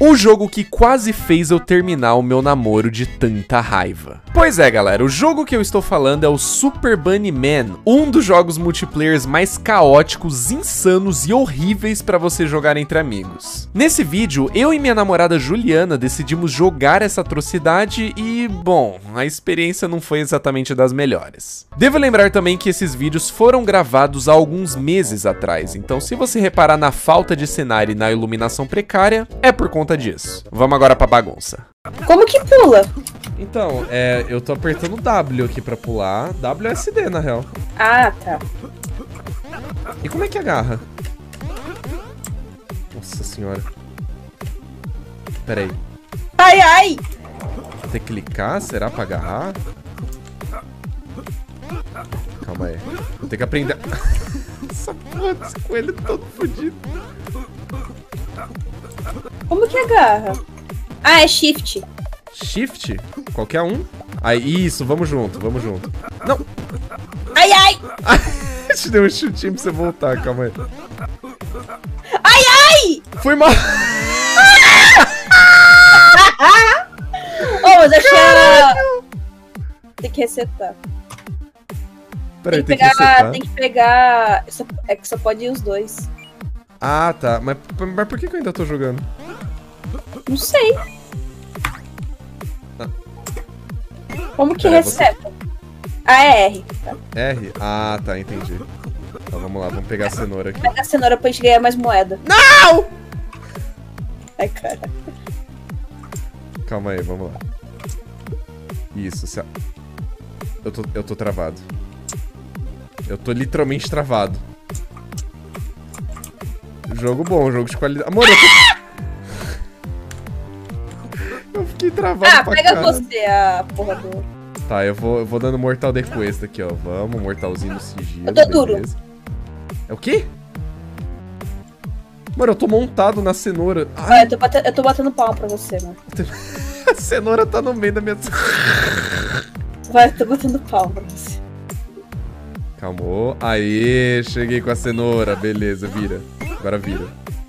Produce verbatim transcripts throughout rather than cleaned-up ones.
Um jogo que quase fez eu terminar o meu namoro de tanta raiva. Pois é, galera, o jogo que eu estou falando é o Super Bunny Man, um dos jogos multiplayers mais caóticos, insanos e horríveis para você jogar entre amigos. Nesse vídeo, eu e minha namorada Juliana decidimos jogar essa atrocidade e, bom, a experiência não foi exatamente das melhores. Devo lembrar também que esses vídeos foram gravados há alguns meses atrás, então se você reparar na falta de cenário e na iluminação precária, é por conta disso. Vamos agora pra bagunça. Como que pula? Então, é, eu tô apertando W aqui pra pular. W S D, na real. Ah, tá. E como é que agarra? Nossa senhora. Pera aí. Ai, ai! Vou ter que clicar? Será pra agarrar? Calma aí. Vou ter que aprender. Essa porra desse coelho todo fodido. Como que agarra? Ah, é shift. Shift? Qualquer um? Aí, isso, vamos junto, vamos junto. Não! Ai, ai! Te deu um chutinho pra você voltar, calma aí. Ai, ai! Fui mal! Oh, mas achei a... Tem que resetar. Peraí, tem, tem, que que pegar, resetar. tem que pegar... Só- É que só pode ir os dois. Ah, tá. Mas, mas por que, que eu ainda tô jogando? Não sei. Ah. Como que Pera, você- reseta? Ah, é R. Tá. R? Ah, tá, entendi. Então vamos lá, vamos pegar a cenoura aqui. Pega a cenoura pra gente ganhar mais moeda. Não! Ai, cara. Calma aí, vamos lá. Isso, se... eu, tô, eu tô travado. Eu tô literalmente travado. Jogo bom, jogo de qualidade. Amor, eu tô... Eu fiquei travado Ah, pra pega cara. você a porra do... Tá, eu vou, eu vou dando mortal de quest aqui, ó. Vamos, mortalzinho no sigilo. Eu tô duro. beleza. É o quê? Mano, eu tô montado na cenoura. Olha, Ai, eu tô, batendo, eu tô batendo palma pra você, mano. a cenoura tá no meio da minha... Vai, eu tô batendo palma pra você. Calmou. Aê, cheguei com a cenoura. Beleza, vira. Agora vira.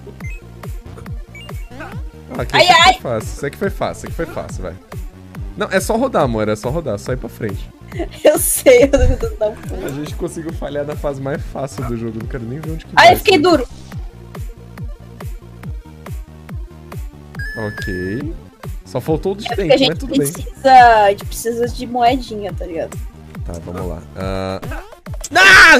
Ah, aqui, Ai, isso aqui ai. foi fácil. Isso aqui foi fácil, isso aqui foi fácil, vai. Não, é só rodar, amor. É só rodar, só ir pra frente. Eu sei, eu tô tentando dar um pulo. A gente conseguiu falhar na fase mais fácil do jogo. Não quero nem ver onde que Ai, vai eu fiquei isso. duro. Ok. Só faltou o dos É porque a dentes, gente mas tudo bem. precisa, a gente precisa de moedinha, tá ligado? Tá, vamos lá. Ah... Ah!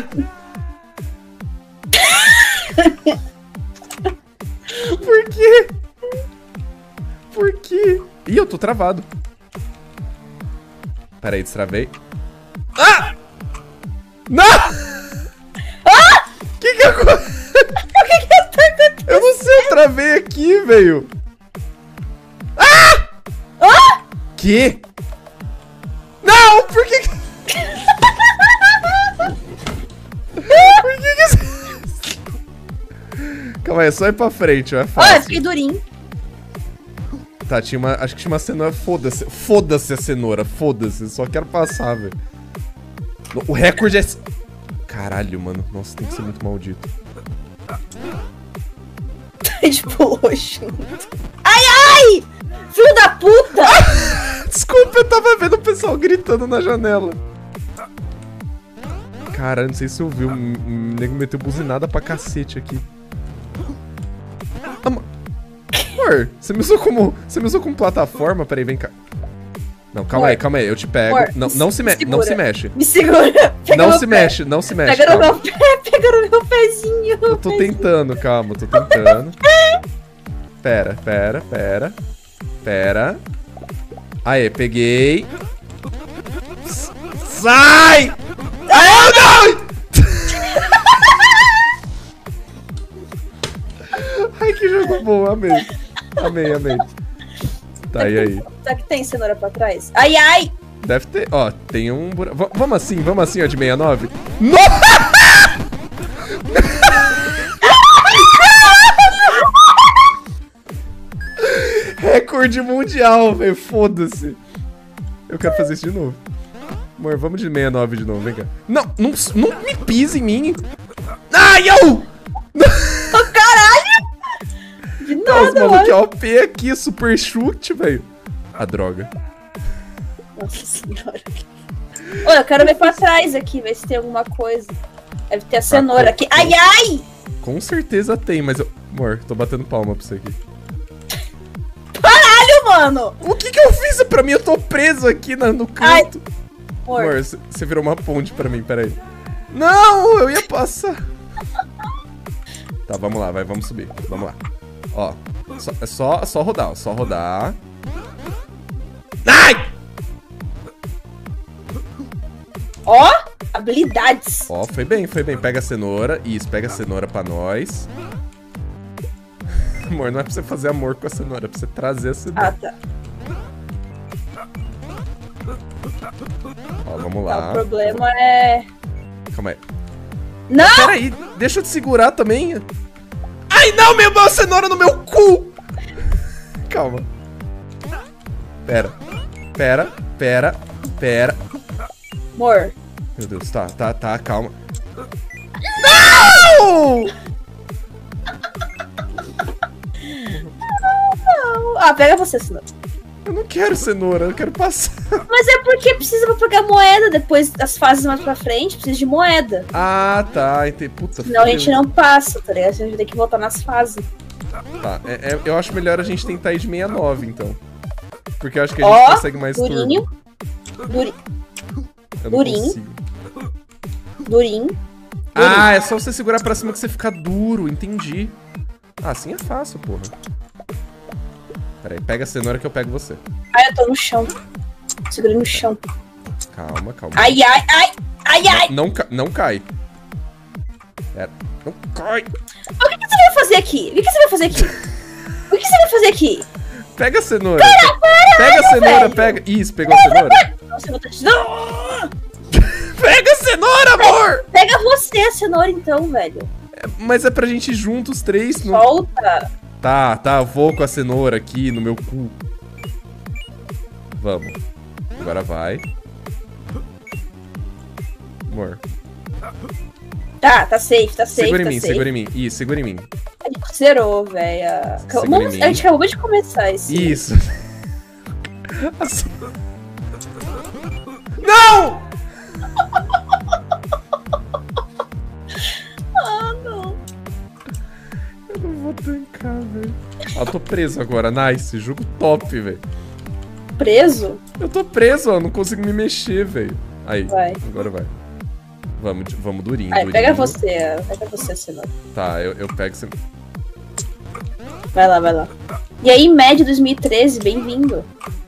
Por quê? Por quê? Ih, eu tô travado. Pera aí, destravei. Ah! Não! Ah! Que que aconteceu? O que que tá acontecendo? Eu não sei, eu travei aqui, velho. Ah! Ah! Que? Não, por que que... Por que que... isso- Calma aí, é só ir pra frente, ó, é Ó, eu fácil. fiquei durinho. Tá, tinha uma... Acho que tinha uma cenoura... Foda-se. Foda-se a cenoura, foda-se. Só quero passar, velho. O recorde é... Caralho, mano. Nossa, tem que ser muito maldito. A gente pulou junto. Ai, ai! Filho da puta! Desculpa, eu tava vendo o pessoal gritando na janela. Cara, não sei se você ouviu. O nego meteu buzinada pra cacete aqui. Amor, amor, você me usou como. Você me usou como plataforma? Peraí, vem cá. Não, calma Amor. aí, calma aí, eu te pego. Amor, não, não se, me segura. não se mexe. Me segura. Pega Não meu se pé. mexe, não se mexe. Pega no Calma. meu pé, pega no meu pezinho. Eu tô tentando, calma, eu tô tentando. Pera, pera, pera. Pera. Aê, peguei. S- Sai! Ah, não! Ai, que jogo bom, amei. Amei, amei. Tá, e aí? Será que tem cenoura pra trás? Ai, ai! Deve ter, ó, tem um buraco. V- vamos assim, vamos assim, ó, de sessenta e nove. Nossa! Recorde mundial, velho, foda-se. Eu quero fazer isso de novo. Amor, vamos de sessenta e nove de novo, vem cá. Não, não, não me pise em mim. Ai, eu! Oh, caralho! De novo! os malucos O P aqui, super chute, velho. A droga. Nossa senhora. Olha, eu quero ver pra trás aqui, ver se tem alguma coisa. Deve ter a cenoura ah, aqui. Ai, ai! Com certeza tem, mas eu... Amor, tô batendo palma pra você aqui. Caralho, mano! O que que eu fiz? Pra mim, eu tô preso aqui na, no canto. Ai. Amor, você virou uma ponte pra mim, peraí. Não, eu ia passar. Tá, vamos lá, vai, vamos subir. Vamos lá. Ó, só, é só, só rodar, ó, só rodar. Ai! Ó, habilidades. Ó, foi bem, foi bem. Pega a cenoura. Isso, pega a cenoura pra nós. Amor, não é pra você fazer amor com a cenoura, é pra você trazer a cenoura. Ah, tá. Ó, vamos lá. Tá, o problema é... Calma aí. Não! Pera aí, deixa eu te segurar também. Ai, não, meu, a cenoura no meu cu! Calma. Pera, pera, pera, pera. Amor. Meu Deus, tá, tá, tá, calma. Não! Não. Ah, pega você, cenoura. Eu não quero cenoura, eu quero passar. Mas é porque precisa pra pegar moeda depois das fases mais pra frente, precisa de moeda. Ah, tá, entendi. Puta, senão a gente não passa, tá ligado? A gente vai ter que voltar nas fases. Tá, é, é, eu acho melhor a gente tentar ir de sessenta e nove, então. Porque eu acho que a gente Ó, consegue mais durinho. Duri... Eu não durinho. consigo. Durinho. Ah, é só você segurar pra cima que você fica duro, entendi. Ah, assim é fácil, porra. Pera aí, pega a cenoura que eu pego você. Ai, eu tô no chão. Segurei no chão. Calma, calma. Ai, ai, ai, ai, ai. Não, não, não cai. Pera, não cai. O que, que você vai fazer aqui? O que, que você vai fazer aqui? O que você vai fazer aqui? Pega a cenoura. Para, para, pega a cenoura, velho. pega. Isso, pegou a cenoura? Nossa, eu vou te... Não! Pega a cenoura, amor! Pega você a cenoura então, velho. É, mas é pra gente ir juntos, três. No... Solta. Tá, tá, eu vou com a cenoura aqui no meu cu. Vamos. Agora vai. Amor. Tá, tá safe, tá safe, Segura em tá mim, safe. segura em mim. Isso, segura em mim. A gente zerou, velho. Segura em mim. A gente acabou de começar esse. Isso. Assim. Não! Ah, não. Eu não vou tancar, velho. Ah, eu tô preso agora, nice. Jogo top, velho. Preso? Eu tô preso, ó. Não consigo me mexer, velho. Aí, vai. Agora vai. Vamos, vamos durinho, Aí, durinho. pega você, pega você, cenoura. Tá, eu, eu pego você. Vai lá, vai lá. E aí, Mad dois mil e treze, bem-vindo.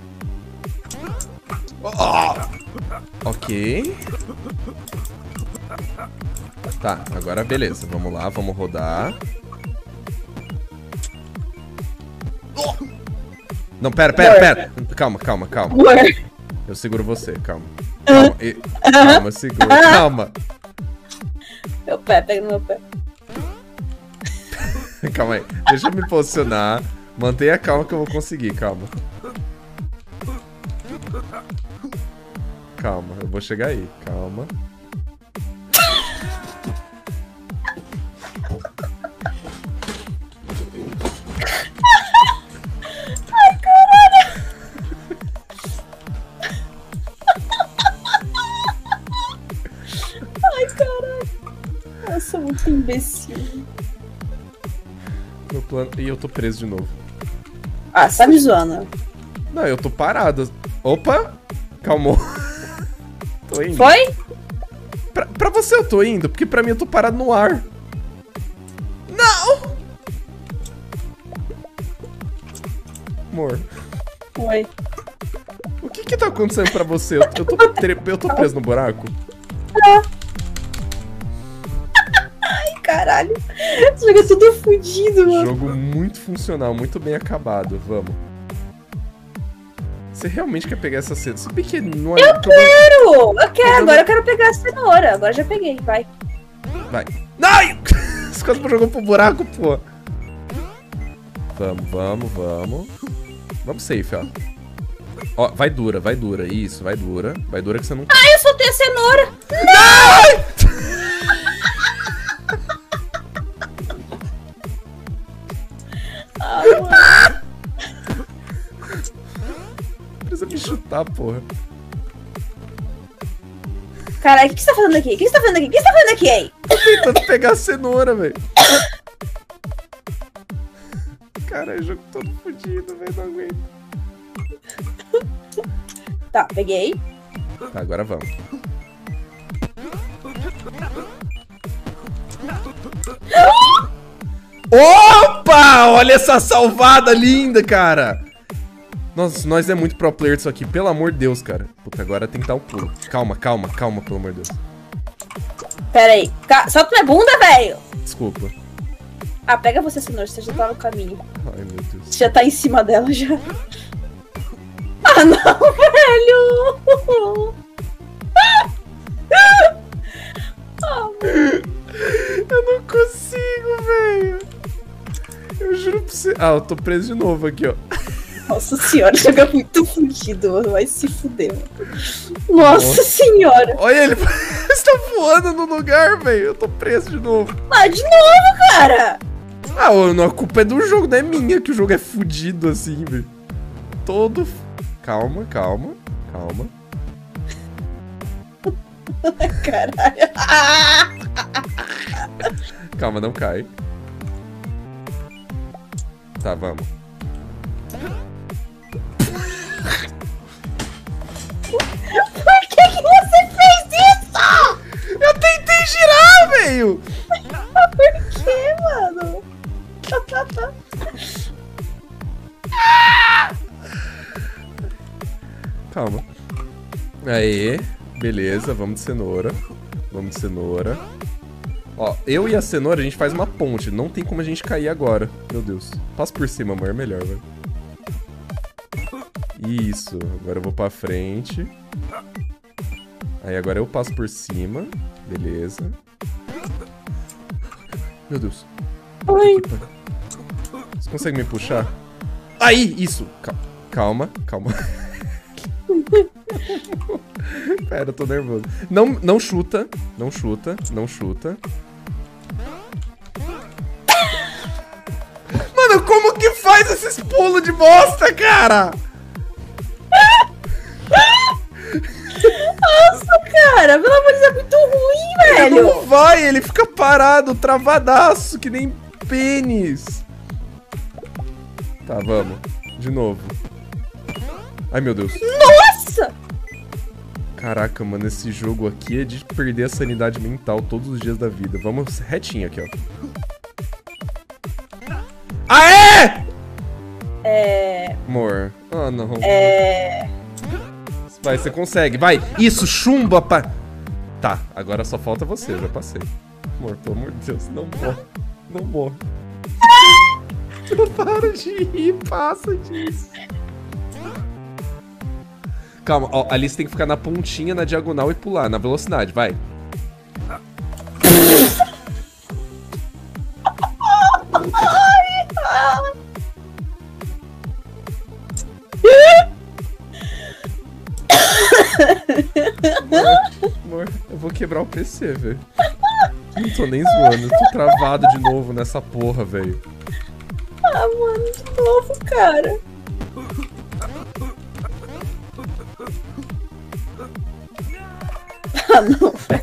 Oh! Ok. Tá, agora beleza. Vamos lá, vamos rodar. Não, pera, pera, pera. Calma, calma, calma. Eu seguro você, calma. Calma, e... calma, segura, calma. Meu pé, pega no meu pé. Calma aí, deixa eu me posicionar. Mantenha calma que eu vou conseguir, calma. Calma, eu vou chegar aí, calma. Ai, caralho! Ai, caralho! Nossa, muito imbecil. Meu plano... E eu tô preso de novo. Ah, você tá me zoando. Não, eu tô parado. Opa! Calmou. Tô indo. Foi? Pra, pra você eu tô indo, porque pra mim eu tô parado no ar. Não! Amor. Oi. O que que tá acontecendo pra você? Eu, eu, tô, tre... eu tô preso no buraco? Ai, caralho. Esse jogo é tudo fudido, mano. Jogo muito funcional, muito bem acabado. Vamos. Você realmente quer pegar essa cena? Sabe que não é... Eu quero! Eu quero, agora eu quero pegar a cenoura. Agora já peguei, vai. Vai. Não! Esse cara jogou pro buraco, pô. Vamos, vamos, vamos. Vamos safe, ó. Ó, vai dura, vai dura. Isso, vai dura. Vai dura que você não... Ai, eu soltei a cenoura! Não! Ah, Tá, porra. Caralho, o que você tá fazendo aqui? O que você tá fazendo aqui? O que você tá fazendo aqui, hein? Tô tentando pegar a cenoura, velho. Caralho, o jogo todo fodido, velho. Não aguento. Tá, peguei. Tá, agora vamos. Opa! Olha essa salvada linda, cara! Nossa, nós é muito pro player disso aqui, pelo amor de Deus, cara. Puta, agora tem que dar um pulo. Calma, calma, calma, pelo amor de Deus. Pera aí. Ca... Solta minha bunda, velho! Desculpa. Ah, pega você, senhor. Você já tá no caminho. Ai, meu Deus. Você já tá em cima dela, já. Ah, não, velho! Ah, eu não consigo, velho. Eu juro pra você. Ah, eu tô preso de novo aqui, ó. Nossa senhora, joga muito fudido, mano. Vai se fuder, mano. Nossa, Nossa senhora. Olha ele. Você tá voando no lugar, velho. Eu tô preso de novo. Ah, de novo, cara. Ah, não, a culpa é do jogo, não é minha que o jogo é fudido assim, velho. Todo... Calma, calma, calma. Caralho. Calma, não cai. Tá, vamos. Por que que você fez isso? Eu tentei girar, velho. Por que, mano? Calma. Aê, beleza, vamos de cenoura. Vamos de cenoura. Ó, eu e a cenoura, a gente faz uma ponte. Não tem como a gente cair agora. Meu Deus. Passa por cima, amor, é melhor, velho. Isso, agora eu vou pra frente. Aí agora eu passo por cima. Beleza. Meu Deus. Oi. Você consegue me puxar? Aí, isso. Calma, calma. Pera, eu tô nervoso. Não, não chuta, não chuta, não chuta. Mano, como que faz esses pulos de bosta, cara? Nossa, cara, pelo amor de Deus, é muito ruim, velho. Ele não vai, ele fica parado, travadaço, que nem pênis. Tá, vamos. De novo. Ai, meu Deus. Nossa! Caraca, mano, esse jogo aqui é de perder a sanidade mental todos os dias da vida. Vamos retinho aqui, ó. Aê! É... Amor. Ah, não. É... Vai, você consegue. Vai. Isso, chumba, pá. Tá, agora só falta você, eu já passei. Amor, pelo amor de Deus, não morre. Não morre. Não para de rir, passa disso. Calma, ó, ali você tem que ficar na pontinha, na diagonal e pular, na velocidade, vai. Amor, eu vou quebrar o P C, velho. Não tô nem zoando, eu tô travado de novo nessa porra, velho. Ah, mano, de novo, cara. Ah, não, velho.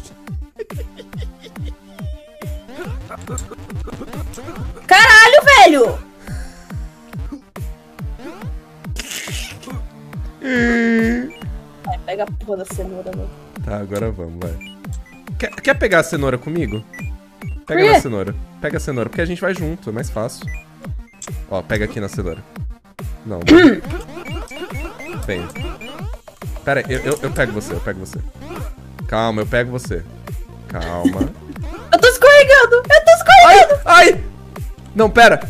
Caralho, velho! Vai, pega a porra da cenoura, velho. Tá, agora vamos, vai. Quer, quer pegar a cenoura comigo? Pega na cenoura. Pega a cenoura, porque a gente vai junto, é mais fácil. Ó, pega aqui na cenoura. Não, não. Vem. Pera aí, eu, eu, eu pego você, eu pego você. Calma, eu pego você. Calma. Eu tô escorregando! Eu tô escorregando! Ai! Ai! Não, pera!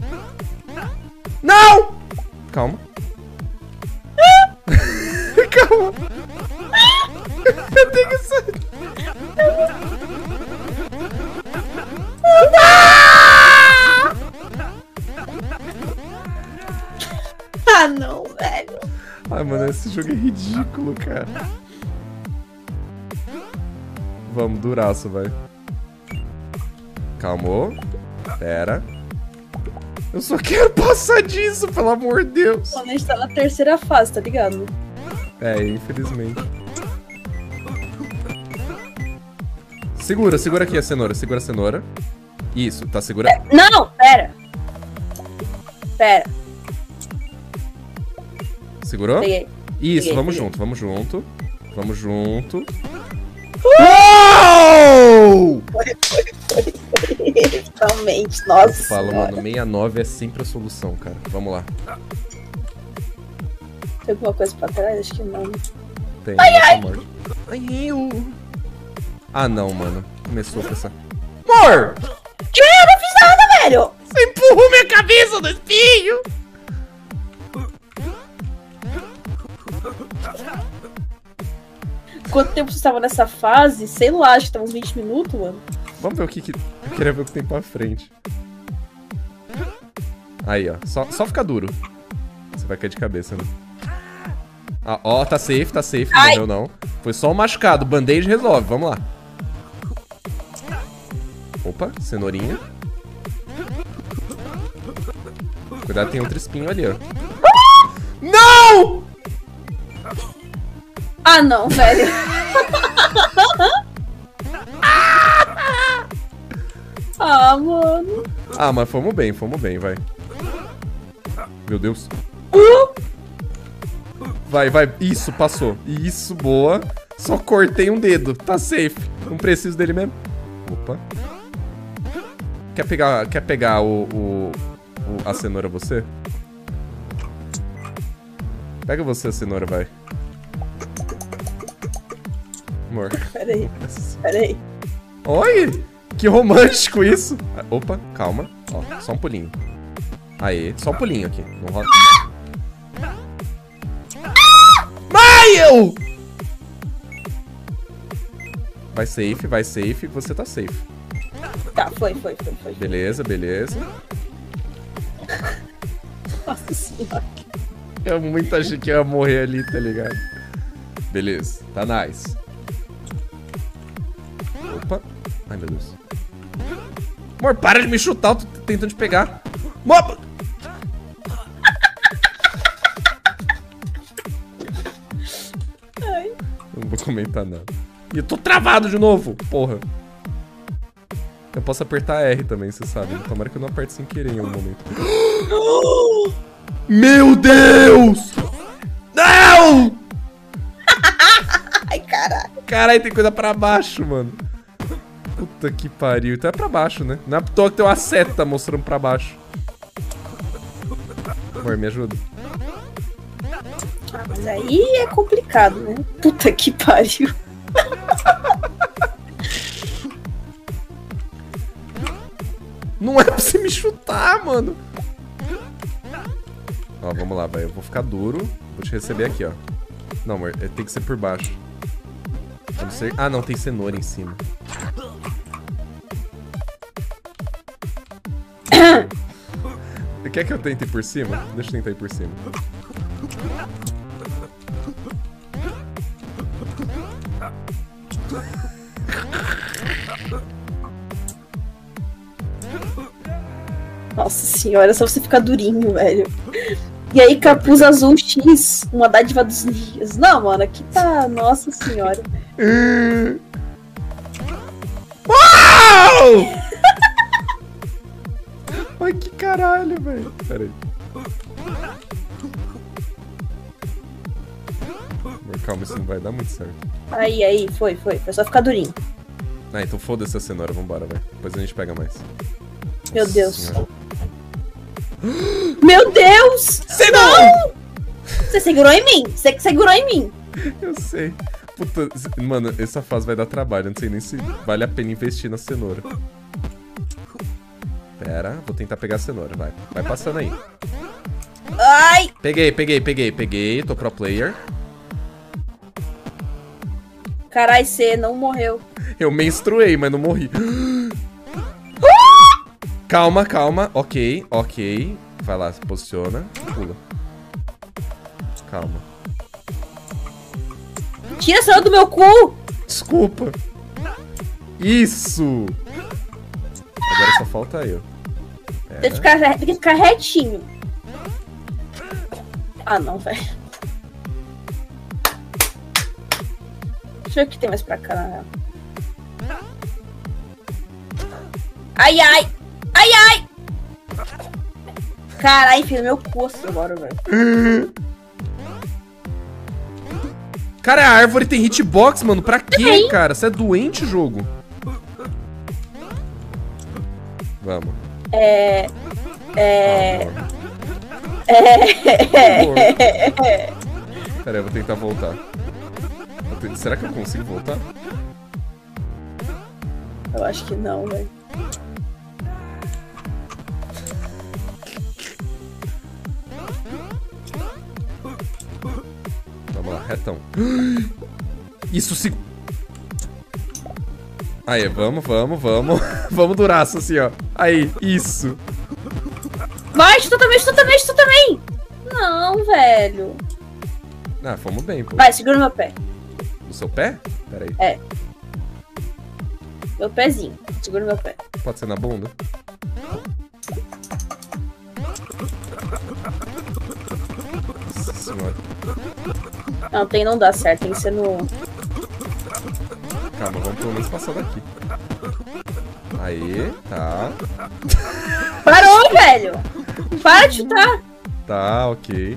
Não! Calma. Calma. Eu tenho que sair. Ah, não, velho. Ai, mano, esse jogo é ridículo, cara. Vamos, duraço, vai. Calmou. Pera. Eu só quero passar disso, pelo amor de Deus. A gente tá na terceira fase, tá ligado? É, infelizmente. Segura, segura aqui a cenoura. Segura a cenoura. Isso, tá segura. É, não, pera. Pera. Segurou? Peguei. Isso, Peguei, vamos peguei. junto, vamos junto. Vamos junto. Uou! Foi, foi, foi, foi. Realmente, nossa. Eu falo, senhora. mano, sessenta e nove é sempre a solução, cara. Vamos lá. Tem alguma coisa pra trás? Acho que não. Tem. Ai, ai! Ai, eu. Ah, não, mano. Começou com essa. Amor! Que? Eu não fiz nada, velho! Você empurrou minha cabeça no espinho! Quanto tempo você estava nessa fase? Sei lá, acho que tá uns vinte minutos, mano. Vamos ver o que que... Eu queria ver o que tem pra frente. Aí, ó. Só, só ficar duro. Você vai cair de cabeça, né? Ah, ó, tá safe, tá safe. Não Ai. morreu, não. Foi só um machucado. Band-aid resolve. Vamos lá. Opa, cenourinha. Cuidado, tem outro espinho ali, ó. Não! Ah, não, velho. Ah, mano. Ah, mas fomos bem, fomos bem, vai. Meu Deus. Vai, vai. Isso, passou. Isso, boa. Só cortei um dedo. Tá safe. Não preciso dele mesmo. Opa. Quer pegar, quer pegar o, o, o a cenoura, você? Pega você a cenoura, vai. Amor. Peraí, peraí. Oi! Que romântico isso! Ah, opa, calma. Ó, só um pulinho. Aê, só um pulinho aqui. Não roda. Maio! Vai safe, vai safe. Você tá safe. Tá, foi, foi, foi, foi. Beleza, beleza. Nossa senhora. Eu muito achei que ia morrer ali, tá ligado? Beleza, tá nice. Opa. Ai, meu Deus. Amor, para de me chutar, eu tô tentando te pegar. Amor! Ai. Eu não vou comentar nada. E eu tô travado de novo, porra. Eu posso apertar R também, você sabe. Tomara que eu não aperte sem querer em algum momento. Meu Deus! Não! Ai, caralho. Caralho, tem coisa pra baixo, mano. Puta que pariu. Então é pra baixo, né? Não é à toa que tem uma seta mostrando pra baixo. Amor, me ajuda. Ah, mas aí é complicado, né? Puta que pariu. Não é pra você me chutar, mano. Ó, vamos lá, vai. Eu vou ficar duro. Vou te receber aqui, ó. Não, amor, é- tem que ser por baixo. A não ser... Ah, não, tem cenoura em cima. Quer que eu tente ir por cima? Deixa eu tentar ir por cima. Nossa senhora, só você ficar durinho, velho. E aí, capuz azul X, uma dádiva dos dias. Não, mano, aqui tá. Nossa senhora. Uau! Ai, que caralho, velho. Pera aí. Amor, calma, isso não vai dar muito certo. Aí, aí, foi, foi. Foi só ficar durinho. Ah, então foda-se a cenoura, vambora, vai. Depois a gente pega mais. Meu Nossa Deus. senhora. Meu Deus! Você não! Você segurou em mim! Você que segurou em mim! Eu sei. Puta, mano, essa fase vai dar trabalho. Eu não sei nem se vale a pena investir na cenoura. Pera, vou tentar pegar a cenoura, vai. Vai passando aí. Ai! Peguei, peguei, peguei, peguei. Tô pro player. Carai, você não morreu. Eu menstruei, mas não morri. Calma, calma. Ok, ok. Vai lá, se posiciona. Pula. Calma. Tira a cenoura do meu cu! Desculpa. Isso. Agora só falta eu. Tem que ficar, tem que ficar retinho. Ah, não, velho. Deixa eu ver o que tem mais pra cá, na real. Ai, ai! Ai, ai! Caralho, filho, meu coço agora, velho. Cara, a árvore tem hitbox, mano. Pra quê, Tem. cara? Você é doente, jogo? Vamos. É... É... Ah, É... Pera aí, eu vou tentar voltar. Eu te- Será que eu consigo voltar? Eu acho que não, velho. Vamos lá, retão. Isso se... Aí, vamos, vamos, vamos. Vamos duraço assim, ó. Aí, isso. Vai, chuta também, chuta também, chuta também! Não, velho. Ah, fomos bem, pô. Vai, segura meu pé. O seu pé? Pera aí. É. Meu pezinho. Segura meu pé. Pode ser na bunda? Nossa senhora. Não, tem, não dá certo, tem que ser no... Calma, vamos pelo menos passar daqui. Aí, tá. Parou, velho! Para de chutar! Tá, ok.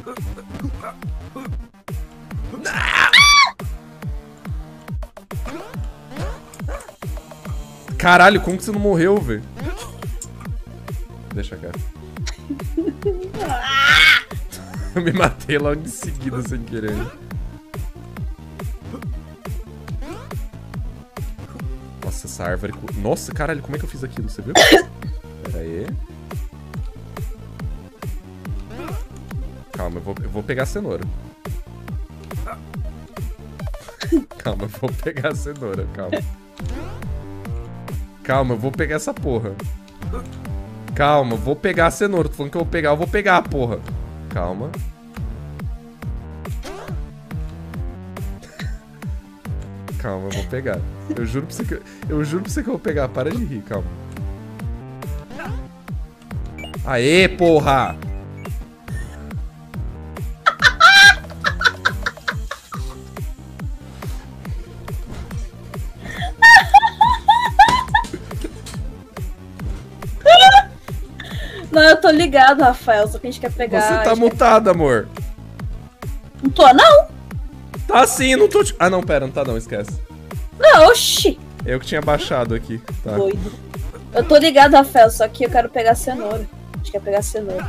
Caralho, como que você não morreu, velho? Deixa quieto. Eu me matei logo em seguida sem querer. Nossa, essa árvore... Nossa, caralho, como é que eu fiz aquilo, você viu? Pera aí. Calma, eu vou, eu vou pegar a cenoura. Calma, eu vou pegar a cenoura, calma. Calma, eu vou pegar essa porra. Calma, eu vou pegar a cenoura. Tô falando que eu vou pegar, eu vou pegar a porra. Calma. Calma, eu vou pegar. Eu juro pra você que eu, eu juro pra você que eu vou pegar. Para de rir, calma. Aê, porra! Não, eu tô ligado, Rafael, só que a gente quer pegar... Você a tá gente mutado, amor. quer... Não tô, não! Tá sim, não tô te... Ah, não, pera, não tá não, esquece. Não, oxi! Eu que tinha baixado aqui, tá. Doido. Eu tô ligado, Rafael, só que eu quero pegar a cenoura. A gente quer pegar a cenoura.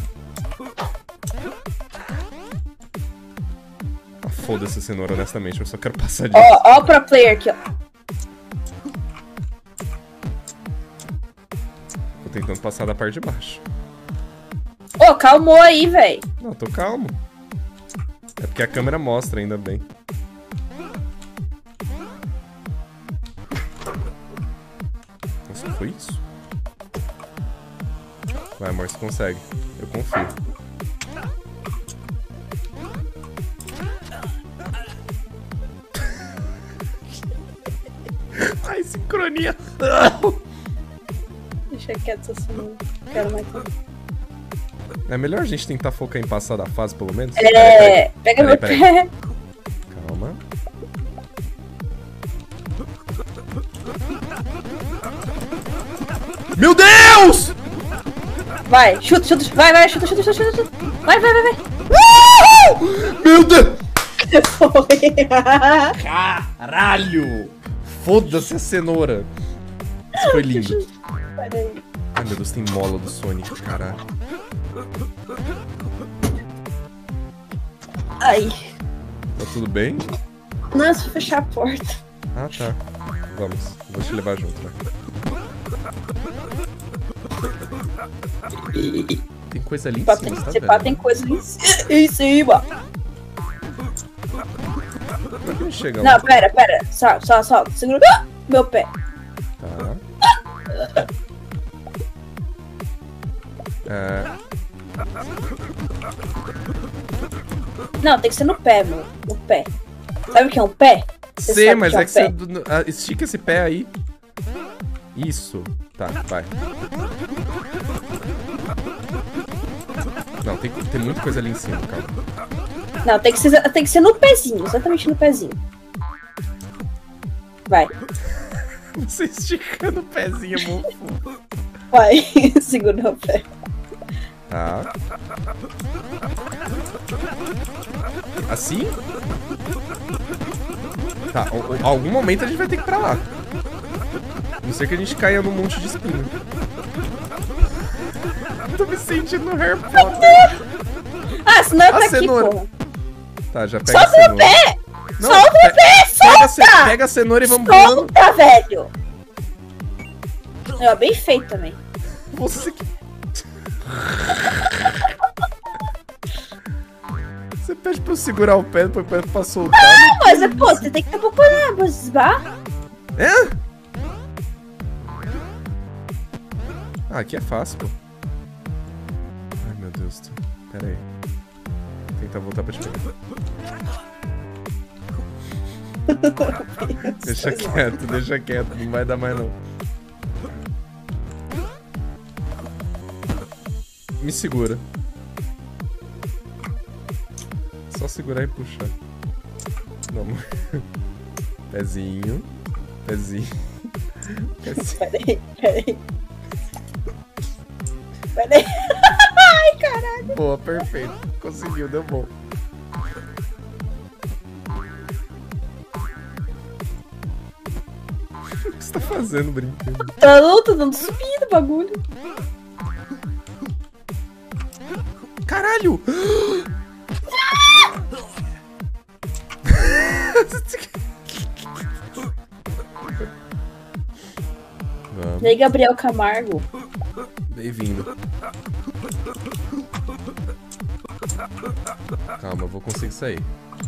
Ah, foda-se a cenoura, honestamente, eu só quero passar disso. Ó, ó pra player aqui, ó. Tô tentando passar da parte de baixo. Ô, calmou aí, velho. Não, tô calmo. É porque a câmera mostra, ainda bem. Nossa, foi isso? Vai, amor, você consegue. Eu confio. Ai, sincronia! Deixa quieto essa cenoura. Não quero mais. É melhor a gente tentar focar em passar da fase, pelo menos? É... Pega meu Peraí, pé. Calma. Meu Deus! Vai, chuta, chuta, vai, vai, chuta, chuta, chuta, chuta, chuta. Vai, vai, vai, vai. Uhul! Meu Deus! Foi. Caralho! Foda-se a cenoura. Isso foi lindo. Peraí. Ai, meu Deus, tem mola do Sonic, caralho. Ai. Tá tudo bem? Nossa, vou fechar a porta. Ah, tá. Vamos, vou te levar junto, vai. Tem coisa ali em Pra cima, você tá participar vendo? tem coisa ali em ci- em cima. Como é que a gente chega Não, lá? pera, pera. Só, só, só. Segura ah, meu pé. Tá. É... Não, tem que ser no pé, mano. No pé. Sabe o que é um pé? Você Sei, sabe mas o é que que é um você... do- ah, estica esse pé aí. Isso. Tá, vai. Não, tem, tem muita coisa ali em cima, calma. Não, tem que ser, tem que ser no pezinho, exatamente no pezinho. Vai. Você esticando o pezinho, mofo. Vai, segura o pé. Tá. Assim? Tá, em algum momento a gente vai ter que ir pra lá. A não ser que a gente caia num monte de espinho. Tô me sentindo no Harry Potter. Ah, senão tá A aqui, cenoura. porra. Tá, já pega Solta a cenoura. o pé! Não, Solta pe o pé! Pega a, ce Solta! pega a cenoura e vamos voando. Solta, velho! É bem feito também. Você que... Você pede pra eu segurar o pé, depois pede pra soltar. Não, mas é, pô, você tem que estar procurando, Bosbar. É? Ah, aqui é fácil, pô. Ai, meu Deus. Pera aí. Vou tentar voltar pra te pegar. Deixa quieto, deixa quieto. Não vai dar mais, não. Me segura. Só segurar e puxar. Não. Pezinho. Pezinho. Pezinho. Peraí, peraí. Peraí. Ai, caralho. Boa, perfeito. Conseguiu, deu bom. O que você tá fazendo, brincando? Tá não, tô dando subida o bagulho. Caralho! Vamos. E aí, Gabriel Camargo? Bem-vindo. Calma, eu vou conseguir sair.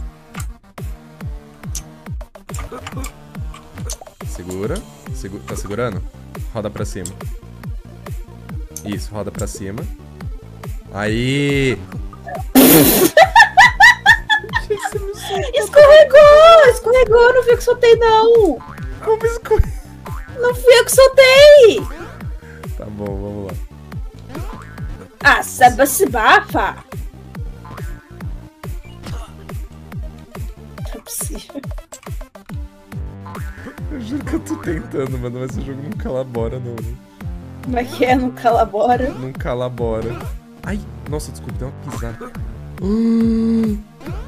Segura. Segu tá segurando? Roda pra cima. Isso, roda pra cima. Aí! Escorregou! Escorregou, não fui eu que soltei, não! Como escorregou? Não fui eu que soltei! Tá bom, vamos lá. Ah, sabe se bafa! Não é possível. Eu juro que eu tô tentando, mano, mas esse jogo não colabora, não. Como é que é? Não colabora? Não colabora. Ai, nossa, desculpa, deu uma pisada. Não!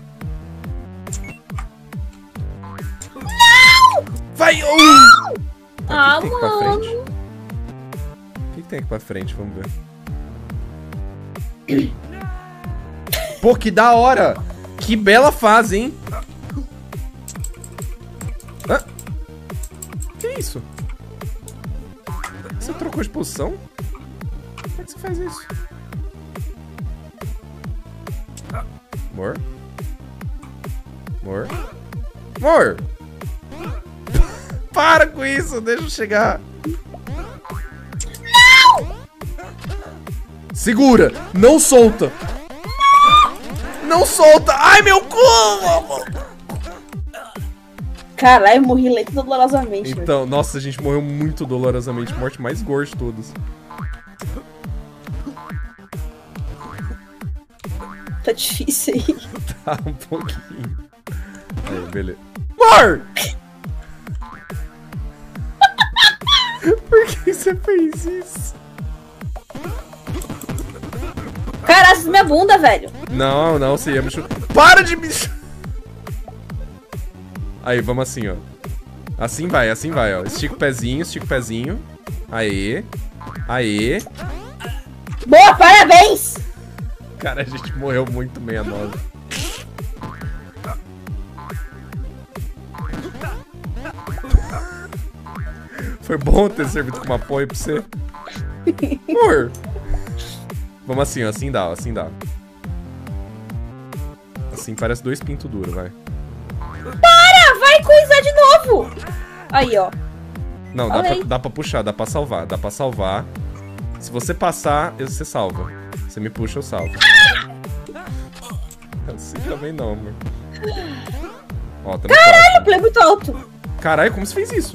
Vai! Uh! Ah, O que, que tem aqui pra mano! frente? O que, que tem aqui pra frente? Vamos ver. Pô, que da hora! Que bela fase, hein? Hã? Que isso? Você trocou de posição? Como é que você faz isso? Amor? Amor? Amor! Para com isso, deixa eu chegar. Não! Segura, não solta. Não solta. Ai, meu cu! Caralho, morri lento dolorosamente. Então, velho. Nossa, a gente morreu muito dolorosamente. Morte mais gore de todas. Tá difícil aí. Tá um pouquinho. Aí, beleza. Amor! Por que você fez isso? Caralho, essa é minha bunda, velho. Não, não, você ia me chutar. Para de me chutar! Aí, vamos assim, ó. Assim vai, assim vai, ó. Estica o pezinho, estica o pezinho. Aê. Aê. Boa, parabéns! Cara, a gente morreu muito meia nova. Foi bom ter servido como apoio pra você. Amor. Vamos assim, ó. Assim dá, ó. Assim dá. Assim parece dois pintos duros, vai. Para! Vai coisar de novo! Aí, ó. Não, dá pra, dá pra puxar, dá pra salvar. Dá pra salvar. Se você passar, você salva. Você me puxa, eu salvo. Assim também não, amor. Ó, tá no Caralho, quarto. o play é muito alto. Caralho, como você fez isso?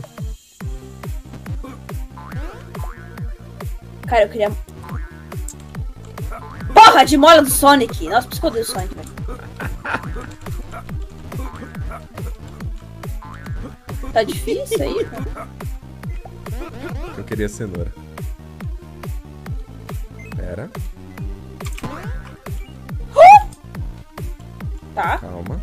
Cara, eu queria... Porra de mola do Sonic! Nossa, por isso que eu odeio o Sonic, velho. Tá difícil aí, cara? Eu queria cenoura. Pera. Tá. Calma.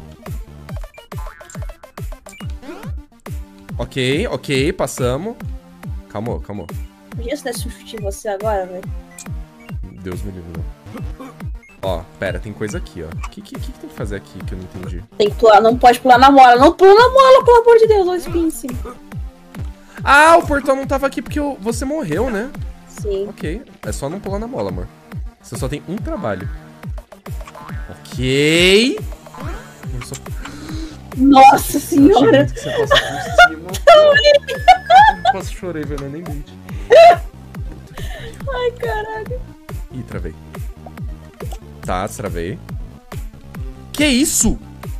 Ok, ok, passamos. Calma, calma. Podia se desse um chute em você agora, velho? Deus me livre, não. Ó, pera, tem coisa aqui, ó. O que, que, que tem que fazer aqui que eu não entendi? Tem que pular, não pode pular na mola. Não pula na mola, pelo amor de Deus. Olha o espinho em cima. Ah, o portão não tava aqui porque eu, você morreu, né? Sim. Ok, é só não pular na mola, amor. Você só tem um trabalho. Ok. Eu só... Nossa senhora. Que você passa por cima. Eu quase chorei, velho, nem bait. Ai, caralho. Ih, travei. Tá, destravei. Que isso?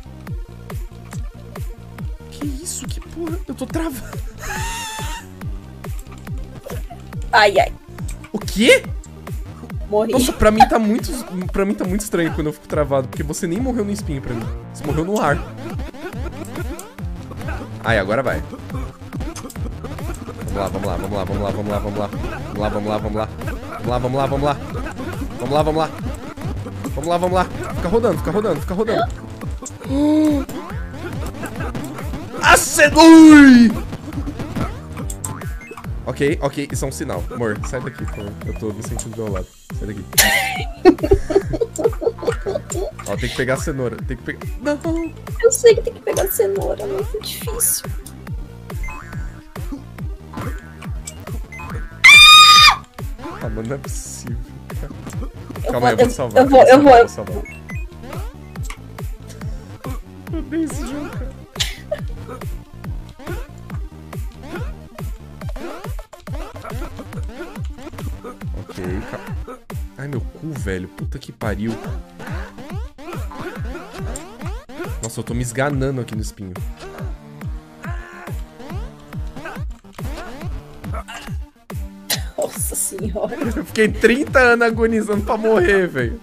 Que isso? Que porra? Eu tô travando. Ai, ai. O quê? Morri. Nossa, pra mim tá muito. Pra mim tá muito estranho quando eu fico travado, porque você nem morreu no espinho pra mim. Você morreu no ar. Aí, agora vai. Vamos lá, vamos lá, vamos lá, vamos lá, vamos lá, vamos lá. Vamos lá, vamos lá, vamos lá. Vamos lá, vamos lá, vamos lá. Vamos lá, vamos lá. Vamos lá, vamos lá. Fica rodando, fica rodando, fica rodando. Acenui! Ok, ok, isso é um sinal. Amor, sai daqui, por favor. Eu tô me sentindo do meu lado. Sai daqui. Ó, tem que pegar a cenoura. Tem que pegar. Não! Eu sei que tem que pegar cenoura, mas é difícil. Ah, mano, não é possível. Eu Calma vou, aí, eu vou eu, salvar. eu vou, eu vou. Eu vou salvar. Eu odeio esse jogo, cara. Ok, calma. Ai, meu cu, velho. Puta que pariu. Nossa, eu tô me esganando aqui no espinho. Nossa senhora. Eu fiquei trinta anos agonizando pra morrer, velho.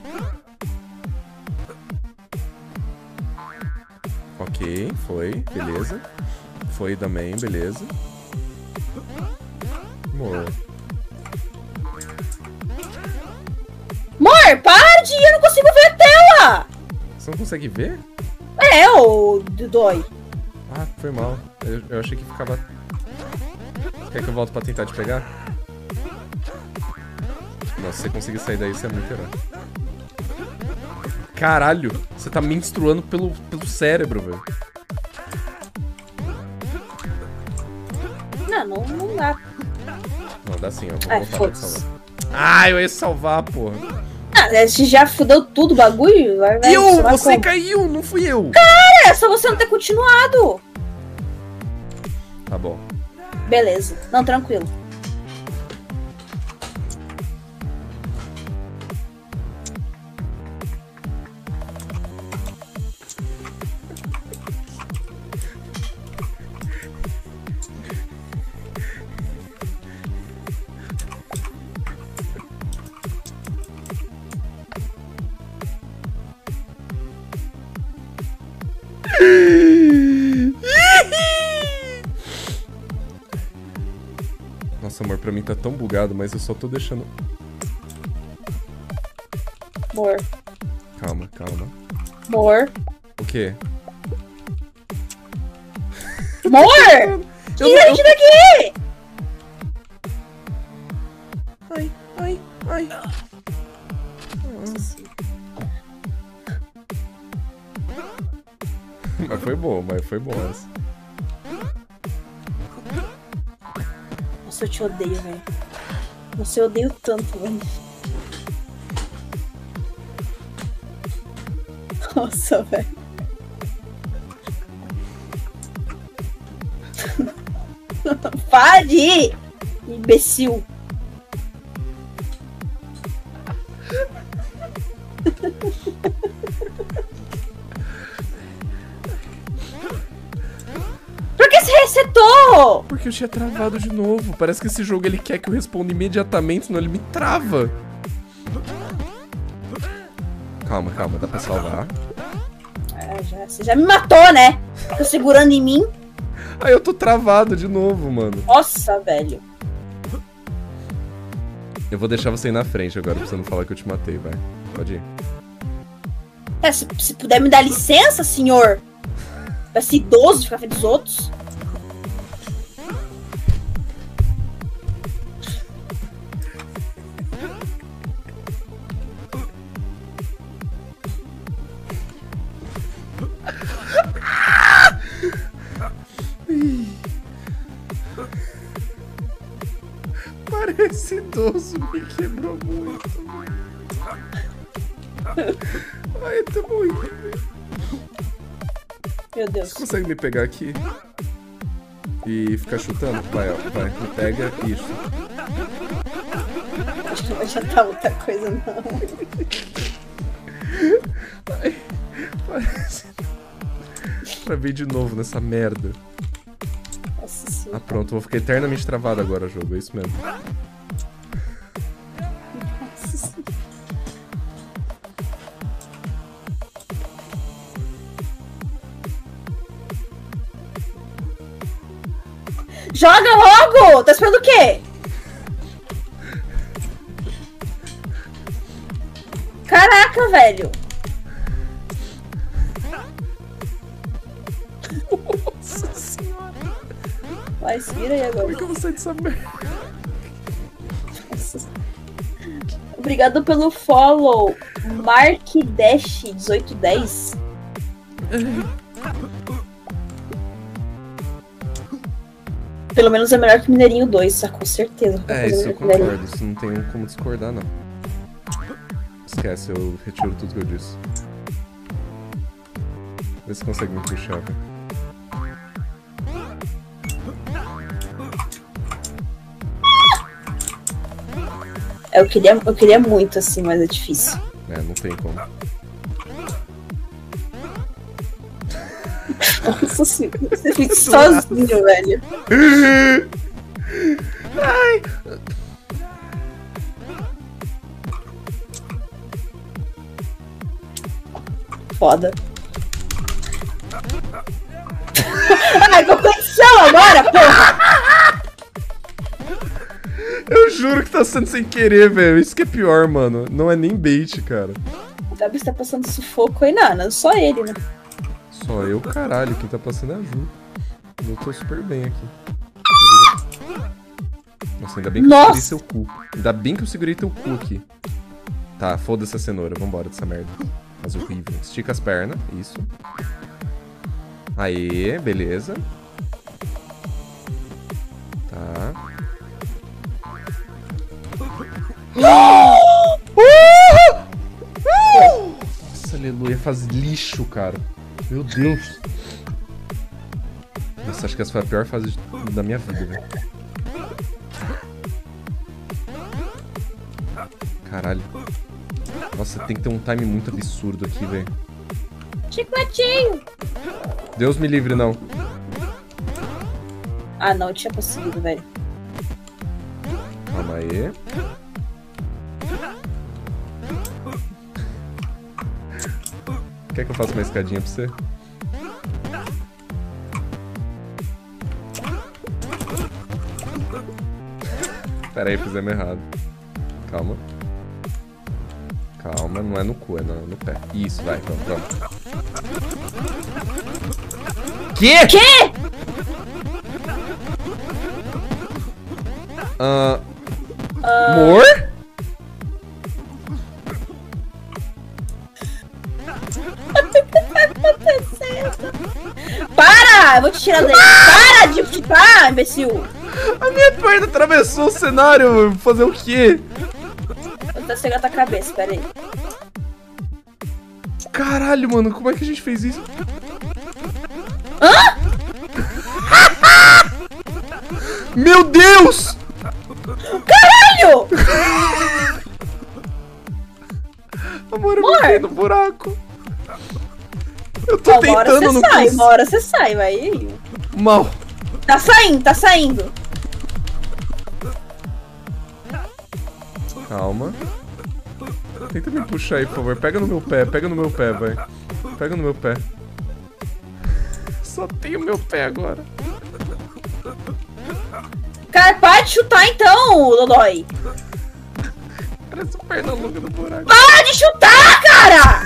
Ok, foi, beleza. Foi também, beleza. Amor. Amor, para de ir, eu não consigo ver a tela! Você não consegue ver? É, ô dói. Ah, foi mal. Eu, eu achei que ficava... Você quer que eu volte pra tentar te pegar? Nossa, se você conseguir sair daí, você é muito herói. Caralho, você tá menstruando pelo, pelo cérebro, velho. Não, não, não dá. Não, dá sim, ó. Vou Ai, voltar pra te foda-se. salvar. Ah, eu ia salvar, porra. Ah, você já fudeu tudo o bagulho? Vai, vai, Eu! vai Você como? caiu, não fui eu! É, só você não ter continuado. Tá bom. Beleza. Não, tranquilo. Nossa, amor, pra mim tá tão bugado, mas eu só tô deixando... Amor. Calma, calma. Amor. O quê? Amor! Tira a gente daqui! Ai, ai, ai. Mas foi bom, mas foi bom essa. Nossa, eu te odeio, velho. Nossa, eu odeio tanto, velho. Nossa, velho. Pare! Imbecil. Por que você resetou? Porque eu tinha travado de novo. Parece que esse jogo ele quer que eu responda imediatamente, senão ele me trava. Calma, calma, dá pra salvar. Ah, já, você já me matou, né? Tô segurando em mim. Ai, eu tô travado de novo, mano. Nossa, velho. Eu vou deixar você ir na frente agora, pra você não falar que eu te matei, vai. Pode ir. É, se, se puder me dar licença, senhor. Vai ser idoso ficar frente dos outros. Parece idoso, me quebrou muito. Ai, tá morrendo. Meu Deus. Você consegue me pegar aqui? E ficar chutando? Vai, ó, vai, me pega, isso. Acho que não vai adiantar muita coisa, não. Ai, parece... Pra ver de novo nessa merda. Nossa senhora. Ah, pronto, vou ficar eternamente travado agora o jogo, é isso mesmo. Nossa senhora. Joga logo! Tá esperando o quê? Caraca, velho! Nossa senhora. Vai, se vira aí agora. Como é que eu vou sair dessa merda? Nossa. Obrigado pelo follow. Mark Dash dezoito dez. Pelo menos é melhor que Mineirinho dois, tá? Com certeza. É, isso eu concordo. Isso não tem como discordar, não. Esquece, eu retiro tudo que eu disse. Vê se consegue me puxar, velho. Eu queria, eu queria muito, assim, mas é difícil. É, não tem como. Nossa senhora, você fica sozinho, velho. Ai. Foda. Ai, competição agora, porra! Eu juro que tá sendo sem querer, velho. Isso que é pior, mano. Não é nem bait, cara. O Gabi está passando sufoco aí, não, não só ele, né? Só eu, caralho. Quem tá passando é a Ju. Eu tô super bem aqui. Nossa, ainda bem que Nossa. eu segurei seu cu. Ainda bem que eu segurei teu cu aqui. Tá, foda-se a cenoura. Vambora dessa merda. Mas horrível. Estica as pernas. Isso. Aê, beleza. Tá. Nossa, aleluia. Faz lixo, cara. Meu Deus. Nossa, acho que essa foi a pior fase da minha vida, velho. Caralho. Nossa, tem que ter um time muito absurdo aqui, velho. Chicletinho! Deus me livre, não. Ah, não, eu tinha conseguido, velho. Calma aí. Quer que eu faça uma escadinha pra você? Pera aí, fizemos errado. Calma. Calma, não é no cu, é no, no pé. Isso, vai, vamos, vamos. Que? Que? Ah... Uh... Amor? Para! Eu vou te tirar daí. Para de chupar, imbecil! A minha perna atravessou o cenário, fazer o quê? Eu tô segurando a cabeça, pera aí. Caralho, mano, como é que a gente fez isso? Hã? Meu Deus! Caralho! Amor, eu Amor. caí no buraco. Eu tô Ó, uma hora tentando, você não sai, consigo. uma hora você sai, vai. Mal. Tá saindo, tá saindo. Calma. Tenta me puxar aí, por favor. Pega no meu pé, pega no meu pé, vai. Pega no meu pé. Só tenho meu pé agora. Cara, para de chutar então, Dodói. Parece o perna longa do buraco. Para de chutar, cara!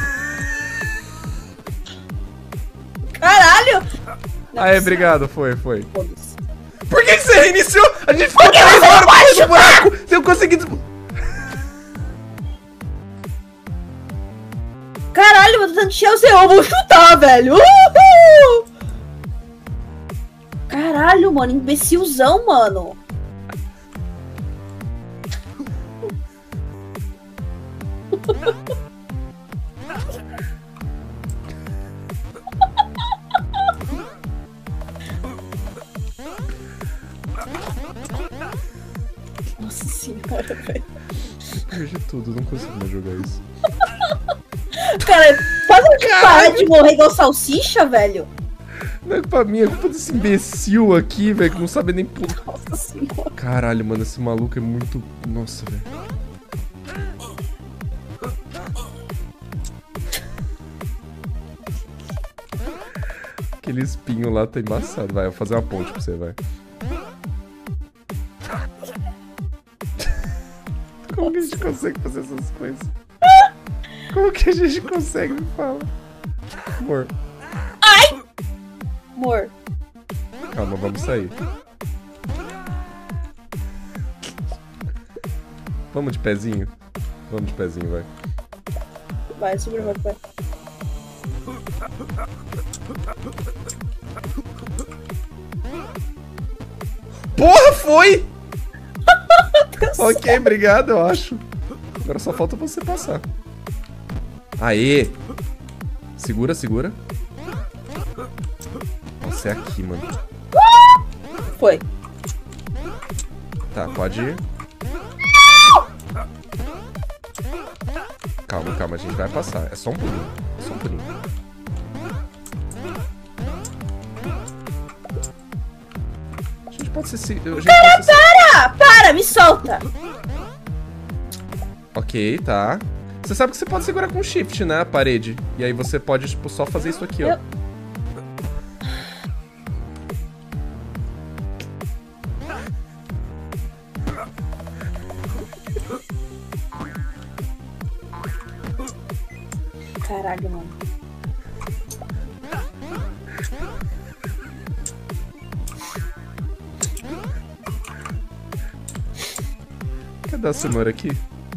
Caralho! Aê, obrigado. Foi, foi. Foda-se. Por que, que você reiniciou? A gente ficou três horas no do buraco. Você não conseguiu... Caralho, eu tô tentando encher o seu. Eu vou chutar, velho. Uhul! Caralho, mano. Imbecilzão, mano. Nossa senhora, velho. Eu perdi tudo, não consigo mais jogar isso. Cara, pode parar de morrer igual salsicha, velho? Não é culpa minha, é culpa desse imbecil aqui, velho, que não sabe nem pular. Nossa senhora. Caralho, mano, esse maluco é muito... Nossa, velho. Aquele espinho lá tá embaçado. Vai, eu vou fazer uma ponte pra você, vai. Como que a gente consegue fazer essas coisas? Como que a gente consegue, me fala? Amor. Ai! Amor. Calma, vamos sair. Vamos de pezinho? Vamos de pezinho, vai. Vai, segura meu pé. Porra, foi! Ok, obrigado, eu acho. Agora só falta você passar. Aê! Segura, segura. Nossa, é aqui, mano. Foi. Tá, pode ir. Calma, calma, a gente vai passar. É só um pulinho. É só um pulinho. A gente pode ser... se- a gente Cara, pode ser... para! Para, me solta! Ok, tá. Você sabe que você pode segurar com shift, né, a parede. E aí você pode, tipo, só fazer isso aqui, ó. Eu- Caralho, mano. Cadê a cenoura aqui?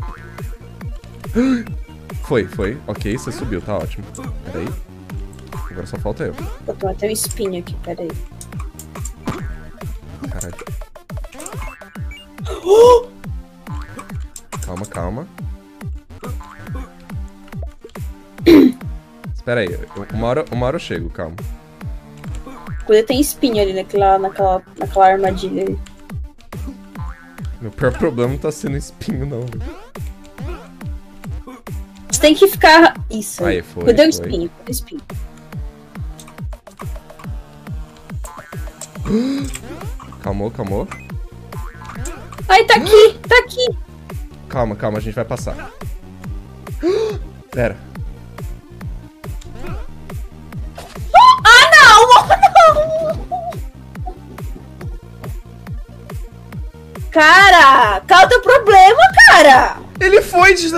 Foi, foi. Ok, você subiu, tá ótimo. Pera aí. Agora só falta eu. Eu tô até um espinho aqui, peraí. Caralho. Calma, calma. Espera aí, eu- uma hora, uma hora eu chego, calma. Cuida, tem espinho ali naquela, naquela, naquela armadilha ali. Meu pior problema não tá sendo espinho, não, velho. Você tem que ficar... Isso. Aí, foi, Cuida do foi. espinho, cuida do espinho. Calmou, calmou. Ai, tá aqui, tá aqui. Calma, calma, a gente vai passar. Pera. Ah, não! Não! Cara, qual é o teu problema, cara? Ele foi de...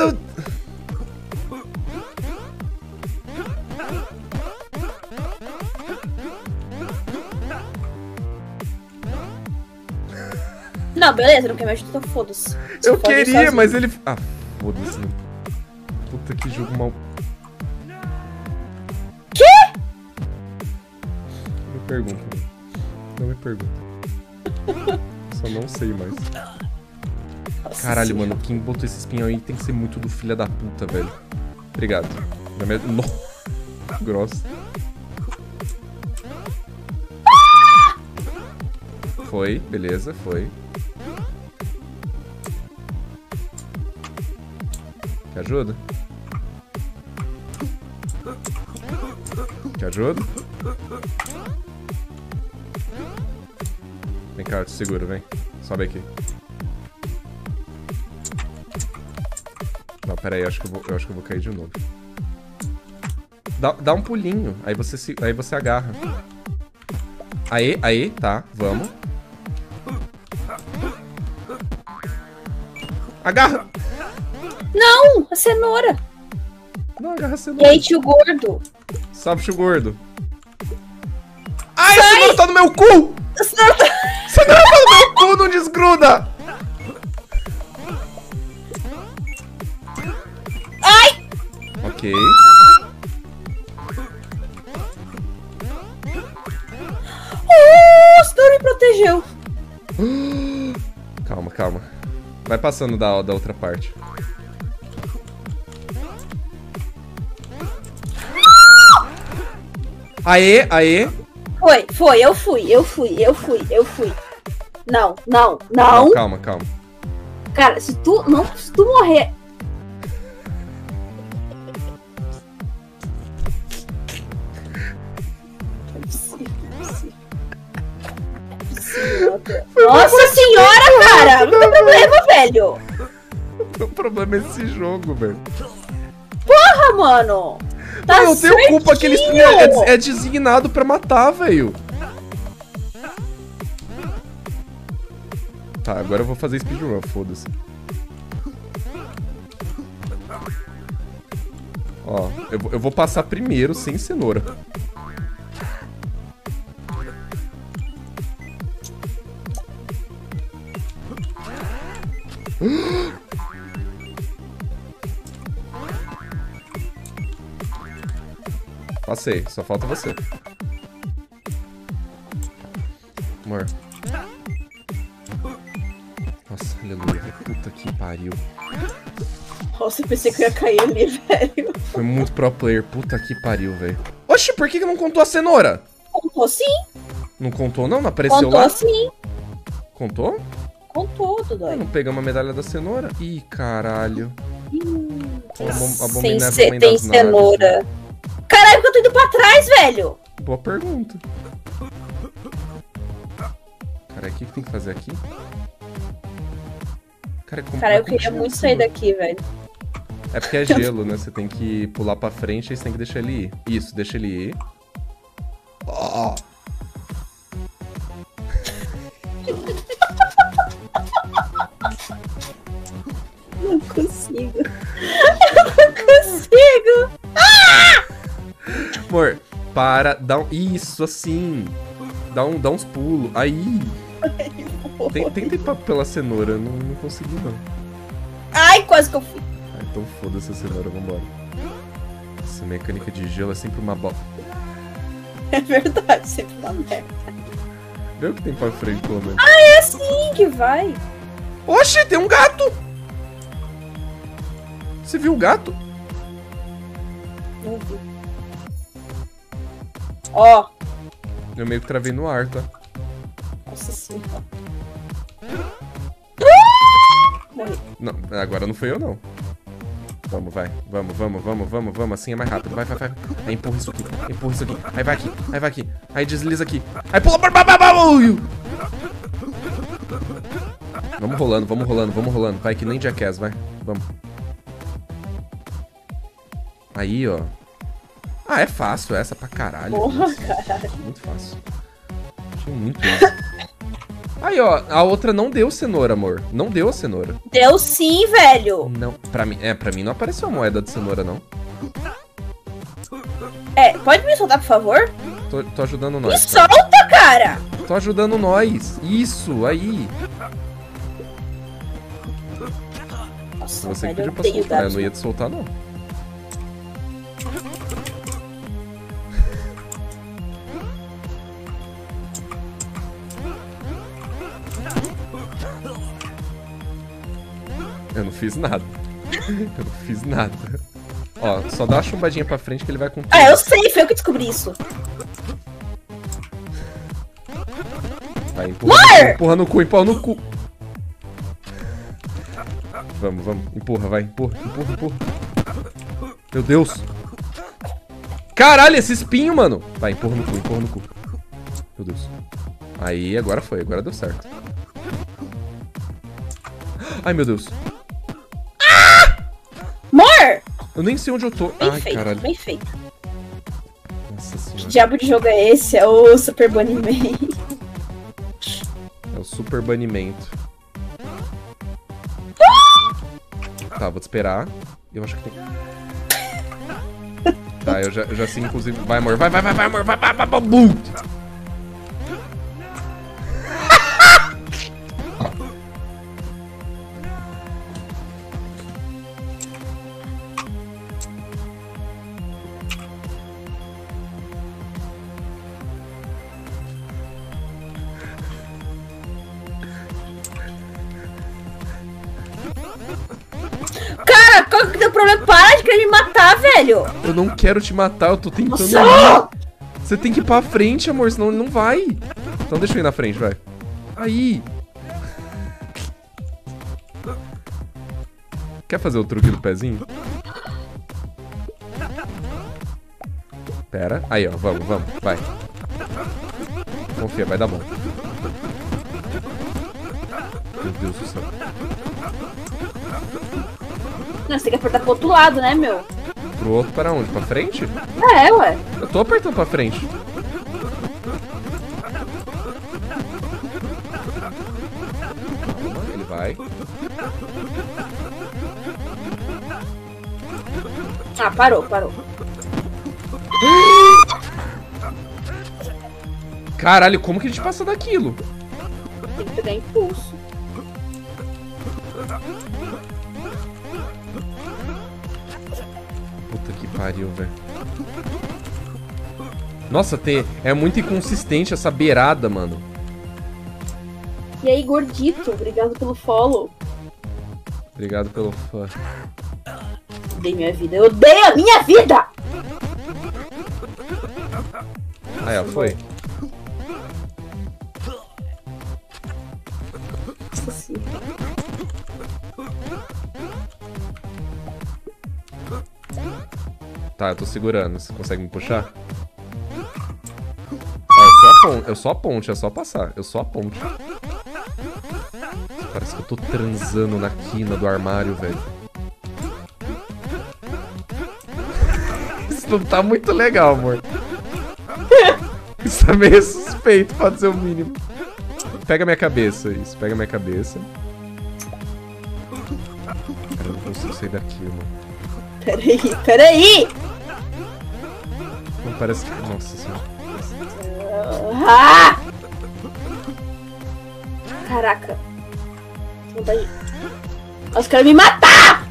Não, beleza, não quer me ajudar, então foda-se. Você Eu pode ir queria, sozinho. mas ele... Ah, foda-se. Puta que jogo mal... Quê? Não me pergunta. Não me pergunta. Só não sei mais. Nossa Caralho, senhora. mano, quem botou esse espinho aí tem que ser muito do filho da puta, velho. Obrigado. Já me... No... Grossa. Foi, beleza, foi. Quer ajuda? Quer ajuda? Vem cá, eu te seguro, vem. Sobe aqui. Não, pera aí, eu acho que eu vou, eu acho que eu vou cair de novo. Dá, dá um pulinho, aí você, se, aí você agarra. Aí, aí, tá, vamos. Agarra! Não, a cenoura. Não, agarra a E cenoura. aí, tio gordo? Salve, tio gordo. Ai, a cenoura tá no meu cu! A cenoura tá... Cenoura tá no meu cu, não desgruda! Ai! Ok. Oh, a cenoura me protegeu. Calma, calma. Vai passando da, da outra parte. Aê, aê. Foi, foi, eu fui, eu fui, eu fui, eu fui. Não, não, não. Não, calma, calma. Cara, se tu, não, se tu morrer... É possível, é possível. É possível, meu. Nossa senhora, cara! Não tem problema, velho! O problema é esse jogo, velho. Porra, mano! Tá Eu tenho culpa que eles certinho. é, é designado pra matar, velho. Tá, agora eu vou fazer speedrun, foda-se. Ó, eu, vou- eu vou passar primeiro sem cenoura. Passei, só falta você. Amor. Nossa, aleluia. Puta que pariu. Nossa, eu pensei que eu ia cair ali, velho. Foi muito pro player. Puta que pariu, velho. Oxi, por que que não contou a cenoura? Contou sim, Não contou não? Não apareceu contou lá? sim. Contou? Contou, Dodói. Não pegamos a medalha da cenoura? Ih, caralho. Hum, Abom- abominável Sem mãe ser, das tem naves, cenoura. Caralho, porque eu tô indo pra trás, velho. Boa pergunta. Cara, o que que tem que fazer aqui? Cara, como, Cara, eu como queria chega muito a sair cenoura? daqui, velho. É porque é gelo, né? Você tem que pular pra frente e você tem que deixar ele ir. Isso, deixa ele ir. Ó. Não consigo. Eu não consigo. Amor, para, dá um... Isso, assim. Dá, um, dá uns pulos. Aí. Tem- Tenta ir pra- pela cenoura. Não, não consegui, não. Ai, quase que eu fui. Ah, então foda-se a cenoura, vambora. Essa mecânica de gelo é sempre uma bola. É verdade, sempre uma merda. Vê o que tem pra frente, pelo menos. É assim que vai. Oxi, tem um gato! Você viu o gato? Não vi. Ó. Eu meio que travei no ar, tá? Nossa senhora. Morri. Não, agora não fui eu, não. Vamos, vai. Vamos, vamos, vamos, vamos, vamos. Assim é mais rápido. Vai, vai, vai. Aí empurra isso aqui. Empurra isso aqui. Aí vai aqui. Aí vai aqui. Aí desliza aqui. Aí pula. Vamos rolando, vamos rolando, vamos rolando. Vai que nem Jackass, vai. Vamos. Aí, ó. Ah, é fácil essa pra caralho. Porra, Nossa, caralho. muito fácil. Achei muito isso. Aí, ó, a outra não deu cenoura, amor. Não deu a cenoura. Deu sim, velho. Não, pra mim, é, pra mim não apareceu a moeda de cenoura, não. É, pode me soltar, por favor? Tô, tô ajudando Me nós. tá? solta, cara. Tô ajudando nós. Isso, aí. Nossa, Você que velho, pediu eu pra odeio soltar, eu gatos. não ia te soltar, não. Eu não fiz nada. Eu não fiz nada. Ó, só dá uma chumbadinha pra frente que ele vai com tudo. Ah, eu sei, foi eu que descobri isso. Vai, empurra no cu, empurra no cu, empurra no cu. Vamos, vamos. Empurra, vai. Empurra, empurra, empurra. Meu Deus. Caralho, esse espinho, mano. Vai, empurra no cu, empurra no cu. Meu Deus. Aí, agora foi. Agora deu certo. Ai, meu Deus. Eu nem sei onde eu tô. Bem Ai, feito, caralho. bem feito. Nossa Que senhora. diabo de jogo é esse? É o Super Bunnyman. É o super banimento. Tá, vou te esperar. Eu acho que tem... Tá, eu já, eu já sei, inclusive... Vai, amor. Vai, vai, vai, vai, amor. Vai, vai, vai, vai. Bum! Cara, qual que é o problema? Para de querer me matar, velho! Eu não quero te matar, eu tô tentando... Nossa! Você tem que ir pra frente, amor, senão ele não vai. Então deixa eu ir na frente, vai. Aí. Quer fazer o truque do pezinho? Pera. Aí, ó. Vamos, vamos. Vai. Confia, vai dar bom. Meu Deus do céu. Não, você tem que apertar pro outro lado, né, meu? Pro outro para onde? Pra frente? É, ué. Eu tô apertando pra frente. Calma, ele vai. Ah, parou, parou. Caralho, como que a gente passa daquilo? Tem que pegar impulso. Puta que pariu, velho. Nossa, tem... é muito inconsistente essa beirada, mano. E aí, gordito, obrigado pelo follow. Obrigado pelo fã. Odeio minha vida. Eu odeio a minha vida! Aí, ó, foi. Nossa senhora. Tá, eu tô segurando. Você consegue me puxar? Ó, eu só a ponte, eu só a ponte, é só passar. Eu só a ponte. Parece que eu tô transando na quina do armário, velho. Isso não tá muito legal, amor. Isso tá meio suspeito, pode ser o mínimo. Pega minha cabeça, isso. Pega minha cabeça. Cara, eu não consigo sair daqui, mano. Peraí, peraí! Não parece que... Nossa senhora. Ah! Caraca. Que vontade. Os caras me matar!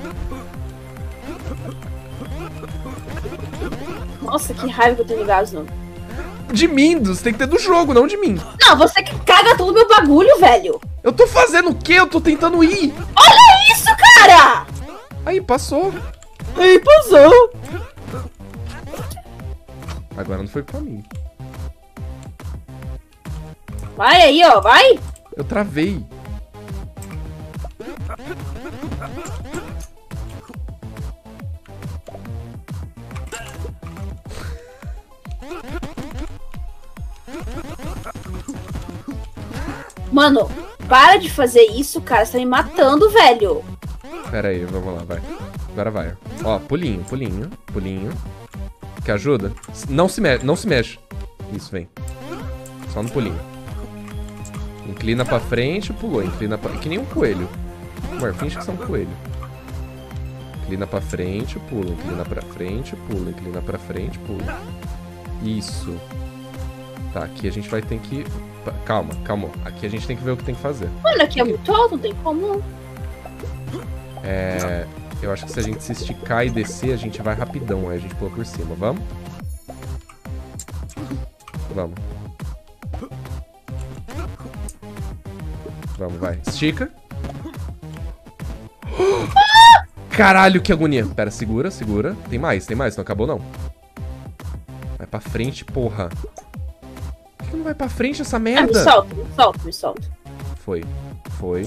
Nossa, que raiva que eu tenho de gás, não. De mim, você tem que ter do jogo, não de mim. Não, você que caga todo o meu bagulho, velho. Eu tô fazendo o quê? Eu tô tentando ir. Olha isso, cara! Aí, passou. Aí, passou. Agora não foi pra mim. Vai aí, ó, vai. Eu travei. Mano, para de fazer isso, cara. Você tá me matando, velho. Pera aí, vamos lá, vai. Agora vai. Ó, pulinho, pulinho, pulinho. Quer ajuda? Não se mexe, não se mexe. Isso, vem. Só no pulinho. Inclina pra frente, pulou. Inclina pra... Que nem um coelho. Amor, finge que você é um coelho. Inclina pra frente, pula. Inclina pra frente, pula. Inclina pra frente, pula. Isso. Tá, aqui a gente vai ter que... Calma, calma. Aqui a gente tem que ver o que tem que fazer. Mano, aqui é muito alto, não tem como. É... Eu acho que se a gente se esticar e descer, a gente vai rapidão. Aí a gente pula por cima. Vamos? Vamos. Vamos, vai. Estica. Caralho, que agonia. Pera, segura, segura. Tem mais, tem mais. Não acabou, não. Vai pra frente, porra. Por que não vai pra frente essa Ah, me merda? solta, me solta, me solta. Foi. Foi.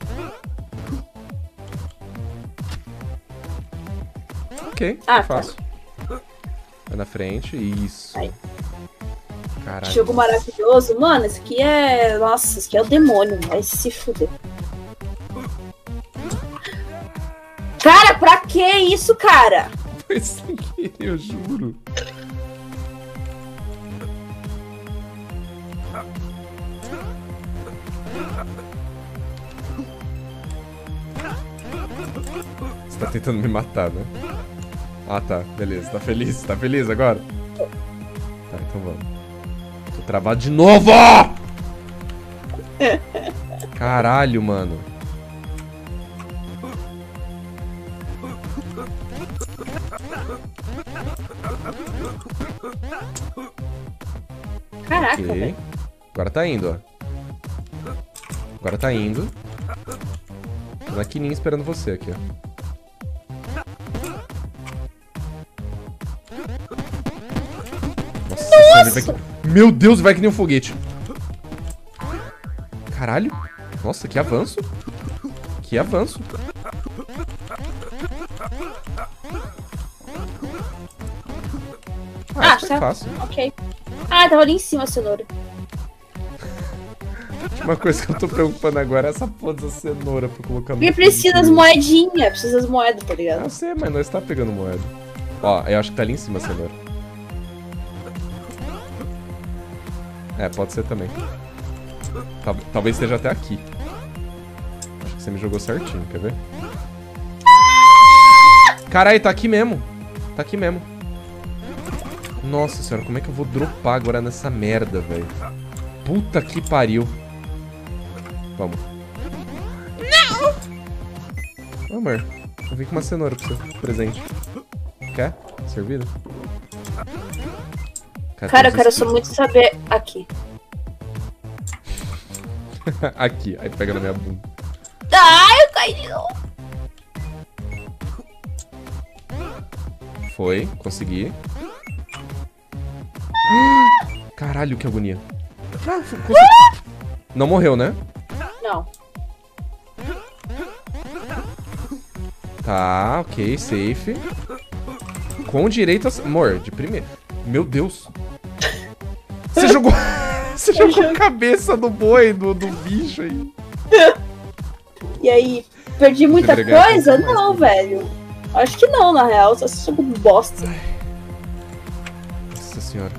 Ok, Ah, é fácil. Vai na frente, isso. Aí. Caralho. Que jogo maravilhoso. Mano, esse aqui é... Nossa, esse aqui é o demônio. Vai se fuder. Cara, pra que isso, cara? Foi sem querer, eu juro. Você tá tentando me matar, né? Ah, tá. Beleza. Tá feliz? Tá feliz agora? Tá, então vamos. Tô travado de novo! Caralho, mano. Caraca, Ok. velho. Agora tá indo, ó. Agora tá indo. Tô na quininha esperando você aqui, ó. Nossa, senhora, ele vai que... Meu Deus, vai que nem um foguete. Caralho. Nossa, que avanço. Que avanço. Ah, Ah, isso foi tá. fácil. Ok. Ah, tava ali em cima a cenoura. Uma coisa que eu tô preocupando agora é essa porra dessa cenoura pra colocar no... Porque precisa das moedinhas, precisa das moedas, tá Ah, ligado? eu sei, mas nós tá pegando moeda. Ó, eu acho que tá ali em cima a cenoura. É, pode ser também. Tal- Talvez esteja até aqui. Acho que você me jogou certinho, quer ver? Caralho, tá aqui mesmo. Tá aqui mesmo. Nossa senhora, como é que eu vou dropar agora nessa merda, velho? Puta que pariu. Vamos. Não! Amor, eu vim com uma cenoura pra você, presente. Quer? Servido? Cara, eu tem quero uns só muito saber aqui. Aqui, aí pega na minha bunda. Ai, eu caí de novo. Foi, consegui. Caralho, que agonia. Ah, foi- consegui. Não morreu, né? Não. Tá, ok, safe. Com direito a... Amor, de primeiro. Meu Deus. Você jogou... Você jogou a cabeça do boi, do, do bicho aí. E aí, perdi muita Deveria ganhar coisa? um pouco mais, Não, né? velho. Acho que não, na real. Só se sou bosta. Nossa senhora.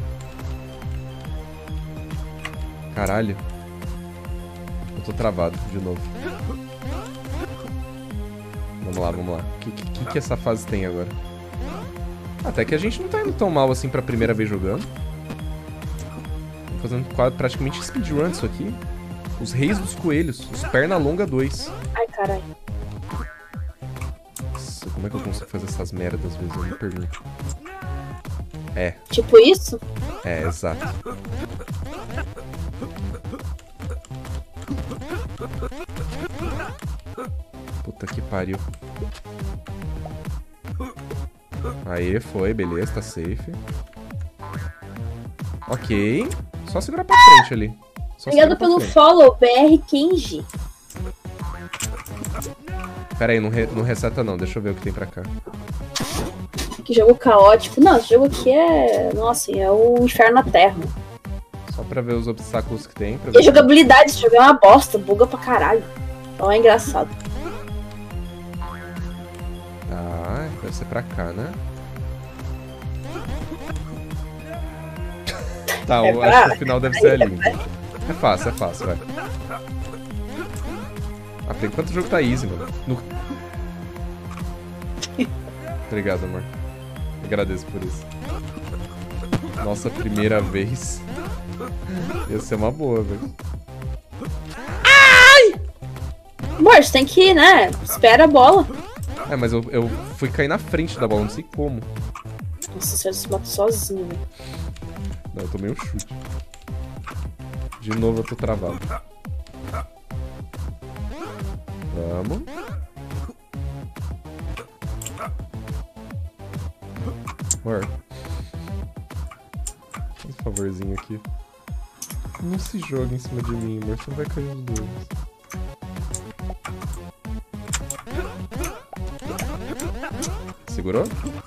Caralho. Eu tô travado de novo. Vamos lá, vamos lá. O que, que, que essa fase tem agora? Até que a gente não tá indo tão mal assim pra primeira vez jogando. Tô fazendo quase, praticamente speedrun isso aqui. Os Reis dos Coelhos. Os Pernalonga dois. Ai, caralho. Nossa, como é que eu consigo fazer essas merdas às vezes? Eu me pergunto. É, Tipo isso? é, exato. Puta que pariu. Aê, foi, beleza, tá safe. Ok. Só segurar pra frente ali. Só Obrigado segurar pra pelo frente. follow, B R Kenji. Pera aí, não, re não reseta não, deixa eu ver o que tem pra cá. Que jogo caótico. Não, esse jogo aqui é... Nossa, é o inferno na terra. Só pra ver os obstáculos que tem. Pra E a ver... jogabilidade desse jogo é uma bosta. Buga pra caralho. Então é engraçado. Tá, deve ser pra cá, né? Tá, É eu pra- acho que o final deve ser ali. É fácil, é fácil, vai. Ah, por enquanto o jogo tá easy, mano. No... Obrigado, amor. Agradeço por isso. Nossa primeira vez. Ia ser uma boa, velho. Amor, você tem que, né? Espera a bola. É, mas eu, eu fui cair na frente da bola, não sei como. Nossa, você se mata sozinho, velho. Não, eu tomei um chute. De novo eu tô travado. Vamos. Amor. Faz um favorzinho aqui. Não se joga em cima de mim, amor. Você não vai cair os dois. Segurou?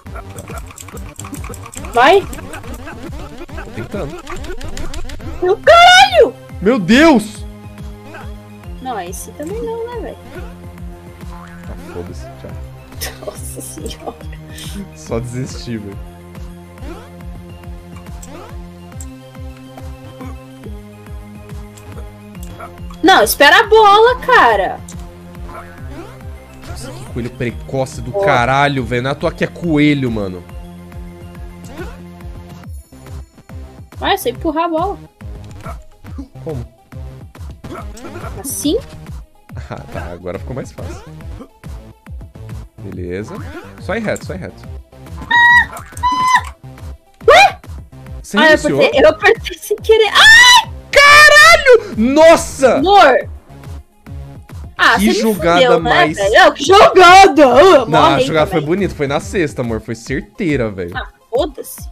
Vai. Tô tentando. Meu caralho! Meu Deus! Não, esse também não, né, velho? Ah, foda-se. Tchau. Nossa senhora. Só desistir, velho. Não, espera a bola, cara. Nossa, que coelho precoce do caralho, velho. Não é à toa que é coelho, mano. Vai, é só empurrar a bola. Como? Assim? Ah, tá. Agora ficou mais fácil. Beleza. Só ir reto, só ir reto. Ué? Você Ah, eu iniciou? apertei, eu apertei sem querer. Ai! Caralho! Nossa! Amor! Ah, Que você jogada me fudeu, mais- né, velho? Não, que jogada! Ah, Não, a morre, jogada foi também. bonita. Foi na sexta, amor. Foi certeira, velho. Ah, foda-se.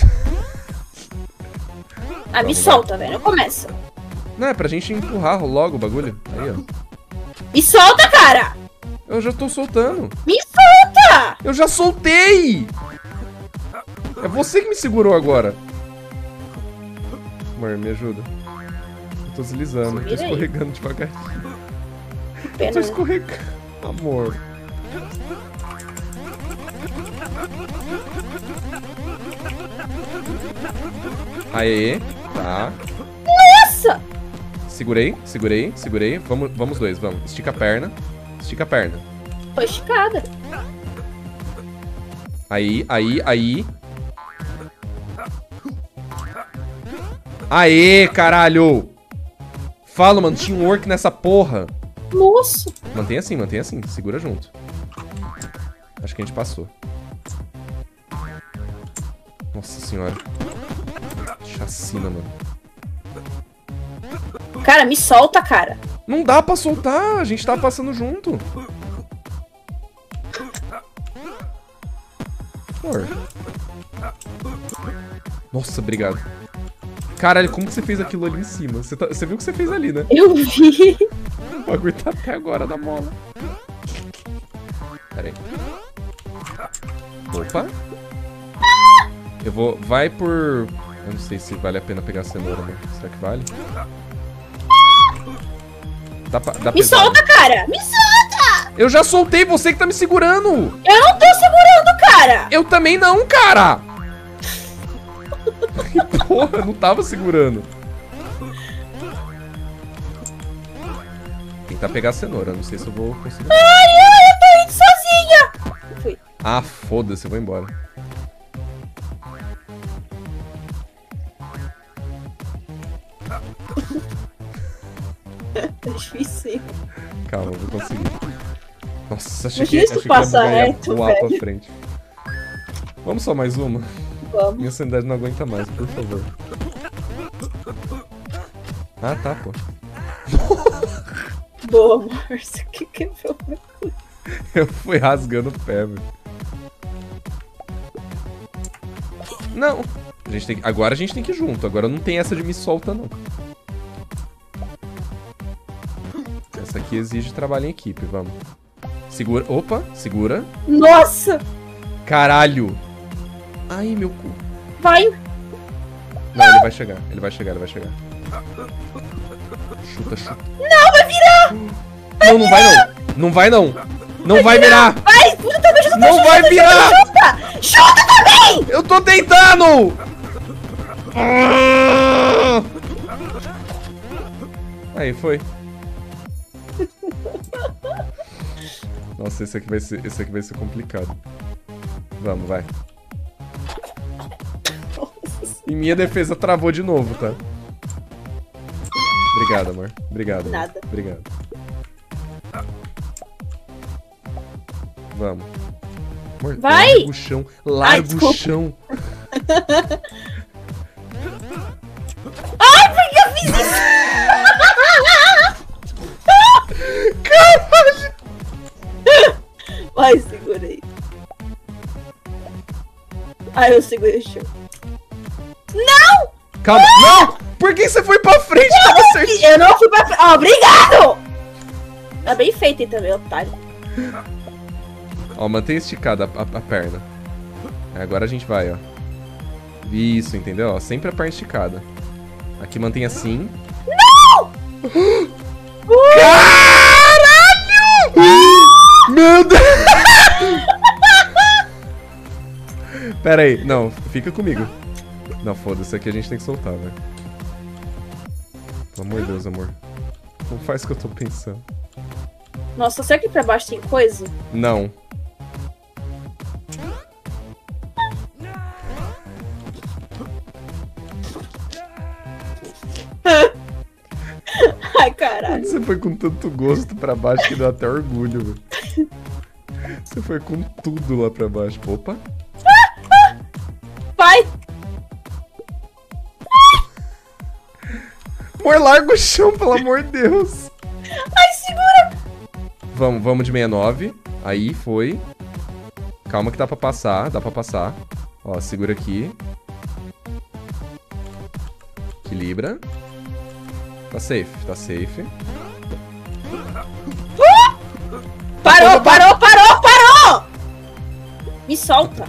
Ah, me Vamos, solta, velho. Não começa. Não, é pra gente empurrar logo o bagulho. Aí, ó. Me solta, cara! Eu já tô soltando. Me solta! Eu já soltei! É você que me segurou agora. Amor, me ajuda. Eu tô deslizando, eu tô Segura aí. escorregando devagarzinho. Eu tô Pena, né? escorregando. Amor. Aê, tá. Nossa! Segurei, segurei, segurei. Vamos, vamos dois, vamos. Estica a perna. Estica a perna. Tô esticada. Aí, aí, aí. Aê, caralho! Fala, mano, teamwork nessa porra. Nossa! Mantém assim, mantém assim. Segura junto. Acho que a gente passou. Nossa senhora. Chacina, mano. Cara, me solta, cara. Não dá pra soltar, a gente tá passando junto. Por. Nossa, obrigado. Caralho, como que você fez aquilo ali em cima? Você, tá, você viu o que você fez ali, né? Eu vi. O bagulho tá até agora na mola. Pera aí. Opa. Eu vou... Vai por... Eu não sei se vale a pena pegar a cenoura, né? Será que vale? Dá pra, dá Me pesado. solta, cara. Me solta! Eu já soltei, você que tá me segurando. Eu não tô segurando, cara. Eu também não, cara. Porra, eu não tava segurando. Tentar pegar a cenoura, não sei se eu vou conseguir. Ai, ai, eu tô indo sozinha. Fui. Ah, foda-se, eu vou embora. É difícil. Calma, eu vou conseguir. Nossa, achei Mas que, isso achei que passa ia reto, voar pra velho. frente. Vamos só mais uma? Vamos. Minha sanidade não aguenta mais, por favor. Ah, tá, pô. Boa, amor. Isso aqui quebrou meu cu. Eu fui rasgando o pé, velho. Não. A gente tem que... Agora a gente tem que ir junto. Agora não tem essa de me solta, não. Essa aqui exige trabalho em equipe, vamos. Segura. Opa, segura. Nossa! Caralho. Ai, meu cu. Vai! Não, ele vai chegar. Ele vai chegar, ele vai chegar. Chuta, chuta. Não, vai virar! Não, não vai não. Não vai não. Não vai virar. Vai! Chuta também, chuta Não vai virar. Chuta! Chuta também! Eu tô tentando. Ah! Aí, foi. Nossa, esse aqui vai ser, esse aqui vai ser complicado. Vamos, vai. E minha defesa travou de novo, tá? Obrigado, amor. Obrigado. Amor. Nada. Obrigado. Vamos. Amor, Vai! larga o chão. Larga Ai, o desculpa. chão. Ai, por que eu fiz isso? Caralho! Vai, segurei. Ai, eu segurei o chão. Não! Calma. Não! Por que você foi pra frente? Tava certinho. Eu não fui pra frente. Ah, obrigado! Tá bem feito aí também, otário. Ó, mantém esticada a, a, a perna. Aí, agora a gente vai, ó. Isso, entendeu? Ó, sempre a perna esticada. Aqui mantém assim. Não! Caralho! Meu Deus! Pera aí. Não, fica comigo. Não, foda-se. Aqui a gente tem que soltar, velho. Pelo amor de Deus, amor. Não faz o que eu tô pensando. Nossa, será que pra baixo tem coisa? Não. Ai, caralho. Você foi com tanto gosto pra baixo que deu até orgulho, velho. Você foi com tudo lá pra baixo. Opa. Vai! Amor, larga o chão, pelo amor de Deus. Ai, segura! Vamos, vamos de sessenta e nove. Aí, foi. Calma que dá pra passar, dá pra passar. Ó, segura aqui. Equilibra. Tá safe, tá safe. Parou, parou, parou, parou! Me solta.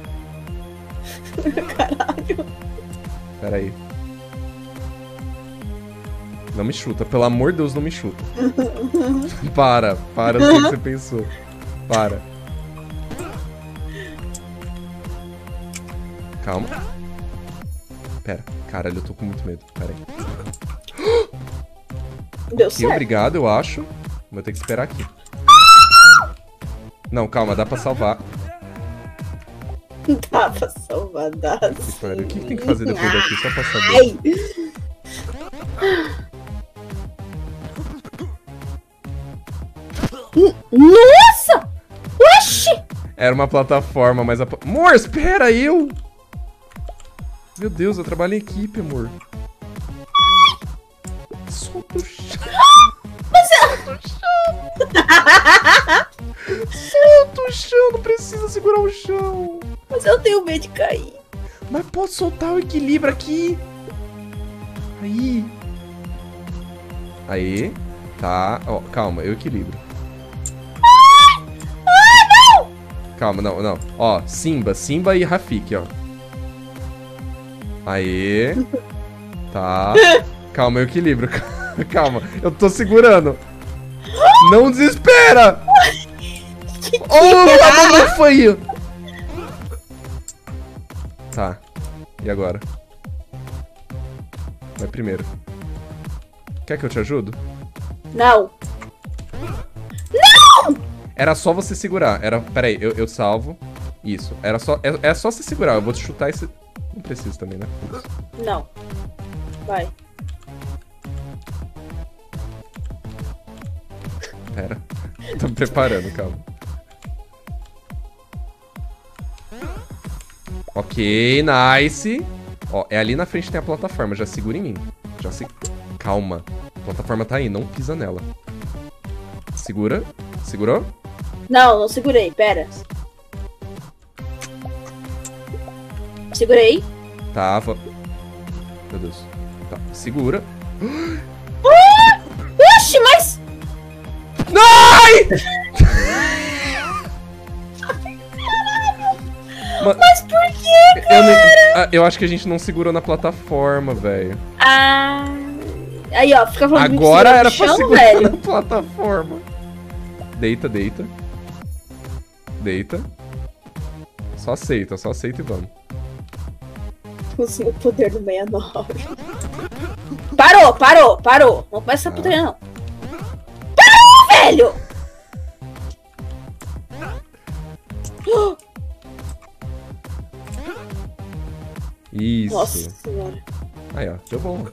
Caralho. Pera aí. Não me chuta, pelo amor de Deus, não me chuta. Para, para do que você pensou. Para. Calma. Pera, caralho, eu tô com muito medo. Pera aí. Deu Ok, certo. obrigado, eu acho. Vou ter que esperar aqui. Não, calma, dá pra salvar. Dá pra salvar, dá Que sim. pariu. O que, que tem que fazer depois daqui, só pra saber? Ai. Nossa! Oxi! Era uma plataforma, mas a... Amor, espera eu! Meu Deus, eu trabalho em equipe, amor. Solta o chão. Mas é... Solta o chão, não precisa segurar o chão. Mas eu tenho medo de cair. Mas posso soltar o equilíbrio aqui. Aí. Aí. Tá. Ó, calma, eu equilibro. Ah, não! Calma, não, não. Ó, Simba, Simba e Rafik, ó. Aí. Tá. Calma, eu equilibro. Calma, eu tô segurando. Não desespera! Oh, a mamãe foi! Tá. E agora? Vai primeiro. Quer que eu te ajudo? Não. Era só você segurar. Era. Pera aí, eu, eu salvo. Isso. Era só. É, é só você segurar. Eu vou te chutar esse. Não precisa também, né? Isso. Não. Vai. Pera. Tô me preparando, calma. Ok, nice. Ó, é ali na frente que tem a plataforma. Já segura em mim. Já se... Calma. A plataforma tá aí, não pisa nela. Segura. Segurou? Não, não segurei, pera. Segurei. Tava. Meu Deus. Tá, segura. Ah! Oxi, mas... Ai! Ma- Mas por quê, eu, não- cara? ah, eu acho que a gente não segurou na plataforma, velho. Ah... Aí, ó, fica falando de Agora segurar era no pra chão, segurar velho. na plataforma. Deita, deita. Deita. Só aceita, só aceita e vamos. Usei o poder do sessenta e nove. Parou, parou, parou. Não começa a Ah. putaria, não. Parou, velho! Isso. Nossa senhora. Aí, ó. Deu bom.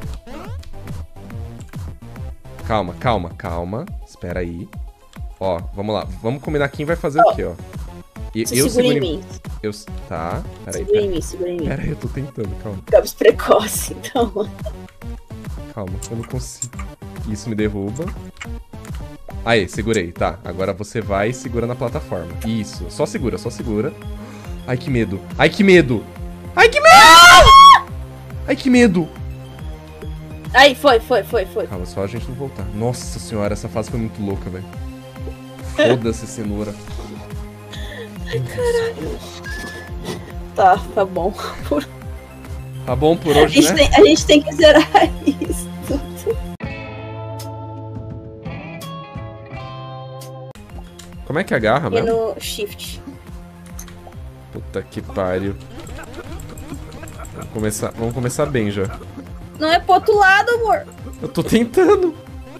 Calma, calma, calma. Espera aí. Ó, vamos lá. Vamos combinar quem vai fazer Ó. o quê, ó. E, Você eu segura em seguro mim. Eu... Tá. Pera aí, Segura em pera. mim, segura em mim. Pera aí, eu tô tentando, calma. Gabs precoce, então. Calma, eu não consigo. Isso me derruba. Aí, segurei. Tá, agora você vai e segura na plataforma. Isso, só segura, só segura. Ai, que medo. Ai, que medo. Ai, que medo! Ai, que medo. Aí, foi, foi, foi, foi. Calma, só a gente não voltar. Nossa senhora, essa fase foi muito louca, velho. Foda-se, cenoura. Tá, tá bom. Tá bom por A hoje, gente, né? tem, a gente tem que zerar isso. Como é que agarra E mesmo? no shift. Puta que pariu. Vamos começar, vamos começar bem já. Não é pro outro lado, amor. Eu tô tentando.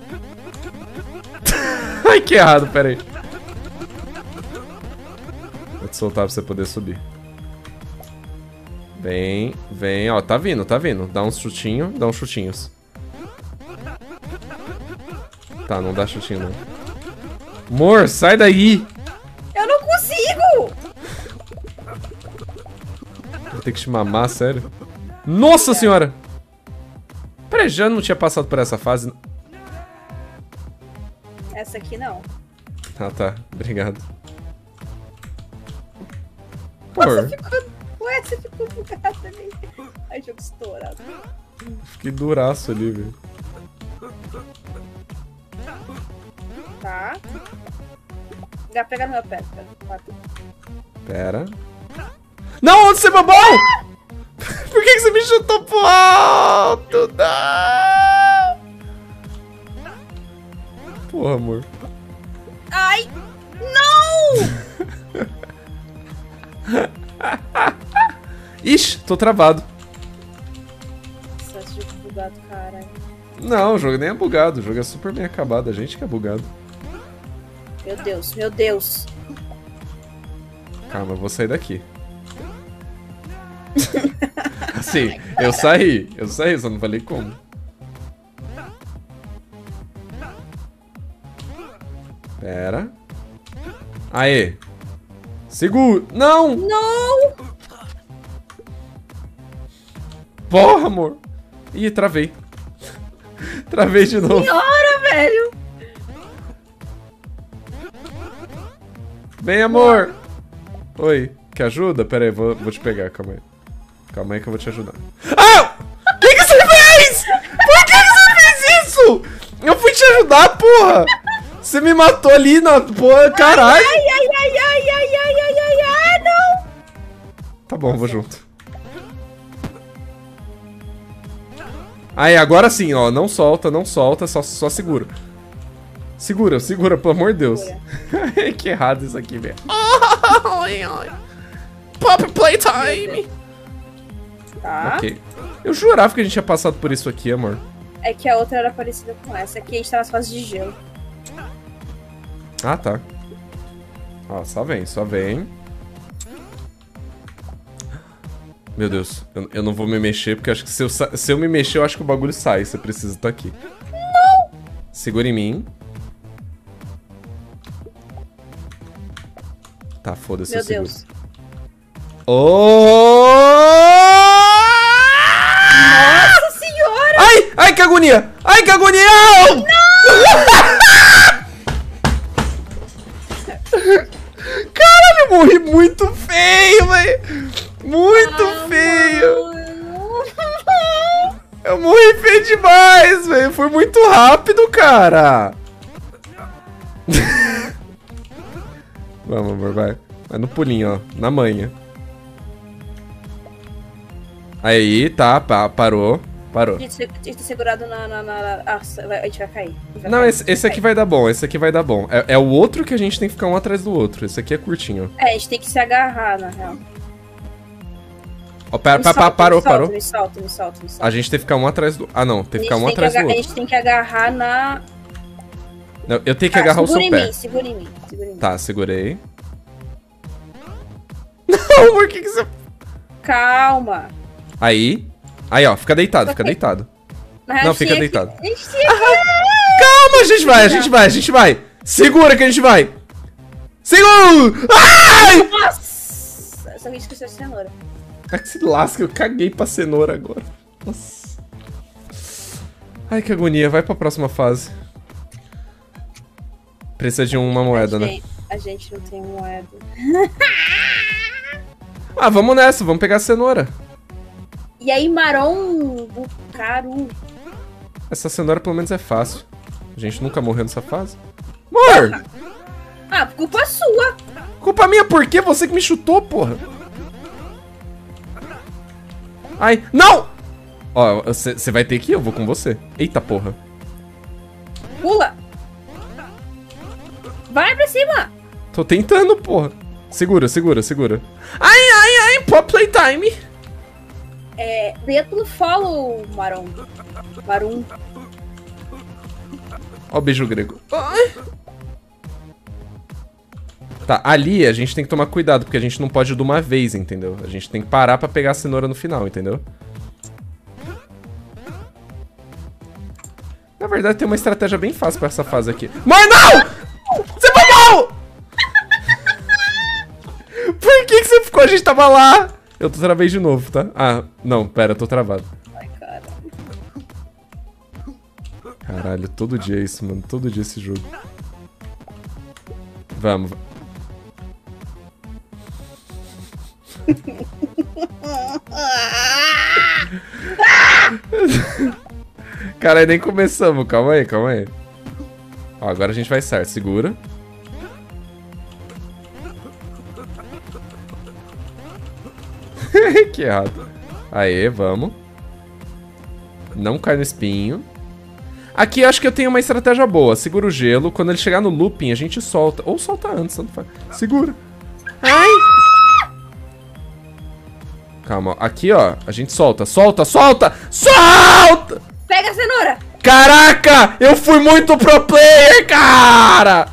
Ai, que errado, pera aí. Vou te soltar pra você poder subir. Vem, vem, ó, tá vindo, tá vindo. Dá uns chutinhos, dá uns chutinhos. Tá, não dá chutinho não. Amor, sai daí! Eu não consigo! Vou ter que te mamar, sério? Nossa senhora! Peraí, já não tinha passado por essa fase? Essa aqui não. Ah, tá. Obrigado. Nossa, ficou... Ué, você ficou bugado ali. Ai, jogo estourado. Fiquei duraço ali, velho. Tá. Já pega no meu pé. Pera. Pera. Não, onde você babou? Ah! Por que, que você me chutou pro alto? Não! Porra, amor. Ai! Não! Ixi, tô travado. Nossa, esse jogo é bugado, cara. Não, o jogo nem é bugado. O jogo é super bem acabado. A gente que é bugado. Meu Deus, meu Deus. Calma, eu vou sair daqui. Assim, eu saí. Eu saí, só não falei como. Pera. Aê. Segura. Não! Não! Porra, amor. Ih, travei. Travei de novo. Senhora, velho! Vem, amor. Oi. Quer ajuda? Pera aí, vou, vou te pegar. Calma aí. Calma aí que eu vou te ajudar. Ah! O que que você fez? Por que que você fez isso? Eu fui te ajudar, porra. Você me matou ali na... Porra, caralho. Ai, ai, ai, ai, ai, ai, ai, ai, ai, não! Tá bom, vou junto. Aí, agora sim, ó. Não solta, não solta, só, só segura. Segura, segura, pelo amor de Deus. Que errado isso aqui, velho. Pop Playtime! Tá. Ok. Eu jurava que a gente tinha passado por isso aqui, amor. É que a outra era parecida com essa. Aqui a gente tá nas fases de gelo. Ah, tá. Ó, só vem, só vem. Meu Deus, eu, eu não vou me mexer, porque acho que se eu, se eu me mexer, eu acho que o bagulho sai. Você precisa estar aqui. Não! Segura em mim. Tá, foda-se. Meu Deus. Oh! Nossa senhora! Ai! Ai, que agonia! Ai, que agonia! Não! Caralho, eu morri muito feio, velho! Muito ah, feio! Mano. Eu morri feio demais, velho! Foi muito rápido, cara! Vamos, amor, vai. Vai no pulinho, ó. Na manha. Aí, tá, pá, parou. Parou. A gente tá segurado na... na, na... Ah, a gente vai cair. Vai Não, cair, esse, esse aqui vai dar bom, esse aqui vai dar bom. É, é o outro que a gente tem que ficar um atrás do outro. Esse aqui é curtinho. É, a gente tem que se agarrar, na real. Ó, pera, pa, pa, parou, me solta, parou. Me solta, me solta, me solta. A gente tem que ficar um atrás do... Ah, não, tem que ficar um atrás do outro. A gente tem que agarrar na... Não, eu tenho que ah, agarrar o seu em pé. Mim, segura em mim, segura em mim. Tá, segurei. Não, por que que você... Calma. Aí. Aí, ó, fica deitado, fica Okay. deitado. Mas Não, fica deitado. Que... A gente tinha que... Calma, a gente vai, a gente vai, a gente vai. Segura que a gente vai. Segura! Ai! Nossa! Só que a gente esqueceu de cenoura. Ah, que se lasca, eu caguei pra cenoura agora. Nossa. Ai, que agonia. Vai pra próxima fase. Precisa de uma moeda, a né? Gente, a gente não tem moeda. Ah, vamos nessa, vamos pegar a cenoura. E aí, Maron, Bucaru. Essa cenoura pelo menos é fácil. A gente nunca morreu nessa fase. Amor! Ah, culpa sua. Culpa minha, por quê? Você que me chutou, porra. Ai, não! Ó, você vai ter que ir, eu vou com você. Eita, porra. Pula. Vai pra cima. Tô tentando, porra. Segura, segura, segura. Ai, time. É, dentro follow, Marum. Marum. Ó o beijo grego. Ai. Tá, ali a gente tem que tomar cuidado, porque a gente não pode de uma vez, entendeu? A gente tem que parar pra pegar a cenoura no final, entendeu? Na verdade, tem uma estratégia bem fácil pra essa fase aqui. Mas não! Você foi mal! Por que que você ficou? A gente tava lá! Eu tô travei de novo, tá? Ah, não, pera, eu tô travado. Ai, caralho. Caralho, todo dia é isso, mano. Todo dia esse jogo. Vamos. Cara, nem começamos. Calma aí, calma aí. Ó, agora a gente vai certo. Segura. Que errado. Aê, vamos. Não cai no espinho. Aqui eu acho que eu tenho uma estratégia boa. Segura o gelo. Quando ele chegar no looping, a gente solta. Ou solta antes, tanto faz. Segura. Ai! Calma, ó. Aqui, ó. A gente solta. Solta, solta! Solta! Pega a cenoura! Caraca! Eu fui muito pro player, cara!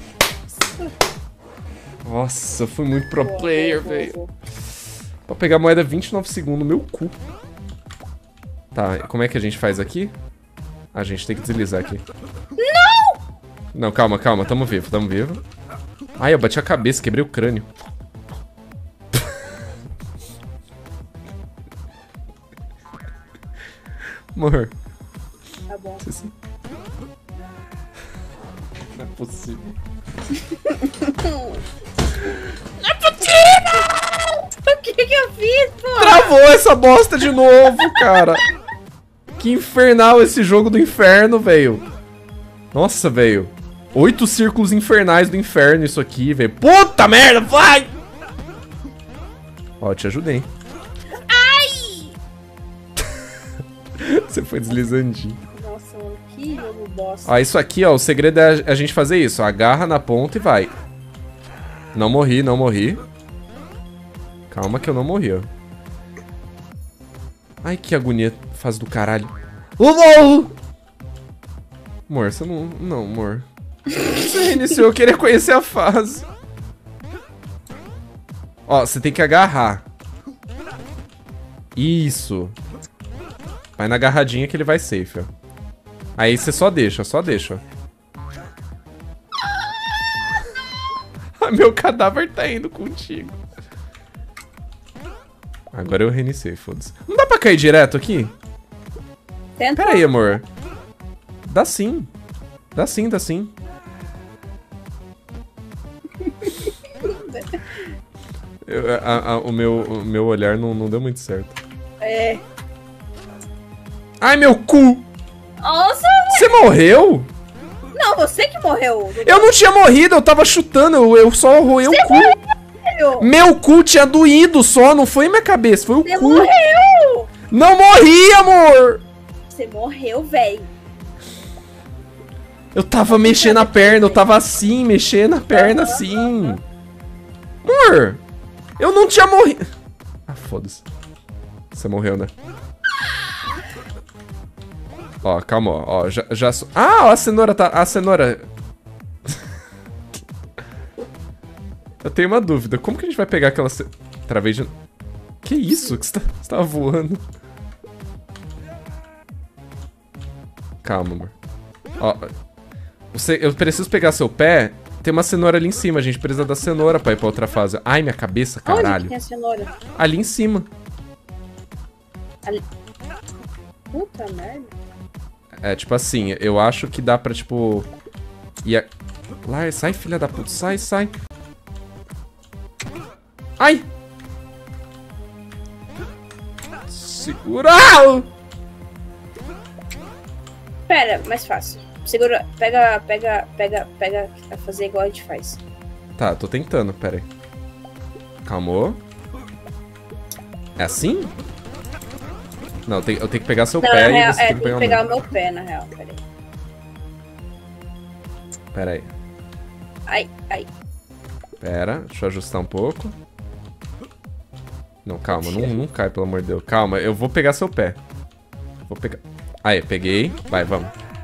Nossa, eu fui muito pro Boa, player, boa, velho. boa. Pra pegar a moeda vinte e nove segundos, meu cu. Tá, como é que a gente faz aqui? A gente tem que deslizar aqui. Não! Não, calma, calma. Tamo vivo, tamo vivo. Ai, eu bati a cabeça, quebrei o crânio. Amor. Tá bom. Não é possível. Não é possível! O que que eu fiz, pô? Travou essa bosta de novo, cara. Que infernal esse jogo do inferno, velho. Nossa, velho. Oito círculos infernais do inferno isso aqui, velho. Puta merda, vai! Ó, eu te ajudei. Ai! Você foi deslizandinho. Nossa, mano, que jogo bosta. Ó, isso aqui, ó, o segredo é a gente fazer isso. Agarra na ponta e vai. Não morri, não morri. Calma que eu não morri, ó. Ai, que agonia faz do caralho. Oh, amor, você não... Não, amor. Você reiniciou, eu queria conhecer a fase. Ó, você tem que agarrar. Isso. Vai na agarradinha que ele vai safe, ó. Aí você só deixa, só deixa. Ah, meu cadáver tá indo contigo. Agora eu reiniciei, foda-se. Não dá pra cair direto aqui? Tenta. Pera aí, amor. Dá sim. Dá sim, dá sim. Eu, a, a, o, meu, o meu olhar não, não deu muito certo. É. Ai, meu cu! Nossa, Você morreu? não, você que morreu. Eu não tinha morrido, eu tava chutando, eu, eu só roei o cu. Morreu. Meu cu tinha doído só, não foi minha cabeça, foi o Você cu. morreu. Não morri, amor! Você morreu, velho. Eu tava mexendo a perna, eu tava assim, mexendo a perna assim. Amor, eu não tinha morrido. Ah, foda-se. Você morreu, né? Ó, calma, ó, ó, já, já... Ah, ó, a cenoura tá... A cenoura... Eu tenho uma dúvida, como que a gente vai pegar aquela... Ce... Travei de... Que isso? Que você, tá... você tava voando? Calma, amor. Ó, você... eu preciso pegar seu pé. Tem uma cenoura ali em cima, a gente precisa da cenoura pra ir pra outra fase. Ai, minha cabeça, Onde caralho. que tem a cenoura? Ali em cima. Ali... Puta merda. É, tipo assim, eu acho que dá pra, tipo... Ir a... Lá, sai, filha da puta, sai, sai. Ai! Segura! Pera, mais fácil. Segura, pega, pega, pega, pega, pra fazer igual a gente faz. Tá, tô tentando, pera aí. Calmou. É assim? Não, eu tenho, eu tenho que pegar seu Não, pé na e real, você é, tem que tem pegar que o pegar meu. o meu pé, na real, pera aí. Pera aí. Ai, ai. Pera, deixa eu ajustar um pouco. Não, calma, não, não cai, pelo amor de Deus. Calma, eu vou pegar seu pé. Vou pegar... Aí, peguei. Vai, vamos.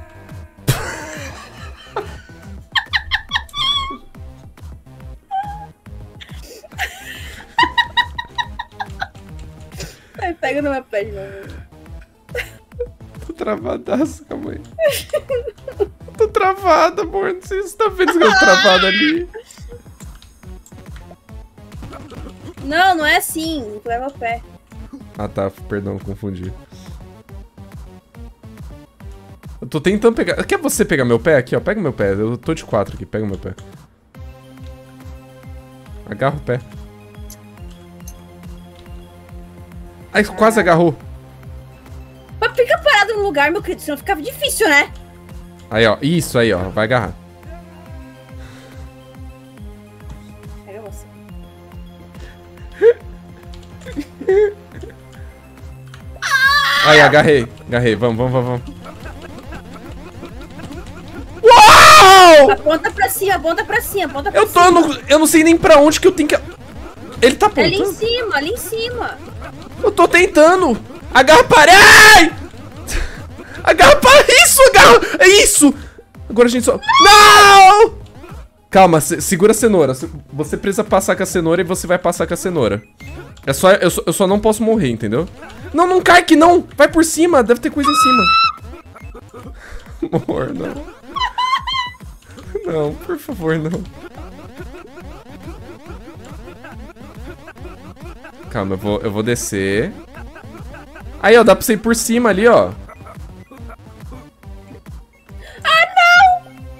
Ai, pega no meu pé de novo. Tô travadaço, calma aí. Tô travada, amor. Não sei se você tá vendo que eu tô travada ali. Não, não é assim. Leva o pé. Ah, tá. Perdão, confundi. Eu tô tentando pegar... Quer você pegar meu pé? Aqui, ó. Pega meu pé. Eu tô de quatro aqui. Pega meu pé. Agarra o pé. Ai, quase agarrou. Mas fica parado no lugar, meu querido. Senão ficava difícil, né? Aí, ó. Isso aí, ó. Vai agarrar. Pega você. Aí, agarrei. Agarrei. Vamos, vamos, vamos, vamos. Uau! Aponta pra cima, aponta pra cima, aponta pra Eu tô... cima. No, eu não sei nem pra onde que eu tenho que... Ele tá apontando? Ali em cima, ali em cima. Eu tô tentando. Agarra para... Ai! Agarra para... Isso, agarra... É isso! Agora a gente só... Não! Calma, se, segura a cenoura. Você precisa passar com a cenoura e você vai passar com a cenoura. É só... Eu só, eu só não posso morrer, entendeu? Não, não cai que não! Vai por cima, deve ter coisa em cima. Amor, não. Não, por favor, não. Calma, eu vou, eu vou descer. Aí, ó, dá pra você ir por cima ali, ó. Ah, não!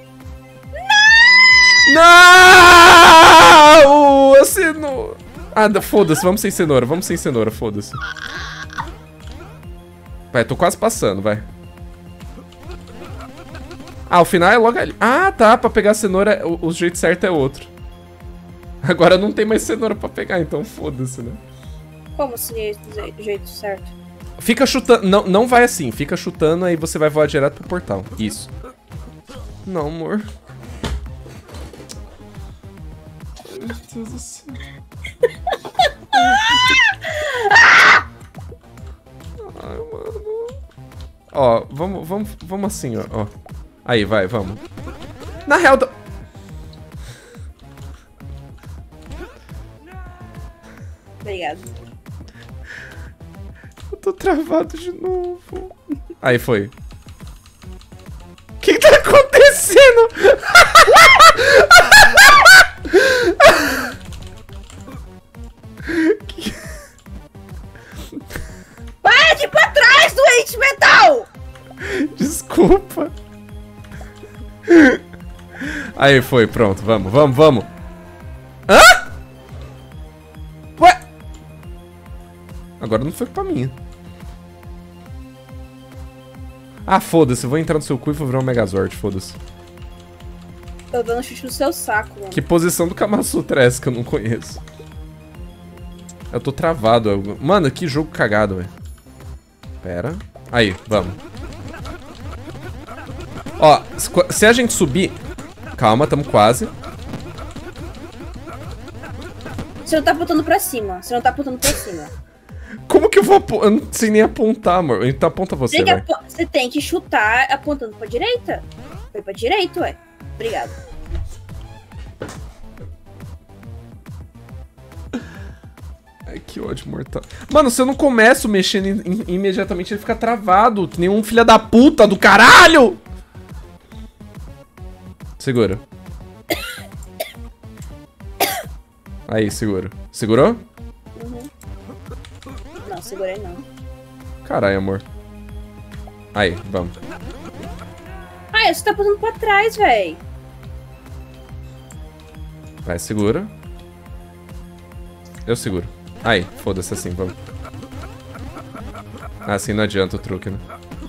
Não! A cenoura. Ah, foda-se, vamos sem cenoura, vamos sem cenoura, foda-se. Vai, tô quase passando, vai. Ah, o final é logo ali. Ah, tá, pra pegar a cenoura, o, o jeito certo é outro. Agora não tem mais cenoura pra pegar, então foda-se, né? Como assim é o jeito certo? Fica chutando, não, não vai assim, fica chutando, aí você vai voar direto pro portal. Isso. Não, amor. Ai, meu Deus do céu. Ai, mano. Ó, vamos, vamos, vamos assim, ó, ó. Aí, vai, vamos. Na real... Do... Obrigado. Eu tô travado de novo. Aí, foi. O que que tá acontecendo? que... Para de ir pra trás, doente mental! Desculpa. Aí, foi, pronto, vamos, vamos, vamos. Hã? Ué? Agora não foi culpa minha. Ah, foda-se, eu vou entrar no seu cu e vou virar um Megazord, foda-se. Tô dando chute no seu saco, mano. Que posição do Kama Sutra é essa que eu não conheço? Eu tô travado. Eu... Mano, que jogo cagado, velho. Pera. Aí, vamos. Ó, se a gente subir... Calma, tamo quase. Você não tá apontando pra cima. Você não tá apontando pra cima. Como que eu vou apontar? Eu não sei nem apontar, amor. Então aponta você, Tem que vai. apo... Você tem que chutar apontando pra direita. Foi pra direita, ué. Obrigado. Ai, que ódio mortal. Mano, se eu não começo mexendo in, in, imediatamente, ele fica travado. Que nem um filho da puta do caralho! Segura. Aí, segura. Segurou? Uhum. Não, segurei não. Caralho, amor. Aí, vamos. Ai, você tá apontando pra trás, véi. Vai, segura. Eu seguro. Aí, foda-se assim, vamos. Ah, assim não adianta o truque, né?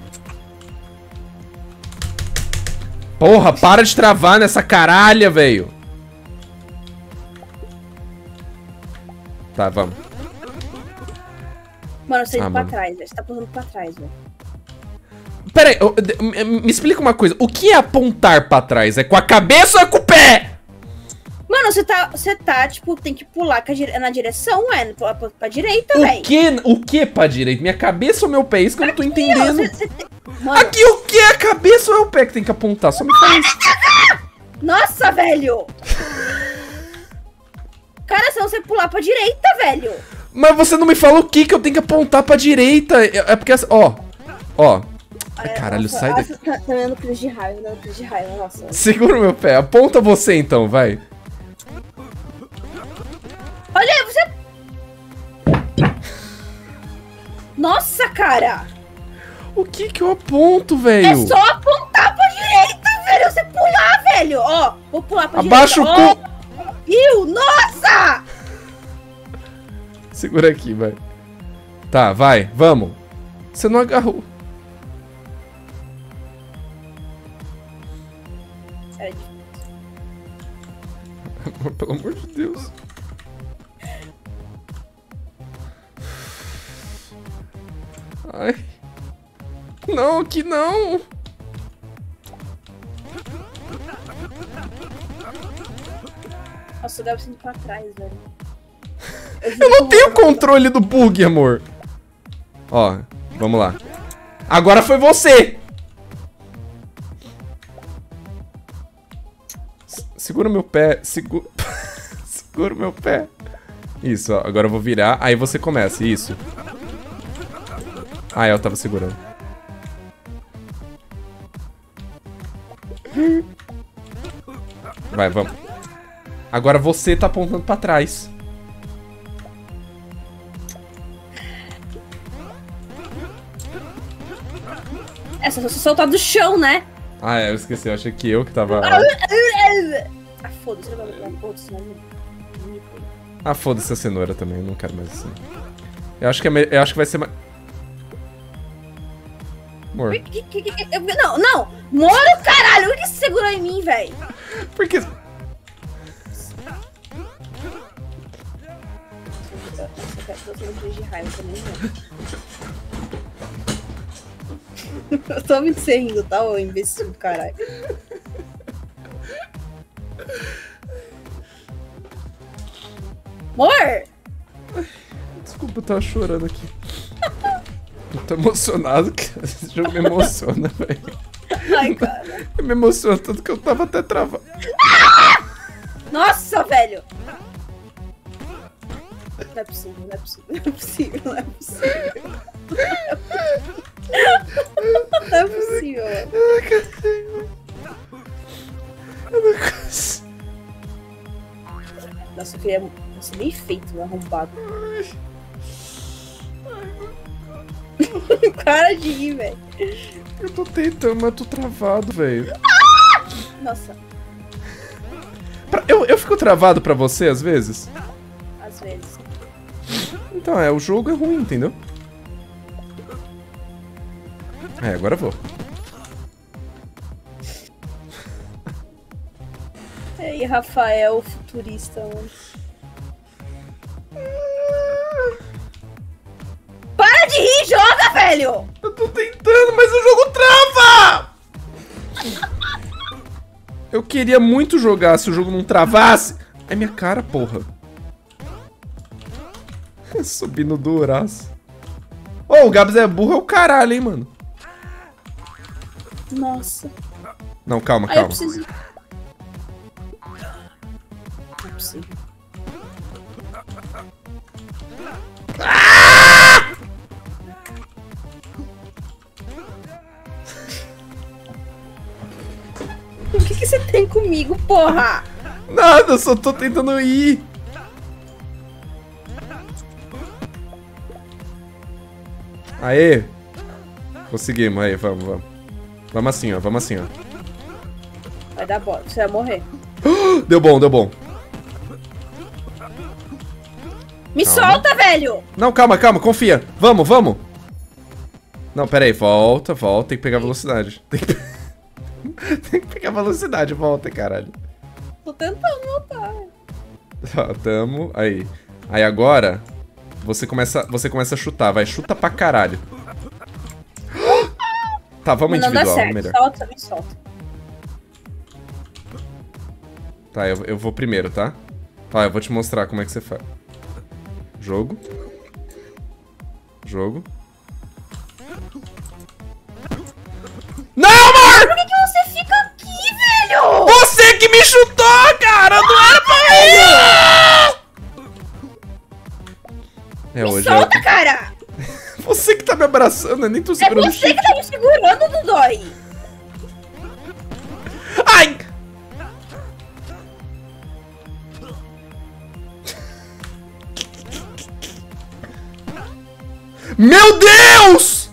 Porra, para de travar nessa caralha, velho. Tá, vamos. Mano, você tá Ah, pra mano. trás, velho. Você tá apontando pra trás, velho. Pera aí, eu- de- me- me explica uma coisa. O que é apontar pra trás? É com a cabeça ou é com o pé? Mano, Mano, você tá, você tá, tipo, tem que pular na direção, ué, pra, pra, pra direita, velho. O que? O que pra direita? Minha cabeça ou meu pé? Isso que eu não tô entendendo. Ó, você, você... Mano... Aqui o que? A cabeça ou é o pé que tem que apontar? Só me fala isso. Nossa, velho! Cara, senão você pular pra direita, velho. Mas você não me fala o que que eu tenho que apontar pra direita. É, é porque, ó, ó. Ai, caralho, nossa, sai daqui. Tá dando crise de raiva, dando crise de raiva, nossa. Segura o meu pé, aponta você então, vai. Olha aí, você... Nossa, cara! O que que eu aponto, velho? É só apontar pra direita, velho! Você pular, velho! Ó, vou pular pra Abaixa direita. Abaixa o cu... Oh, viu? Nossa! Segura aqui, vai. Tá, vai, vamos. Você não agarrou. Sério. Pelo amor de Deus. Ai. Não, aqui não. Nossa, eu dava indo pra trás, velho. Eu, eu não tenho controle do bug, amor. Ó, vamos lá. Agora foi você. Segura o meu pé. Segura... Segura o meu pé. Isso, ó. Agora eu vou virar. Aí você começa. Isso. Ah, eu tava segurando. Vai, vamos. Agora você tá apontando pra trás. É só você soltar do chão, né? Ah, é, eu esqueci. Eu achei que eu que tava... Ah, foda-se. Foda-se, não. Ah, foda-se a cenoura também. Eu não quero mais assim. Eu acho que, é me... eu acho que vai ser mais... Amor. Não, não! Moro, caralho! Por que você segurou em mim, velho? Porque... Eu tô me rindo, tá, ô imbecil, caralho. Amor! Desculpa, eu tava chorando aqui. Eu tô emocionado, que esse jogo me emociona, velho. Ai, cara. Me emociona tanto que eu tava até travado. Nossa, velho! Não é possível, não é possível, não é possível, não é possível. Não é possível, mano. Eu não consigo. Eu não consigo. Nossa, eu queria... Nossa, bem feito, arrombado. Cara de rir, velho. Eu tô tentando, mas eu tô travado, velho. Nossa. Pra, eu, eu fico travado pra você, às vezes? Às vezes. Então, é, o jogo é ruim, entendeu? É, agora eu vou. E aí, Rafael, futurista, mano. Para de rir, joga, velho! Eu tô tentando, mas o jogo trava! Eu queria muito jogar se o jogo não travasse. É minha cara, porra. Subindo duraço. Ô, oh, o Gabs é burro é o caralho, hein, mano. Nossa. Não, calma, Ai, calma. eu preciso... Não é possível. Ah! O que que você tem comigo, porra? Nada, eu só tô tentando ir. Aê! Conseguimos, aí, vamos, vamos. Vamos assim, ó, vamos assim, ó. Vai dar bola, você vai morrer. Deu bom, deu bom. Me Calma. solta, velho! Não, calma, calma, confia. Vamos, vamos. Não, pera aí, volta, volta, tem que pegar velocidade. Tem que, tem que pegar velocidade, volta, caralho. Tô tentando voltar. Tá, tamo, aí. Aí agora, você começa, você começa a chutar, vai, chuta pra caralho. Tá, vamos Mas não dá individual, certo, melhor. solta, me solta. Tá, eu, eu vou primeiro, tá? Ó, eu vou te mostrar como é que você faz. Jogo. Jogo. Não, amor! Por que, que você fica aqui, velho? Você que me chutou, cara! Não era pra ir! É, Me hoje solta, eu... cara! Você que tá me abraçando, eu nem tô É segurando o você chute. que tá me segurando, Dudói! Ai! Meu Deus!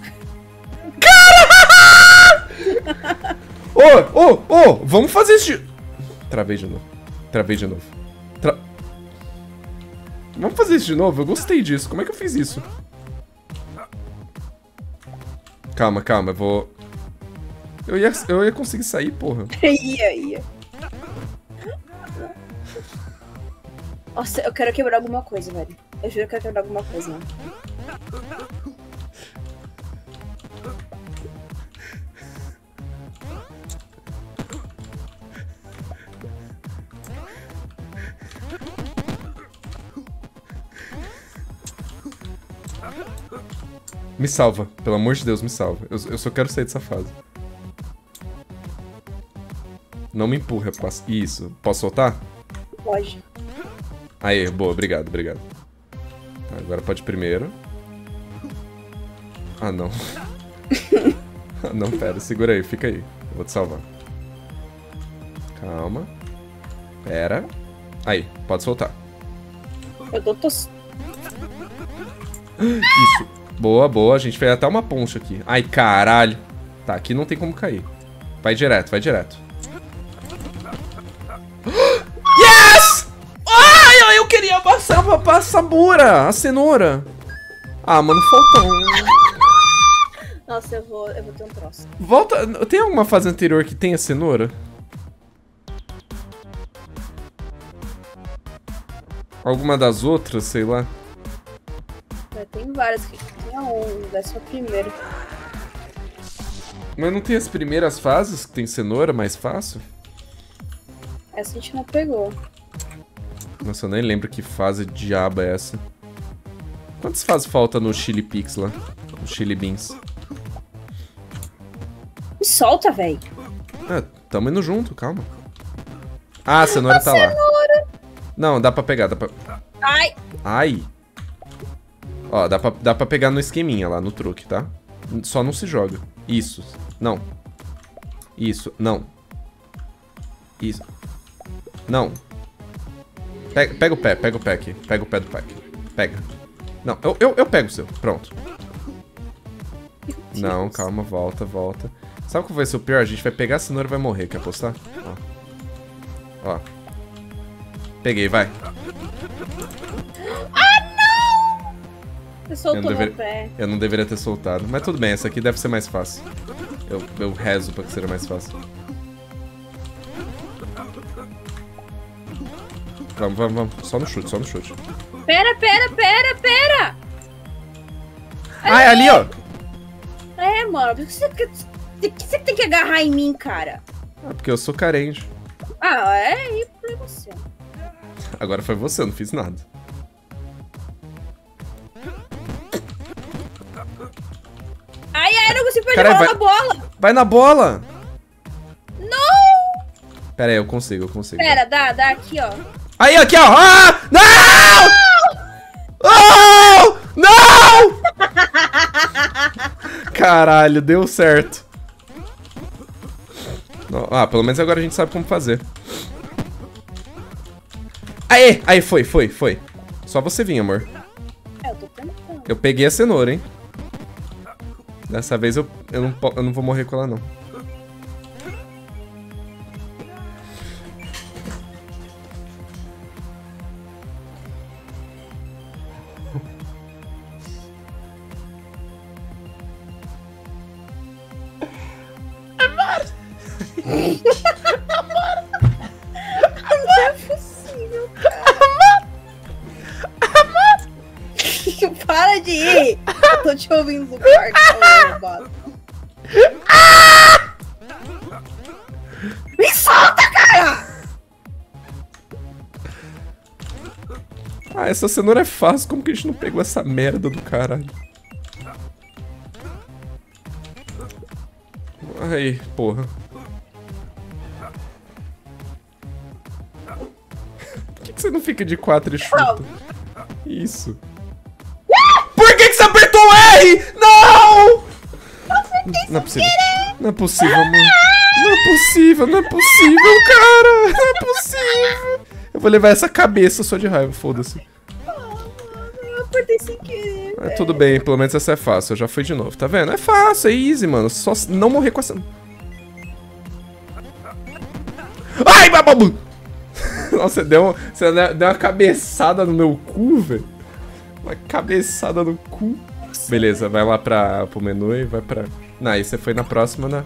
Cara! Ô, ô, ô, vamos fazer isso de... Travei de novo. Travei de novo. Tra... Vamos fazer isso de novo? Eu gostei disso. Como é que eu fiz isso? Calma, calma, eu vou... Eu ia, eu ia conseguir sair, porra. Ia, ia. Nossa, eu quero quebrar alguma coisa, velho. Eu juro que eu quero quebrar alguma coisa, né? Me salva, pelo amor de Deus, me salva. Eu, eu só quero sair dessa fase. Não me empurra, posso... Isso. Posso soltar? Pode. Aê, boa, obrigado, obrigado. Tá, agora pode ir primeiro. Ah, não. Ah, não, pera, segura aí, fica aí. Eu vou te salvar. Calma. Pera. Aí, pode soltar. Eu tô tos... Isso. Boa, boa. A gente fez até uma ponte aqui. Ai, caralho. Tá, aqui não tem como cair. Vai direto, vai direto. Yes! Ai, eu queria passar pra sabura, a cenoura. Ah, mano, faltou um. Nossa, eu vou, eu vou ter um troço. Volta. Tem alguma fase anterior que tenha cenoura? Alguma das outras, sei lá. É, tem várias que tem a onze, décima primeira. Mas não tem as primeiras fases que tem cenoura mais fácil? Essa a gente não pegou. Nossa, eu nem lembro que fase diabo é essa. Quantas fases falta no Chili Pix lá? No Chili Beans? Me solta, velho. Ah, tamo indo junto, calma. Ah, a cenoura A tá lá. cenoura. Não, dá pra pegar, dá pra... Ai! Ai! Ó, dá pra, dá pra pegar no esqueminha lá, no truque, tá? Só não se joga. Isso. Não. Isso. Não. Isso. Não. Pega, pega o pé, pega o pé aqui. Pega o pé do pé aqui. Pega. Não, eu, eu, eu pego o seu. Pronto. Não, calma, volta, volta. Sabe o que vai ser o pior? A gente vai pegar a cenoura e vai morrer. Quer apostar? Ó. Ó. Peguei, vai. Você soltou Eu não, meu dever... pé. eu não deveria ter soltado. Mas tudo bem, essa aqui deve ser mais fácil. Eu, eu rezo pra que seja mais fácil. Vamos, vamos, vamos. Só no chute, só no chute. Pera, pera, pera, pera! Ah, é ali, ó! É, mano, por que você, por que você tem que agarrar em mim, cara? Ah, porque eu sou carente. Ah, é? E por você? Agora foi você, eu não fiz nada. Ai, ai, não consigo perder Caralho, a vai- bola! Vai na bola! Não! Pera aí, eu consigo, eu consigo. Pera, dá, dá aqui, ó. Aí, aqui, ó! Ah! Não! Oh! Não! Caralho, deu certo. Não, ah, pelo menos agora a gente sabe como fazer. Aê! Aí, foi, foi, foi. Só você vir, amor. É, eu tô tentando. Eu peguei a cenoura, hein? Dessa vez eu, eu, não, po- eu não vou morrer com ela, não. Não é possível, cara. Para de ir! Eu tô te ouvindo no quarto, ô roubado. Me solta, cara! Ah, essa cenoura é fácil. Como que a gente não pegou essa merda do caralho? Aí, porra. Por que, que você não fica de quatro e chuta? Isso. Por que, que você apertou o R? Não! Não é possível. Não é possível, mano. Não é possível, não é possível, cara. Não é possível. Eu vou levar essa cabeça só de raiva, foda-se. Eu apertei sem querer. É, tudo bem, pelo menos essa é fácil. Eu já fui de novo, tá vendo? É fácil, é easy, mano. Só não morrer com essa... Ai, bababu! Nossa, deu, você deu uma cabeçada no meu cu, velho. Uma cabeçada no cu. Beleza, vai lá pra, pro menu e vai pra... Não, aí você foi na próxima, né?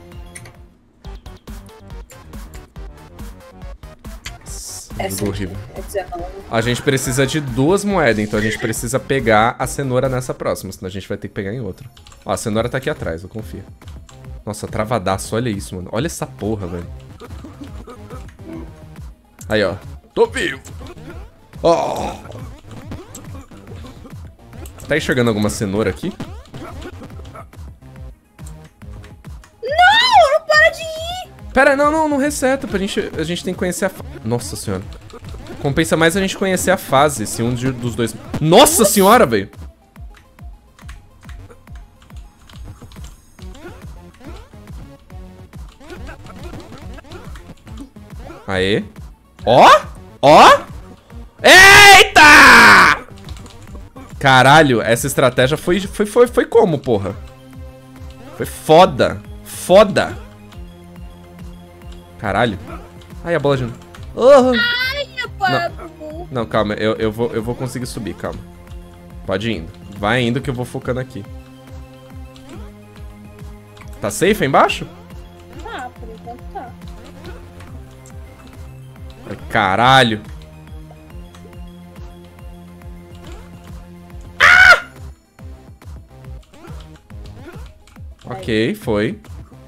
Essa horrível. É dezenove. A gente precisa de duas moedas, então a gente precisa pegar a cenoura nessa próxima, senão a gente vai ter que pegar em outra. Ó, a cenoura tá aqui atrás, eu confio. Nossa, travadaço, olha isso, mano. Olha essa porra, velho. Aí, ó. Tô vivo! Ó! Tá enxergando alguma cenoura aqui? Não, não para de ir! Pera, não, não, não reseta, pra gente, a gente tem que conhecer a fase. Nossa senhora. Compensa mais a gente conhecer a fase, se um de, dos dois... Nossa senhora, velho! Aê. Ó! Ó! Eita! Caralho, essa estratégia foi, foi, foi, foi como, porra? Foi foda. Foda. Caralho. Ai, a bola de... Oh. Ai, não. não, calma. Eu, eu, vou, eu vou conseguir subir, calma. Pode ir indo. Vai indo que eu vou focando aqui. Tá safe aí embaixo? Tá, por enquanto tá. Ai, caralho. Ah! Ok, foi.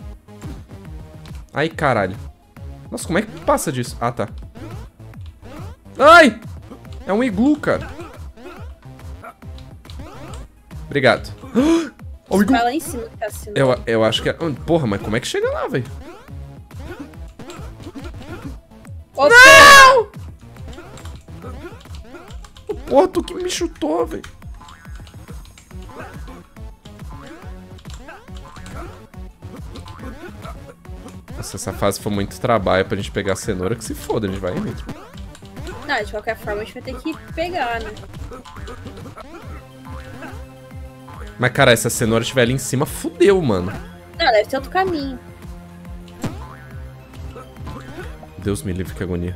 Ai, caralho. Nossa, como é que passa disso? Ah, tá. Ai! É um iglu, cara. Obrigado. Oh, o iglu. Vai lá em cima que tá assim. Eu, eu acho que é... Porra, mas como é que chega lá, velho? Ô, não! Porra, tu que me chutou, velho. Nossa, essa fase foi muito trabalho pra gente pegar a cenoura, que se foda, a gente vai ir mesmo. Não, de qualquer forma a gente vai ter que pegar, né? Mas, cara, essa cenoura estiver ali em cima, fudeu, mano. Não, deve ter outro caminho. Deus me livre, que agonia.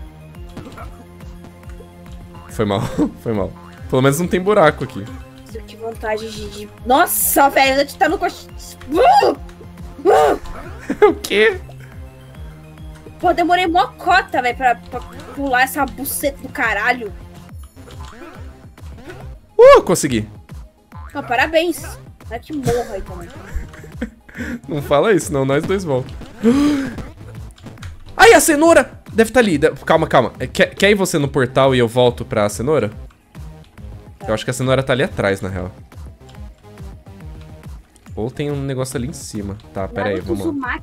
Foi mal, foi mal. Pelo menos não tem buraco aqui. Que vontade de... de... Nossa, velho, a gente tá no cox... Uh! Uh! O quê? Pô, demorei mó cota, velho, pra, pra pular essa buceta do caralho. Uh, consegui. Não, parabéns. Vai que morra aí também. Não fala isso, não, nós dois voltamos. Ai, a cenoura! Deve estar ali. Calma, calma. Quer, quer ir você no portal e eu volto pra cenoura? Eu acho que a cenoura tá ali atrás, na real. Ou tem um negócio ali em cima. Tá, pera aí, vamos lá.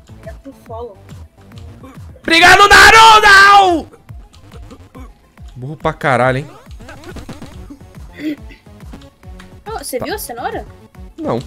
Obrigado, Naruto! Burro pra caralho, hein? Oh, você tá. viu a cenoura? Não.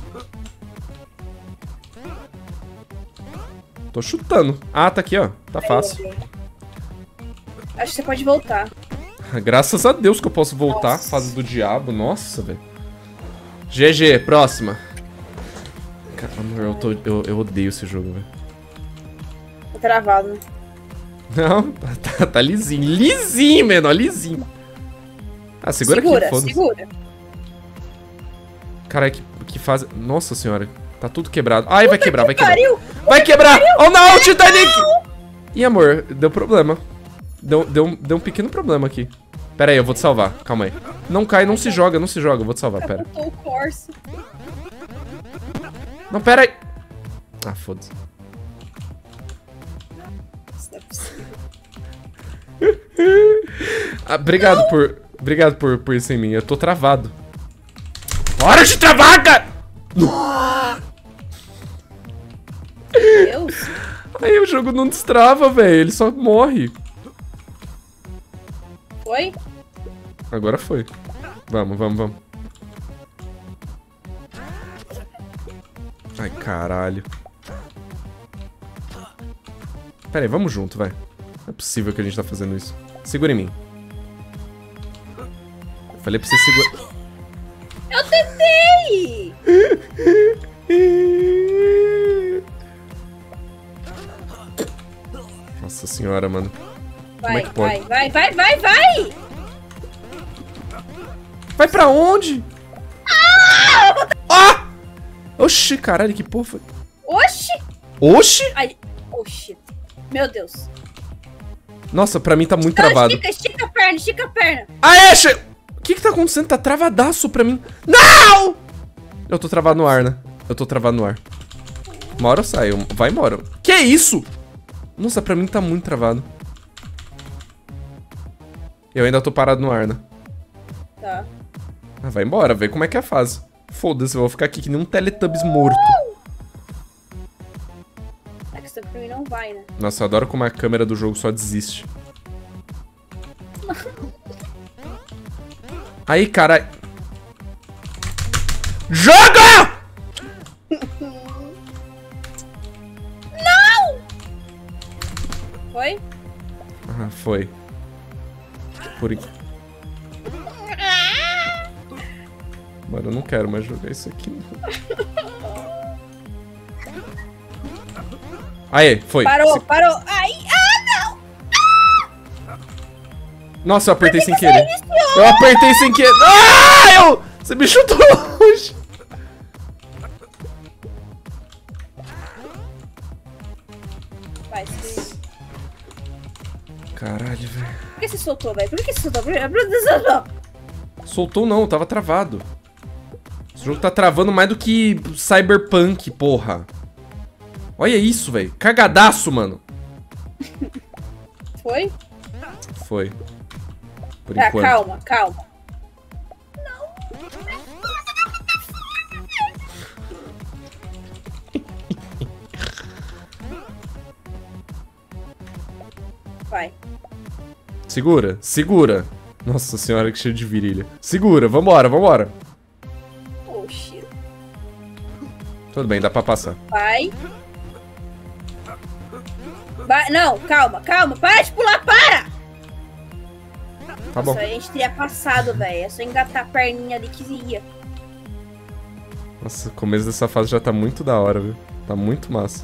Tô chutando. Ah, tá aqui, ó. Tá fácil. Aí, acho que você pode voltar. Graças a Deus que eu posso voltar. Nossa. Fase do diabo. Nossa, velho. G G, próxima. Caramba, eu, tô, eu, eu odeio esse jogo, velho. Tá travado, né? Não, tá, tá, tá lisinho. Lisinho, menor, lisinho. Ah, segura, segura aqui, foda-se. Segura, Caralho, que, que fase... Nossa senhora. Tá tudo quebrado. Ai, Puta vai quebrar, vai quebrar. Pariu. Vai quebrar! Oh, não, Titanic! Ih, amor, deu problema. Deu, deu, deu um pequeno problema aqui. Pera aí, eu vou te salvar. Calma aí. Não cai, não se joga, não se joga. Eu vou te salvar, pera. O Corsa. Não, pera aí. Ah, foda-se. Ah, obrigado não. por... Obrigado por, por isso em mim. Eu tô travado. Para de travar, cara! Deus. Aí o jogo não destrava, velho. Ele só morre. Foi? Agora foi. Vamos, vamos, vamos. Ai, caralho. Pera aí, vamos junto, vai. Não é possível que a gente tá fazendo isso. Segura em mim. Eu falei pra você segurar. Eu tentei! Nossa senhora, mano. Vai, Como é que pode? vai, vai, vai, vai, vai! Vai pra onde? Ah! Oxi, caralho, que porra foi? Oxi! Oxi? Ai, oxi. Meu Deus. Nossa, pra mim tá muito Não, travado. estica, estica a perna, estica a perna. Aê, che... O que que tá acontecendo? Tá travadaço pra mim. Não! Eu tô travado no ar, né? Eu tô travado no ar. Uma hora eu saio. Vai embora. Que isso? Nossa, pra mim tá muito travado. Eu ainda tô parado no ar, né? Tá. Ah, vai embora, vê como é que é a fase. Foda-se, eu vou ficar aqui que nem um Teletubbies morto. É que isso pra mim não vai, né? Nossa, eu adoro como a câmera do jogo só desiste. Aí, cara. Joga! Não! Foi? Ah, foi. Por enquanto. Mano, eu não quero mais jogar isso aqui. Aê, foi. Parou, Se... parou. Ai, ah, não! Nossa, eu apertei sem querer. Eu apertei sem querer. Ah, eu... Você me chutou longe. Vai, se... Caralho, velho. Por que você soltou, velho? Por que você soltou? Por que você soltou? Soltou não, tava travado. Esse jogo tá travando mais do que Cyberpunk, porra. Olha isso, velho. Cagadaço, mano. Foi? Foi. Por Tá, enquanto. calma, calma. Vai. Segura, segura. Nossa senhora, que cheio de virilha. Segura, vambora, vambora. Oxi. Tudo bem, dá pra passar. Vai. Vai. Não, calma, calma. Para de pular, para! Tá bom. Nossa, a gente teria passado, velho. É só engatar a perninha ali que ia. Nossa, o começo dessa fase já tá muito da hora, viu? Tá muito massa.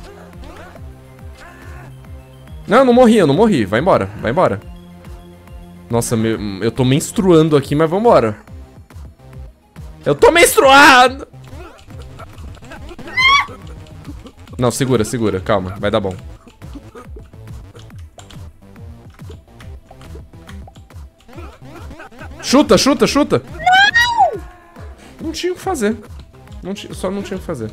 Não, eu não morri, eu não morri. Vai embora, vai embora. Nossa, meu, eu tô menstruando aqui, mas vambora. Eu tô menstruando! Não, segura, segura, calma, vai dar bom. Chuta, chuta, chuta! Não! Não tinha o que fazer. Não tinha, só não tinha o que fazer.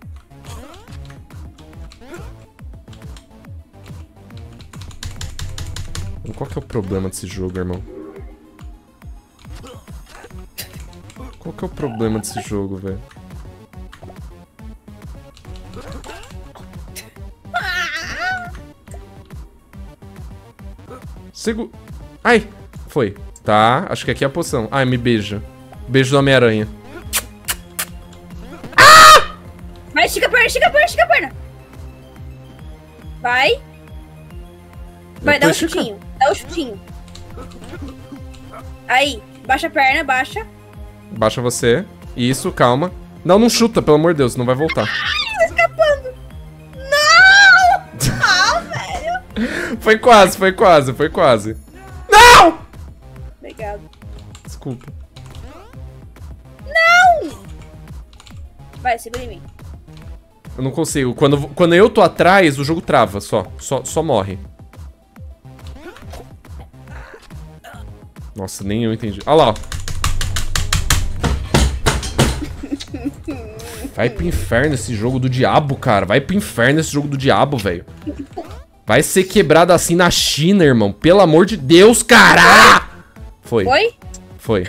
Qual que é o problema desse jogo, irmão? Qual que é o problema desse jogo, velho? Segu... Ai! Foi. Tá, acho que aqui é a poção. Ai, me beija. Beijo do Homem-Aranha. Ah! Vai, estica a perna, estica a perna, estica a perna. Vai. Vai, dá um chutinho. Dá um chutinho. Aí, baixa a perna, baixa. Baixa você. Isso, calma. Não, não chuta, pelo amor de Deus, não vai voltar. Ai, tá escapando. Não! Ah, velho. Foi quase, foi quase, foi quase. Não! Obrigado. Desculpa. Não! Vai, segura em mim. Eu não consigo. Quando, quando eu tô atrás, o jogo trava, só. Só, só morre. Nossa, nem eu entendi. Olha lá, ó. Vai pro inferno esse jogo do diabo, cara. Vai pro inferno esse jogo do diabo, velho. Vai ser quebrado assim na China, irmão. Pelo amor de Deus, cara! Foi. Foi? Foi.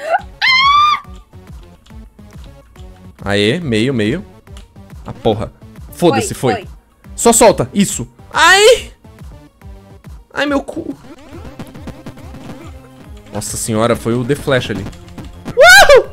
Aê, meio, meio. Ah, porra. Foda-se, foi, foi. Só solta, isso. Ai! Ai, meu cu. Nossa senhora, foi o The Flash ali. Uhul!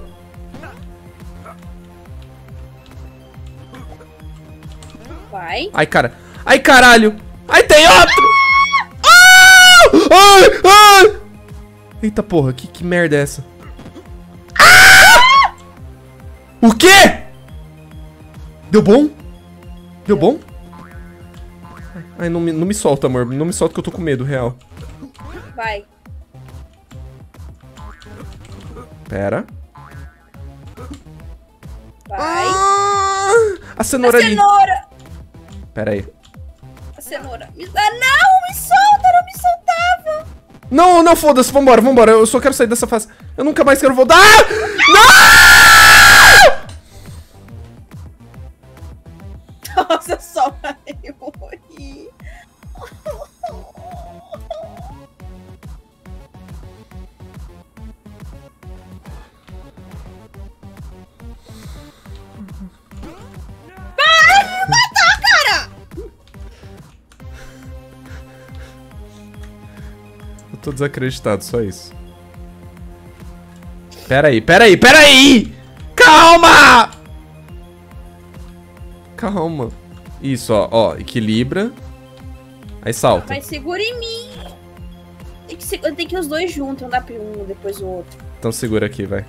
Vai. Ai, cara. Ai, caralho. Ai, tem outro. Ah! Ai, ai! Eita porra, que, que merda é essa? Ah! O quê? Deu bom? Deu bom? Ai, não me, não me solta, amor. Não me solta que eu tô com medo, real. Vai. Pera. Vai. Ah, a cenoura a ali. cenoura. Pera aí. A cenoura. Me... Ah, não, me solta, não me soltava. Não, não, foda-se, vambora, vambora. Eu só quero sair dessa fase. Eu nunca mais quero voltar. Ah! Não! Nossa, só eu morri. Para, me matar, cara! Eu tô desacreditado, só isso. Pera aí, pera aí, pera aí! Calma! Calma. Isso, ó, ó, equilibra. Aí salta. Mas segura em mim. Tem que, seg tem que ir os dois juntos, não dá pra um depois o outro. Então segura aqui, vai.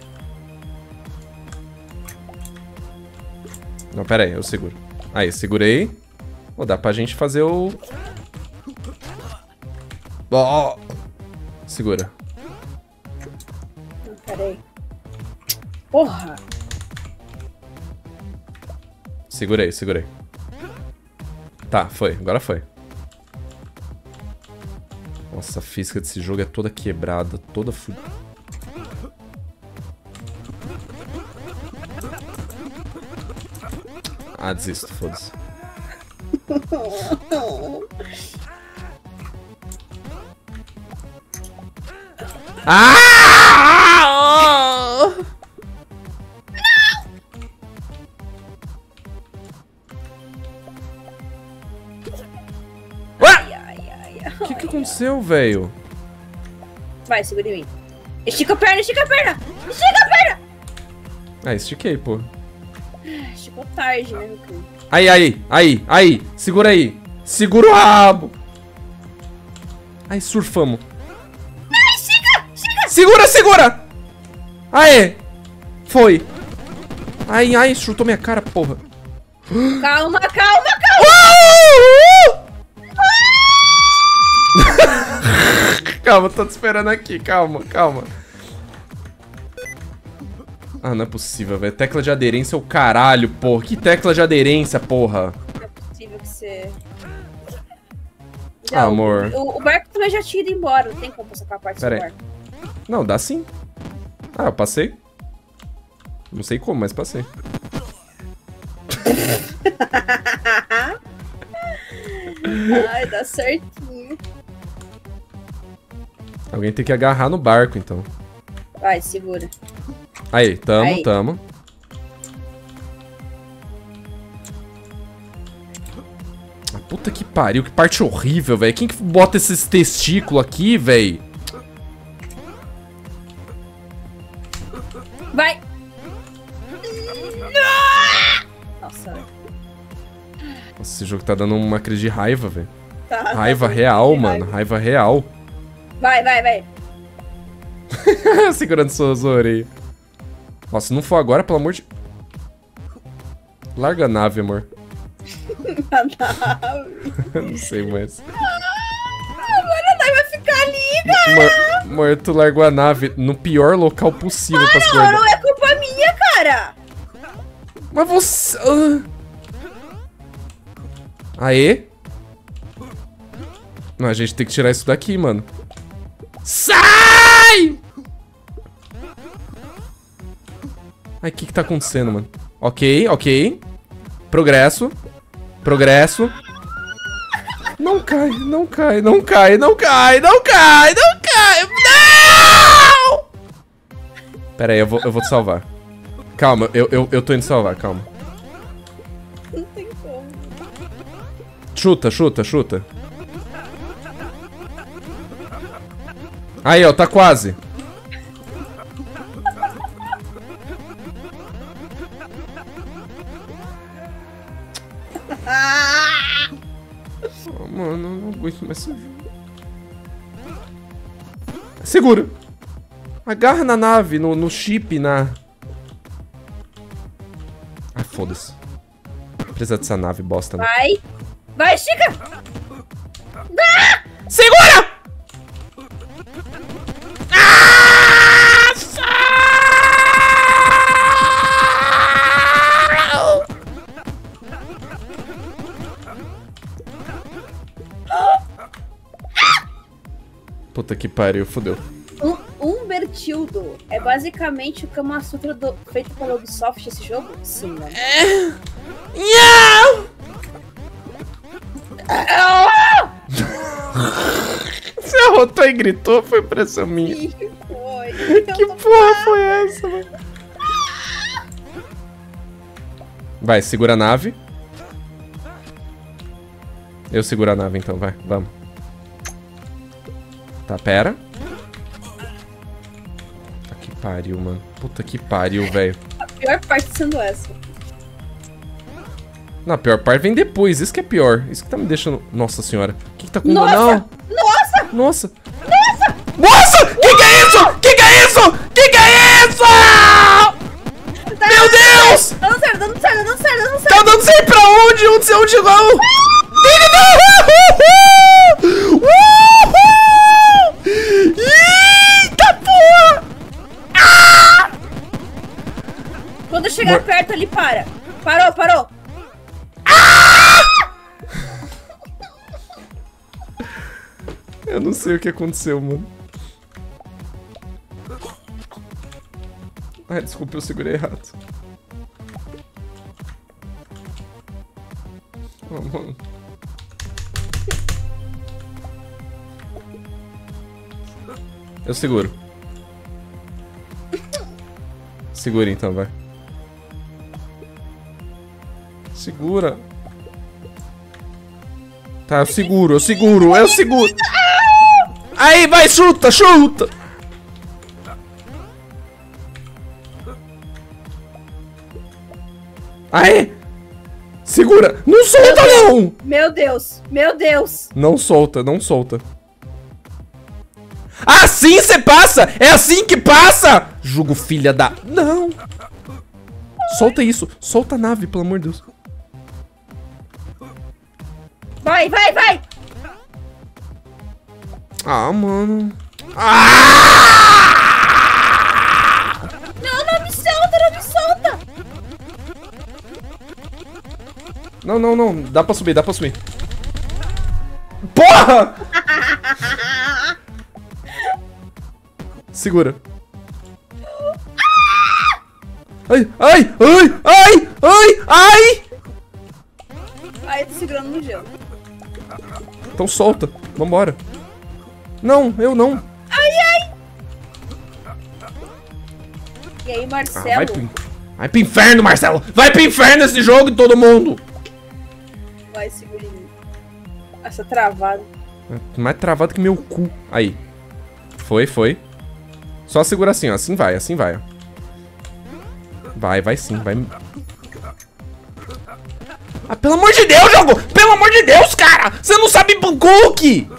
Não, pera aí, eu seguro. Aí, segurei. Ó, dá pra gente fazer o... Ó! Segura. Não, pera aí. Porra! Segurei, segurei. Tá, foi. Agora foi. Nossa, a física desse jogo é toda quebrada, toda fu... Ah, desisto, foda-se. Ah! Ai, ai, ai, O que que aconteceu, velho? Vai, segura em mim. Estica a perna, estica a perna! Estica a perna! Ah, estiquei, pô. Esticou tarde, né, meu filho? Aí, aí, aí, aí. Segura aí. Segura o rabo. Aí, surfamos. Ai, estica! Estica! Segura, segura! Aê! Foi. Ai, ai, chutou minha cara, porra. Calma, calma, calma! Calma, tô te esperando aqui, calma, calma. Ah, não é possível, velho. Tecla de aderência é o caralho, porra. Que tecla de aderência, porra? Não é possível que você... Ah, amor. O, o barco também já tinha ido embora, não tem como sacar a parte Pera do aí. barco. Não, dá sim. Ah, eu passei. Não sei como, mas passei. Ai, dá certinho. Alguém tem que agarrar no barco, então. Vai, segura. Aí, tamo, Aí. tamo. Ah, puta que pariu, que parte horrível, velho. Quem que bota esses testículos aqui, velho? Vai! Nossa, Nossa, esse jogo tá dando uma crise de raiva, velho. tá. Raiva tá real, de mano. Raiva real. Vai, vai, vai. Segurando suas orelhas. Nossa, se não for agora, pelo amor de... Larga a nave, amor. Não sei mais. Agora a nave vai ficar ali, cara. Amor, amor, tu largou a nave no pior local possível pra se Não, guardar. não é culpa minha, cara. Mas você... ah. Aê? Não, a gente tem que tirar isso daqui, mano. Sai! Ai, o que que tá acontecendo, mano? Ok, ok. Progresso. Progresso. Não cai, não cai, não cai, não cai, não cai, não cai. Não! Pera aí, eu vou, eu vou te salvar. Calma, eu, eu, eu tô indo salvar, calma. Não tem como. Chuta, chuta, chuta. Aí, ó, tá quase. Oh, mano, não aguento mais esse jogo. Segura. Agarra na nave, no, no chip, na... Ah, foda-se. Precisa dessa nave, bosta, né? Vai. Vai, Chica. Ah! Segura! Ah! Puta que pariu, fodeu. Um, um Bertildo é basicamente o Kama Sutra do, feito pela Ubisoft esse jogo? Sim, né? É... Yeah! Você arrotou e gritou, foi impressão minha. Que foi? Que porra foi essa, mano? Vai, segura a nave. Eu seguro a nave então, vai, vamos. Tá, pera. Puta que pariu, mano. Puta que pariu, velho. A pior parte sendo essa. Não, a pior parte vem depois, isso que é pior. Isso que tá me deixando... Nossa senhora. O que que tá com... Nossa! Não! Nossa! Nossa! Nossa! Nossa! Que que é isso? Que que é isso? Que que é isso? Tá Meu Deus! Dando certo, dando certo, dando certo, dando certo. Tá dando certo pra onde? Onde você onde não? Eita porra! Ah! Quando chegar Mor- perto ali, para. Parou, parou. Eu não sei o que aconteceu, mano. Ai, desculpa, eu segurei errado. Oh, mano. Eu seguro. Segura então, vai. Segura. Tá, eu seguro, eu seguro, eu seguro. Aí, vai, chuta, chuta. Aí. Segura. Não solta, não. Meu Deus, meu Deus. Não solta, não solta. Assim você passa! É assim que passa! Jugo filha da... Não! Solta isso. Solta a nave, pelo amor de Deus. Vai, vai, vai. Ah, mano. Ah! Não, não me solta, não me solta. Não, não, não. Dá pra subir, dá pra subir. Porra! Segura. Ai, ai, ai, ai, ai, ai! Ai, tô segurando no gelo. Então solta. Vambora. Não, eu não. Ai, ai. E aí, Ah, Marcelo? vai, pro... vai pro inferno, Marcelo! Vai pro inferno esse jogo de todo mundo! Vai, segurinho. Essa travada. É mais travado que meu cu. Aí. Foi, foi. Só segura assim, ó. Assim vai, assim vai, ó. Vai, vai sim, vai. Ah, pelo amor de Deus, jogo! Pelo amor de Deus, cara! Você não sabe cookie!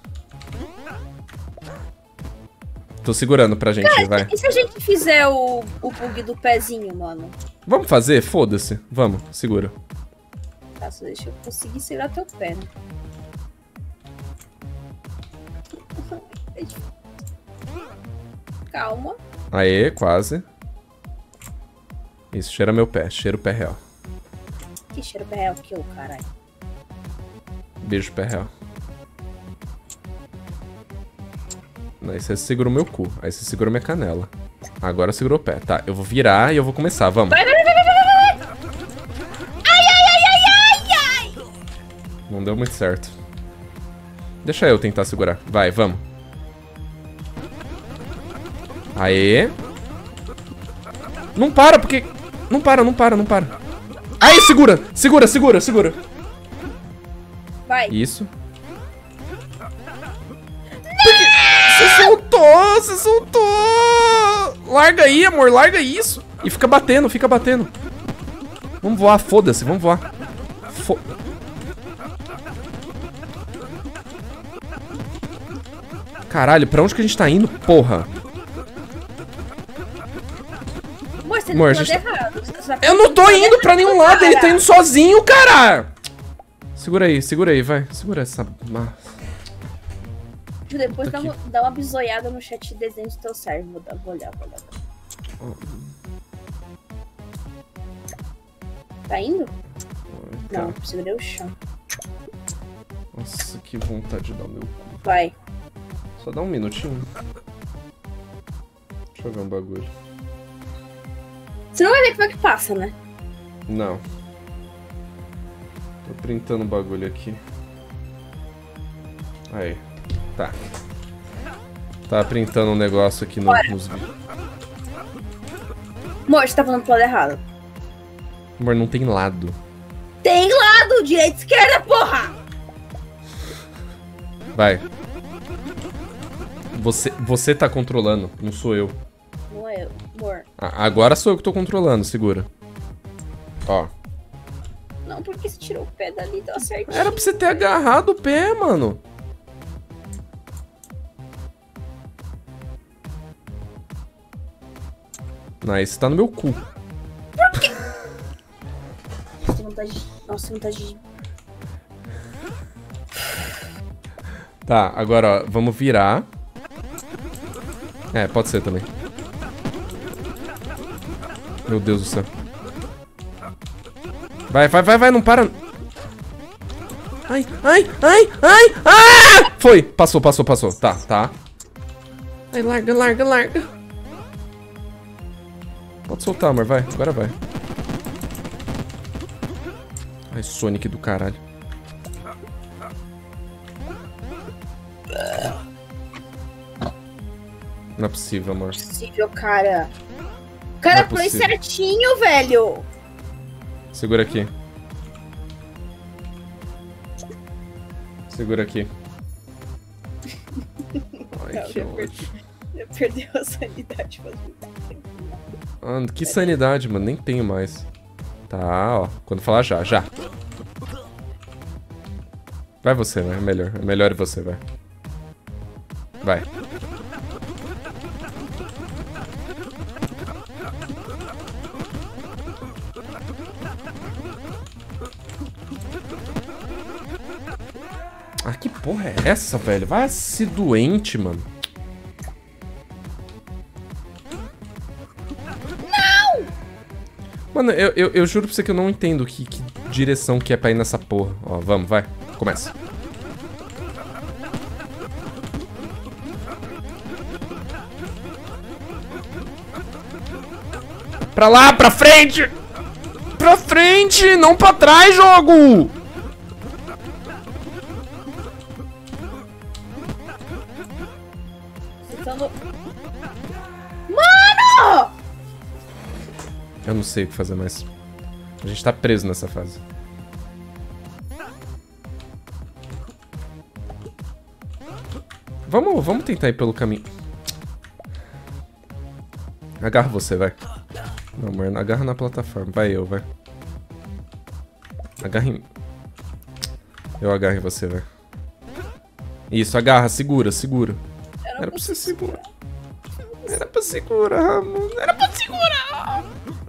Tô segurando pra gente, Cara, vai. e se a gente fizer o, o bug do pezinho, mano? Vamos fazer? Foda-se. Vamos, segura. Tá, só deixa eu conseguir segurar teu pé, né? Calma. Aê, quase. Isso, cheira meu pé. Cheira o pé real. Que cheiro pé real que eu, caralho. Beijo pé real. Aí você segura o meu cu. Aí você segura minha canela. Agora segurou o pé. Tá, eu vou virar e eu vou começar. Vamos. Vai, vai, vai, vai, vai, vai, vai! Ai, ai, ai, ai, ai, ai! Não deu muito certo. Deixa eu tentar segurar. Vai, vamos. Aê. Não para, porque... Não para, não para, não para. Aí, segura! Segura, segura, segura. Vai. Isso. Você soltou, você soltou. Larga aí, amor, larga isso. E fica batendo, fica batendo. Vamos voar, foda-se, vamos voar. Fo... Caralho, pra onde que a gente tá indo, porra? Amor, você Amor, tá a gente... errado. Você Eu não tô indo pra nenhum lado, cara. ele tá indo sozinho, cara. Segura aí, segura aí, vai. Segura essa... Depois dá aqui. uma, dá uma bisoiada no chat de desenho do teu servo. Vou, dar, vou olhar, vou olhar. Oh. Tá indo? Tá. Não, segurei o chão. Nossa, que vontade de dar o meu cu. Vai. Só dá um minutinho. Deixa eu ver um bagulho. Você não vai ver como é que passa, né? Não. Tô printando um bagulho aqui. Aí. Tá. Tá printando um negócio aqui no, nos vídeos. Amor, você tá falando pro lado errado. Amor, não tem lado. Tem lado, direita e esquerda, porra! Vai. Você, você tá controlando, não sou eu. Não é eu, amor. A- agora sou eu que tô controlando, segura. Ó. Não, porque você tirou o pé dali, deu certinho. Era pra você ter agarrado o pé, mano. Não, esse tá no meu cu. Por quê? Nossa, tem vontade de... Nossa, tem vontade de... Tá, agora, ó, vamos virar. É, pode ser também. Meu Deus do céu. Vai, vai, vai, vai, não para. Ai, ai, ai, ai, ah! Foi, passou, passou, passou. Tá, tá. Ai, larga, larga, larga. Pode soltar, amor, vai, agora vai. Ai, Sonic do caralho. Não é possível, amor. Não é possível, cara. O cara Não é foi possível. certinho, velho. Segura aqui. Segura aqui. Ai, Não, que já ódio. perdi. Já perdeu a sanidade faz muito tempo. Ah, que sanidade, mano. Nem tenho mais. Tá, ó. Quando falar já, já. Vai você, vai. É melhor. É melhor ir você, vai. Vai. Ah, que porra é essa, velho? Vai se doente, mano. Não! Mano, eu, eu, eu juro pra você que eu não entendo que, que direção que é pra ir nessa porra. Ó, vamos, vai. Começa. Pra lá, pra frente! Pra frente, não pra trás, jogo! Tentando... Mano! Eu não sei o que fazer mais. A gente tá preso nessa fase. Vamos, vamos tentar ir pelo caminho. Agarra você, vai. Não, amor, agarra na plataforma. Vai eu, vai. Agarra em... Eu agarro em você, vai. Isso, agarra, segura, segura. Era pra você segurar. Era pra segurar, mano. Era pra segurar.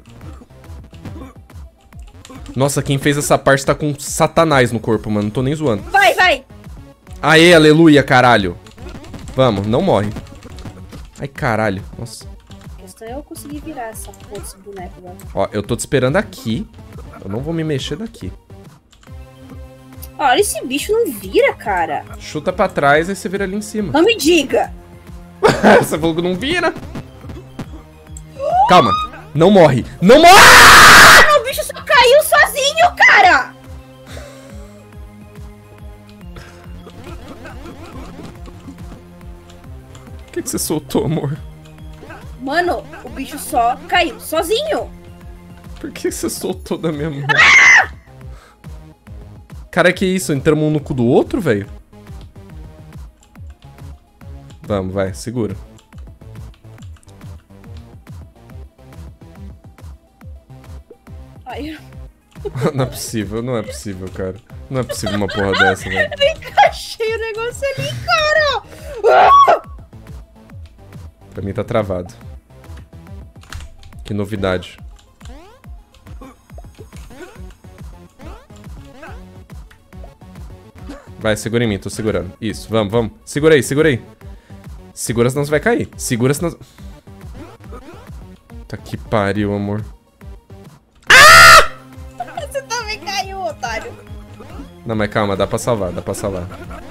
Nossa, quem fez essa parte tá com satanás no corpo, mano. Não tô nem zoando. Vai, vai! Aê, aleluia, caralho. Vamos, não morre. Ai, caralho. Nossa. A questão é eu conseguir virar essa porra desse boneco agora. Ó, eu tô te esperando aqui. Eu não vou me mexer daqui. Olha, esse bicho não vira, cara. Chuta pra trás e você vira ali em cima. Não me diga! Você falou que não vira. Calma. Não morre. Não morre! Ah, o bicho só caiu sozinho, cara! Por que, que você soltou, amor? Mano, o bicho só caiu sozinho. Por que você soltou da minha mão? Cara, que isso? Entramos um no cu do outro, velho? Vamos, vai, segura. Ai, Não é possível, não é possível, cara. Não é possível uma porra dessa, velho. eu encaixei o negócio ali, cara. Ah! Pra mim tá travado. Que novidade. Vai, segura em mim, tô segurando. Isso, vamos, vamos. Segura aí, segura aí. Segura, senão você vai cair. Segura, senão... Tá que pariu, amor. Você também caiu, otário. Não, mas calma, dá pra salvar, dá pra salvar.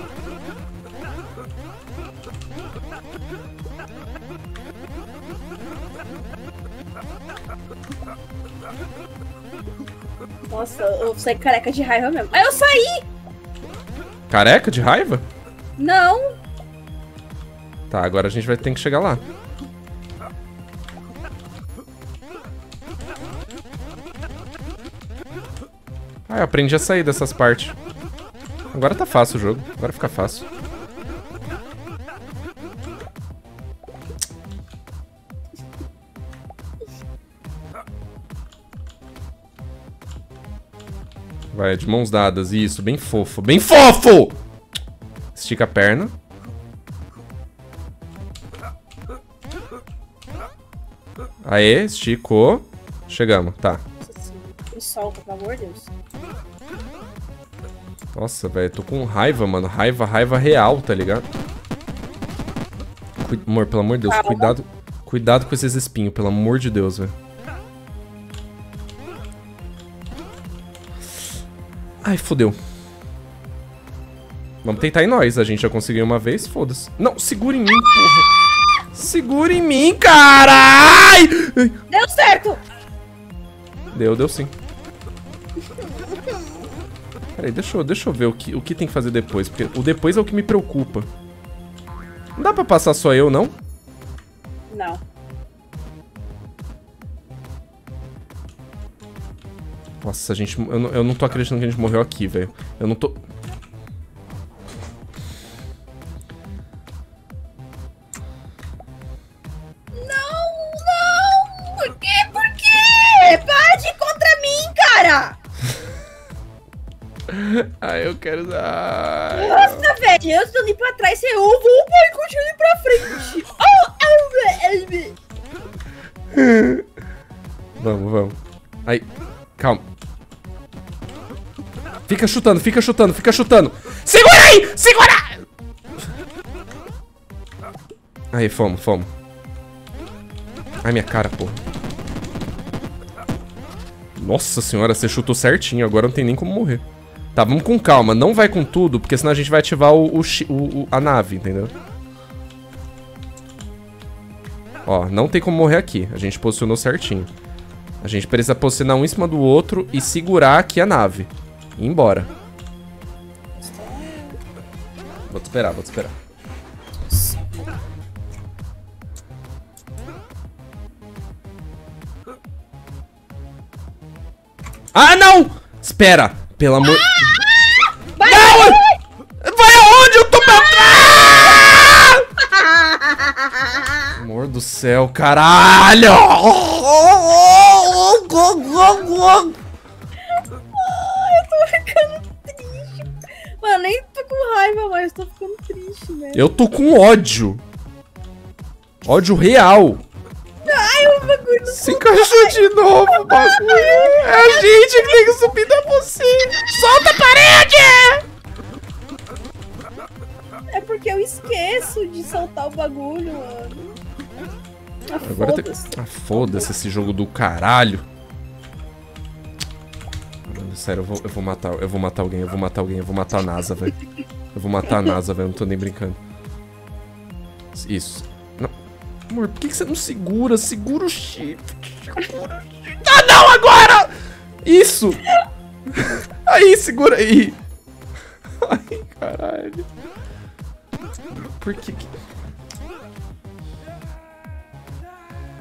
Nossa, eu saí careca de raiva mesmo. Aí eu saí! Careca de raiva? Não! Tá, agora a gente vai ter que chegar lá. Ah, eu aprendi a sair dessas partes. Agora tá fácil o jogo. Agora fica fácil. Vai, de mãos dadas. Isso, bem fofo. Bem fofo! Estica a perna. Aê, esticou. Chegamos, tá. Me solta, pelo amor de Deus. Nossa, velho, tô com raiva, mano. Raiva, raiva real, tá ligado? Cu... Amor, pelo amor de Deus, Calma. cuidado. Cuidado com esses espinhos, pelo amor de Deus, velho. Ai, fodeu. Vamos tentar em nós. A gente já conseguiu uma vez, foda-se. Não, segura em mim, porra. Segura em mim, carai! Deu certo! Deu, deu sim. Peraí, deixa eu, deixa eu ver o que, o que tem que fazer depois, porque o depois é o que me preocupa. Não dá pra passar só eu, não? Não. Nossa, a gente... Eu não, eu não tô acreditando que a gente morreu aqui, velho. Eu não tô... Não, não! Por quê? Por quê? Para de ir contra mim, cara! Ai, eu quero... Ai. Nossa, velho, eu estou ali pra trás, você ouve, o pai continua indo pra frente. Vamos, vamos. Aí, calma. Fica chutando, fica chutando, fica chutando. Segura aí! Segura! Aí, fomos, fomos. Ai, minha cara, porra. Nossa senhora, você chutou certinho. Agora não tem nem como morrer. Tá, vamos com calma. Não vai com tudo, porque senão a gente vai ativar o, o, o, a nave, entendeu? Ó, não tem como morrer aqui. A gente posicionou certinho. A gente precisa posicionar um em cima do outro e segurar aqui a nave. E ir embora. Vou te esperar, vou te esperar. Ah, não! Espera! Pelo amor... Vai, Não! vai, Vai aonde? Eu tô pra trás! Amor do céu, caralho! Eu tô ficando triste. Mano, nem tô com raiva mais, tô ficando triste, velho. Eu tô com ódio. Ódio real. Ai, o bagulho não Se encaixou de novo o bagulho. É a gente que tem que subir da você. Solta a parede! É porque eu esqueço de soltar o bagulho, mano. Ah, Agora tem... foda-se. Ah, foda-se esse jogo do caralho. Mano, sério, eu vou, eu vou matar, eu vou matar alguém, eu vou matar alguém, eu vou matar a NASA, velho. Eu vou matar a NASA, velho, não tô nem brincando. Isso. Não. Amor, por que, que você não segura? Segura o shift. Segura o shift. Ah, não, agora! Isso! Aí, segura aí. Ai, caralho. Por que que...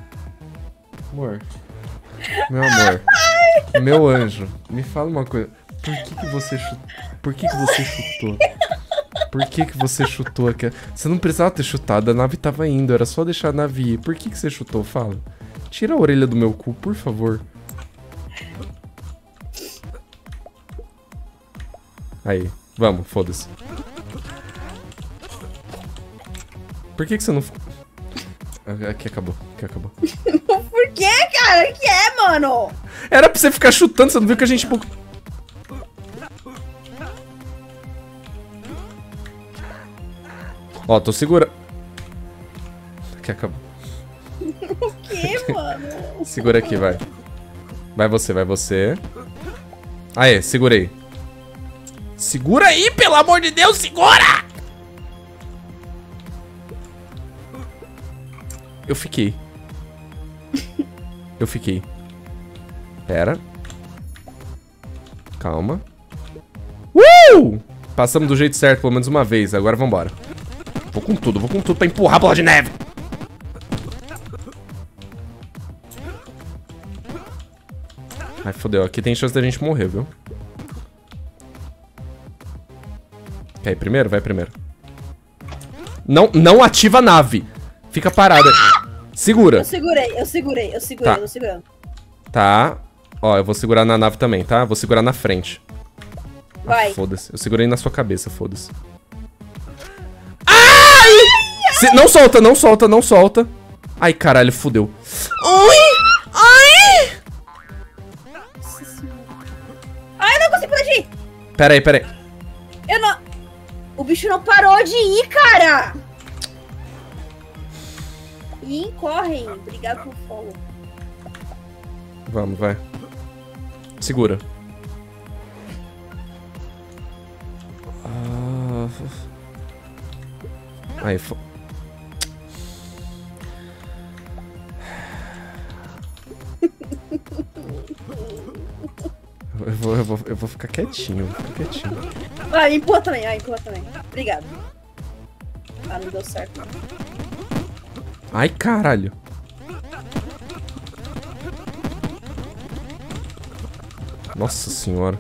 Amor. Meu amor. Meu anjo. Me fala uma coisa. Por que que você chutou? Por que que você chutou? Por que que você chutou aqui? Você não precisava ter chutado, a nave tava indo, era só deixar a nave ir. Por que que você chutou? Fala. Tira a orelha do meu cu, por favor. Aí, vamos, foda-se. Por que que você não... Aqui acabou, aqui acabou. Por que, cara? O que é, mano? Era pra você ficar chutando, você não viu que a gente... Ó, tô segura... Aqui acabou. O que, mano? Segura aqui, vai. Vai você, vai você. Aê, segurei. Segura aí, pelo amor de Deus, segura! Eu fiquei. Eu fiquei. Pera. Calma. Uh! Passamos do jeito certo, pelo menos uma vez. Agora vambora. Vou com tudo, vou com tudo pra empurrar a bola de neve. Ai, fodeu. Aqui tem chance da gente morrer, viu? Quer ir primeiro? Vai primeiro. Não, não ativa a nave. Fica parada. Segura. Eu segurei, eu segurei, eu segurei, Tá. eu tô segurando. Tá. Ó, eu vou segurar na nave também, tá? Vou segurar na frente. Vai. Ah, foda-se. Eu segurei na sua cabeça, foda-se. Ai! Se- não solta, não solta, não solta. Ai, caralho, fudeu. Ui! Ai! Nossa senhora. Ai, eu não consigo fugir! Pera aí, pera aí. Eu não... O bicho não parou de ir, cara! E correm. Obrigado pelo follow. Vamos, vai. Segura. Ah... Aí, fo... Eu vou, eu, vou, eu vou ficar quietinho, eu vou ficar quietinho. Ah, empurra também, ah, empurra também. Obrigado. Ah, não deu certo. Ai, caralho. Nossa senhora.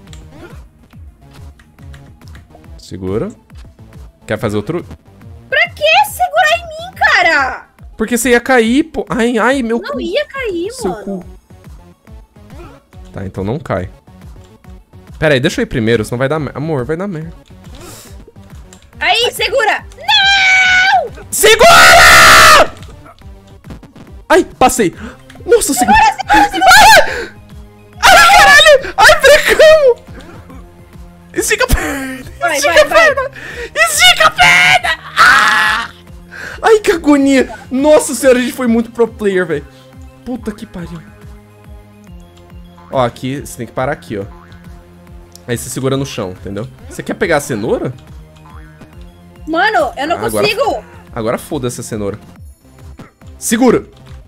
Segura. Quer fazer outro? Pra que segurar em mim, cara? Porque você ia cair, pô. Ai, ai, meu Não cu. ia cair, Seu mano. cu. Tá, então não cai. Pera aí, deixa eu ir primeiro, senão vai dar merda. Amor, vai dar merda. Aí, segura! Não! Segura! Ai, passei. Nossa, segura. Segura, segura, segura! Ai, ai, caralho. Ai, brecamos. Estica a perna. Vai, Estica vai, a perna. Estica a perna. Ah! Ai, que agonia. Nossa senhora, a gente foi muito pro player, velho. Puta que pariu. Ó, aqui, você tem que parar aqui, ó. Aí você segura no chão, entendeu? Você quer pegar a cenoura? Mano, eu não Ah, agora- consigo! Agora foda-se a cenoura. Segura!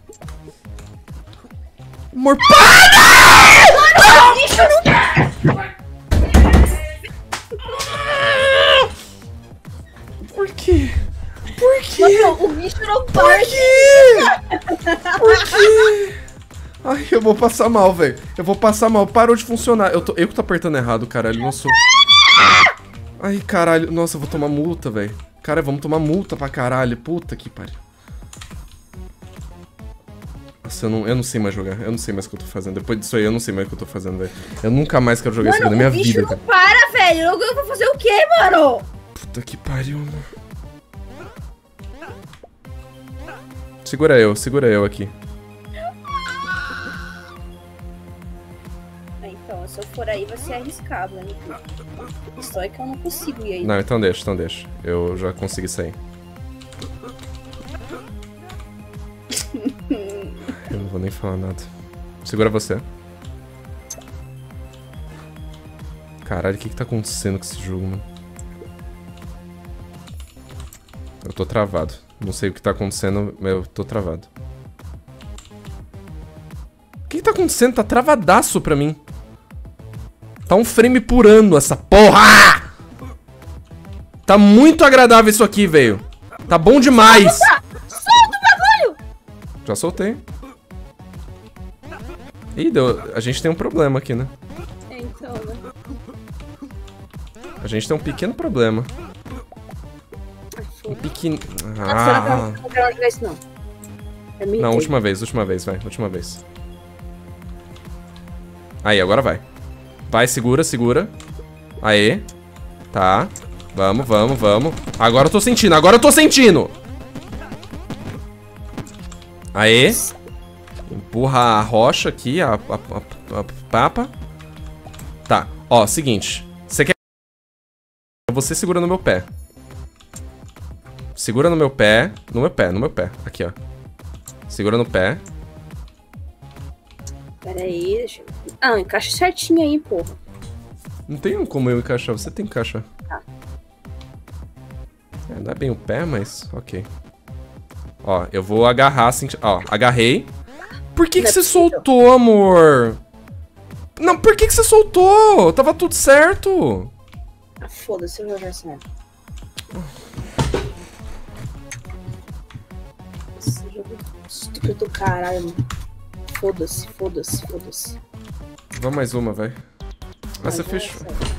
Amor, para! O bicho não... Por quê? Por quê? Mano, o bicho não Por para! quê? Por quê? Ai, eu vou passar mal, velho. Eu vou passar mal. Parou de funcionar. Eu, tô, eu que tô apertando errado, caralho. Nossa. Ai, caralho. Nossa, eu vou tomar multa, velho. Cara, vamos tomar multa pra caralho. Puta que pariu. Nossa, eu não, eu não sei mais jogar. Eu não sei mais o que eu tô fazendo. Depois disso aí, eu não sei mais o que eu tô fazendo, velho. Eu nunca mais quero jogar esse jogo na minha o bicho vida, não cara. para, velho! Eu, eu vou fazer o quê, mano? Puta que pariu, mano. Segura eu, segura eu aqui. Então, se eu for aí, vai ser arriscado, né? Só é que eu não consigo ir aí. Não, então deixa, então deixa. Eu já consegui sair. Eu não vou nem falar nada. Segura você. Caralho, o que que tá acontecendo com esse jogo, mano? Eu tô travado. Não sei o que tá acontecendo, mas eu tô travado. O que que tá acontecendo? Tá travadaço pra mim. Tá um frame por ano essa porra! Tá muito agradável isso aqui, velho. Tá bom demais. Solta o bagulho! Já soltei. Ih, deu... a gente tem um problema aqui, né? É, então, né? A gente tem um pequeno problema. Ai, Um foda. pequeno... Nossa, Ah... eu não quero jogar isso, não. É meio Não, ruim. última vez, última vez, vai, última vez. Aí, agora vai. Vai, segura, segura. Aê. Tá. Vamos, vamos, vamos. Agora eu tô sentindo, agora eu tô sentindo! Aê. Empurra a rocha aqui, a, a, a, a papa. Tá, ó, seguinte. Você quer... Você segura no meu pé. Segura no meu pé. No meu pé, no meu pé. Aqui, ó. Segura no pé. Pera aí, deixa eu... Ah, encaixa certinho aí, porra. Não tem como eu encaixar, você tem que encaixar. Tá. É, não é bem o pé, mas ok. Ó, eu vou agarrar assim... Ó, agarrei. Por que Não que é você possível. soltou, amor? Não, por que que você soltou? Tava tudo certo. Ah, foda-se, eu vou jogar essa merda. Esse jogo estúpido do caralho, mano. Foda-se, foda-se, foda-se. Vamos mais uma, vai. Ah, você Mas é fechou. sério.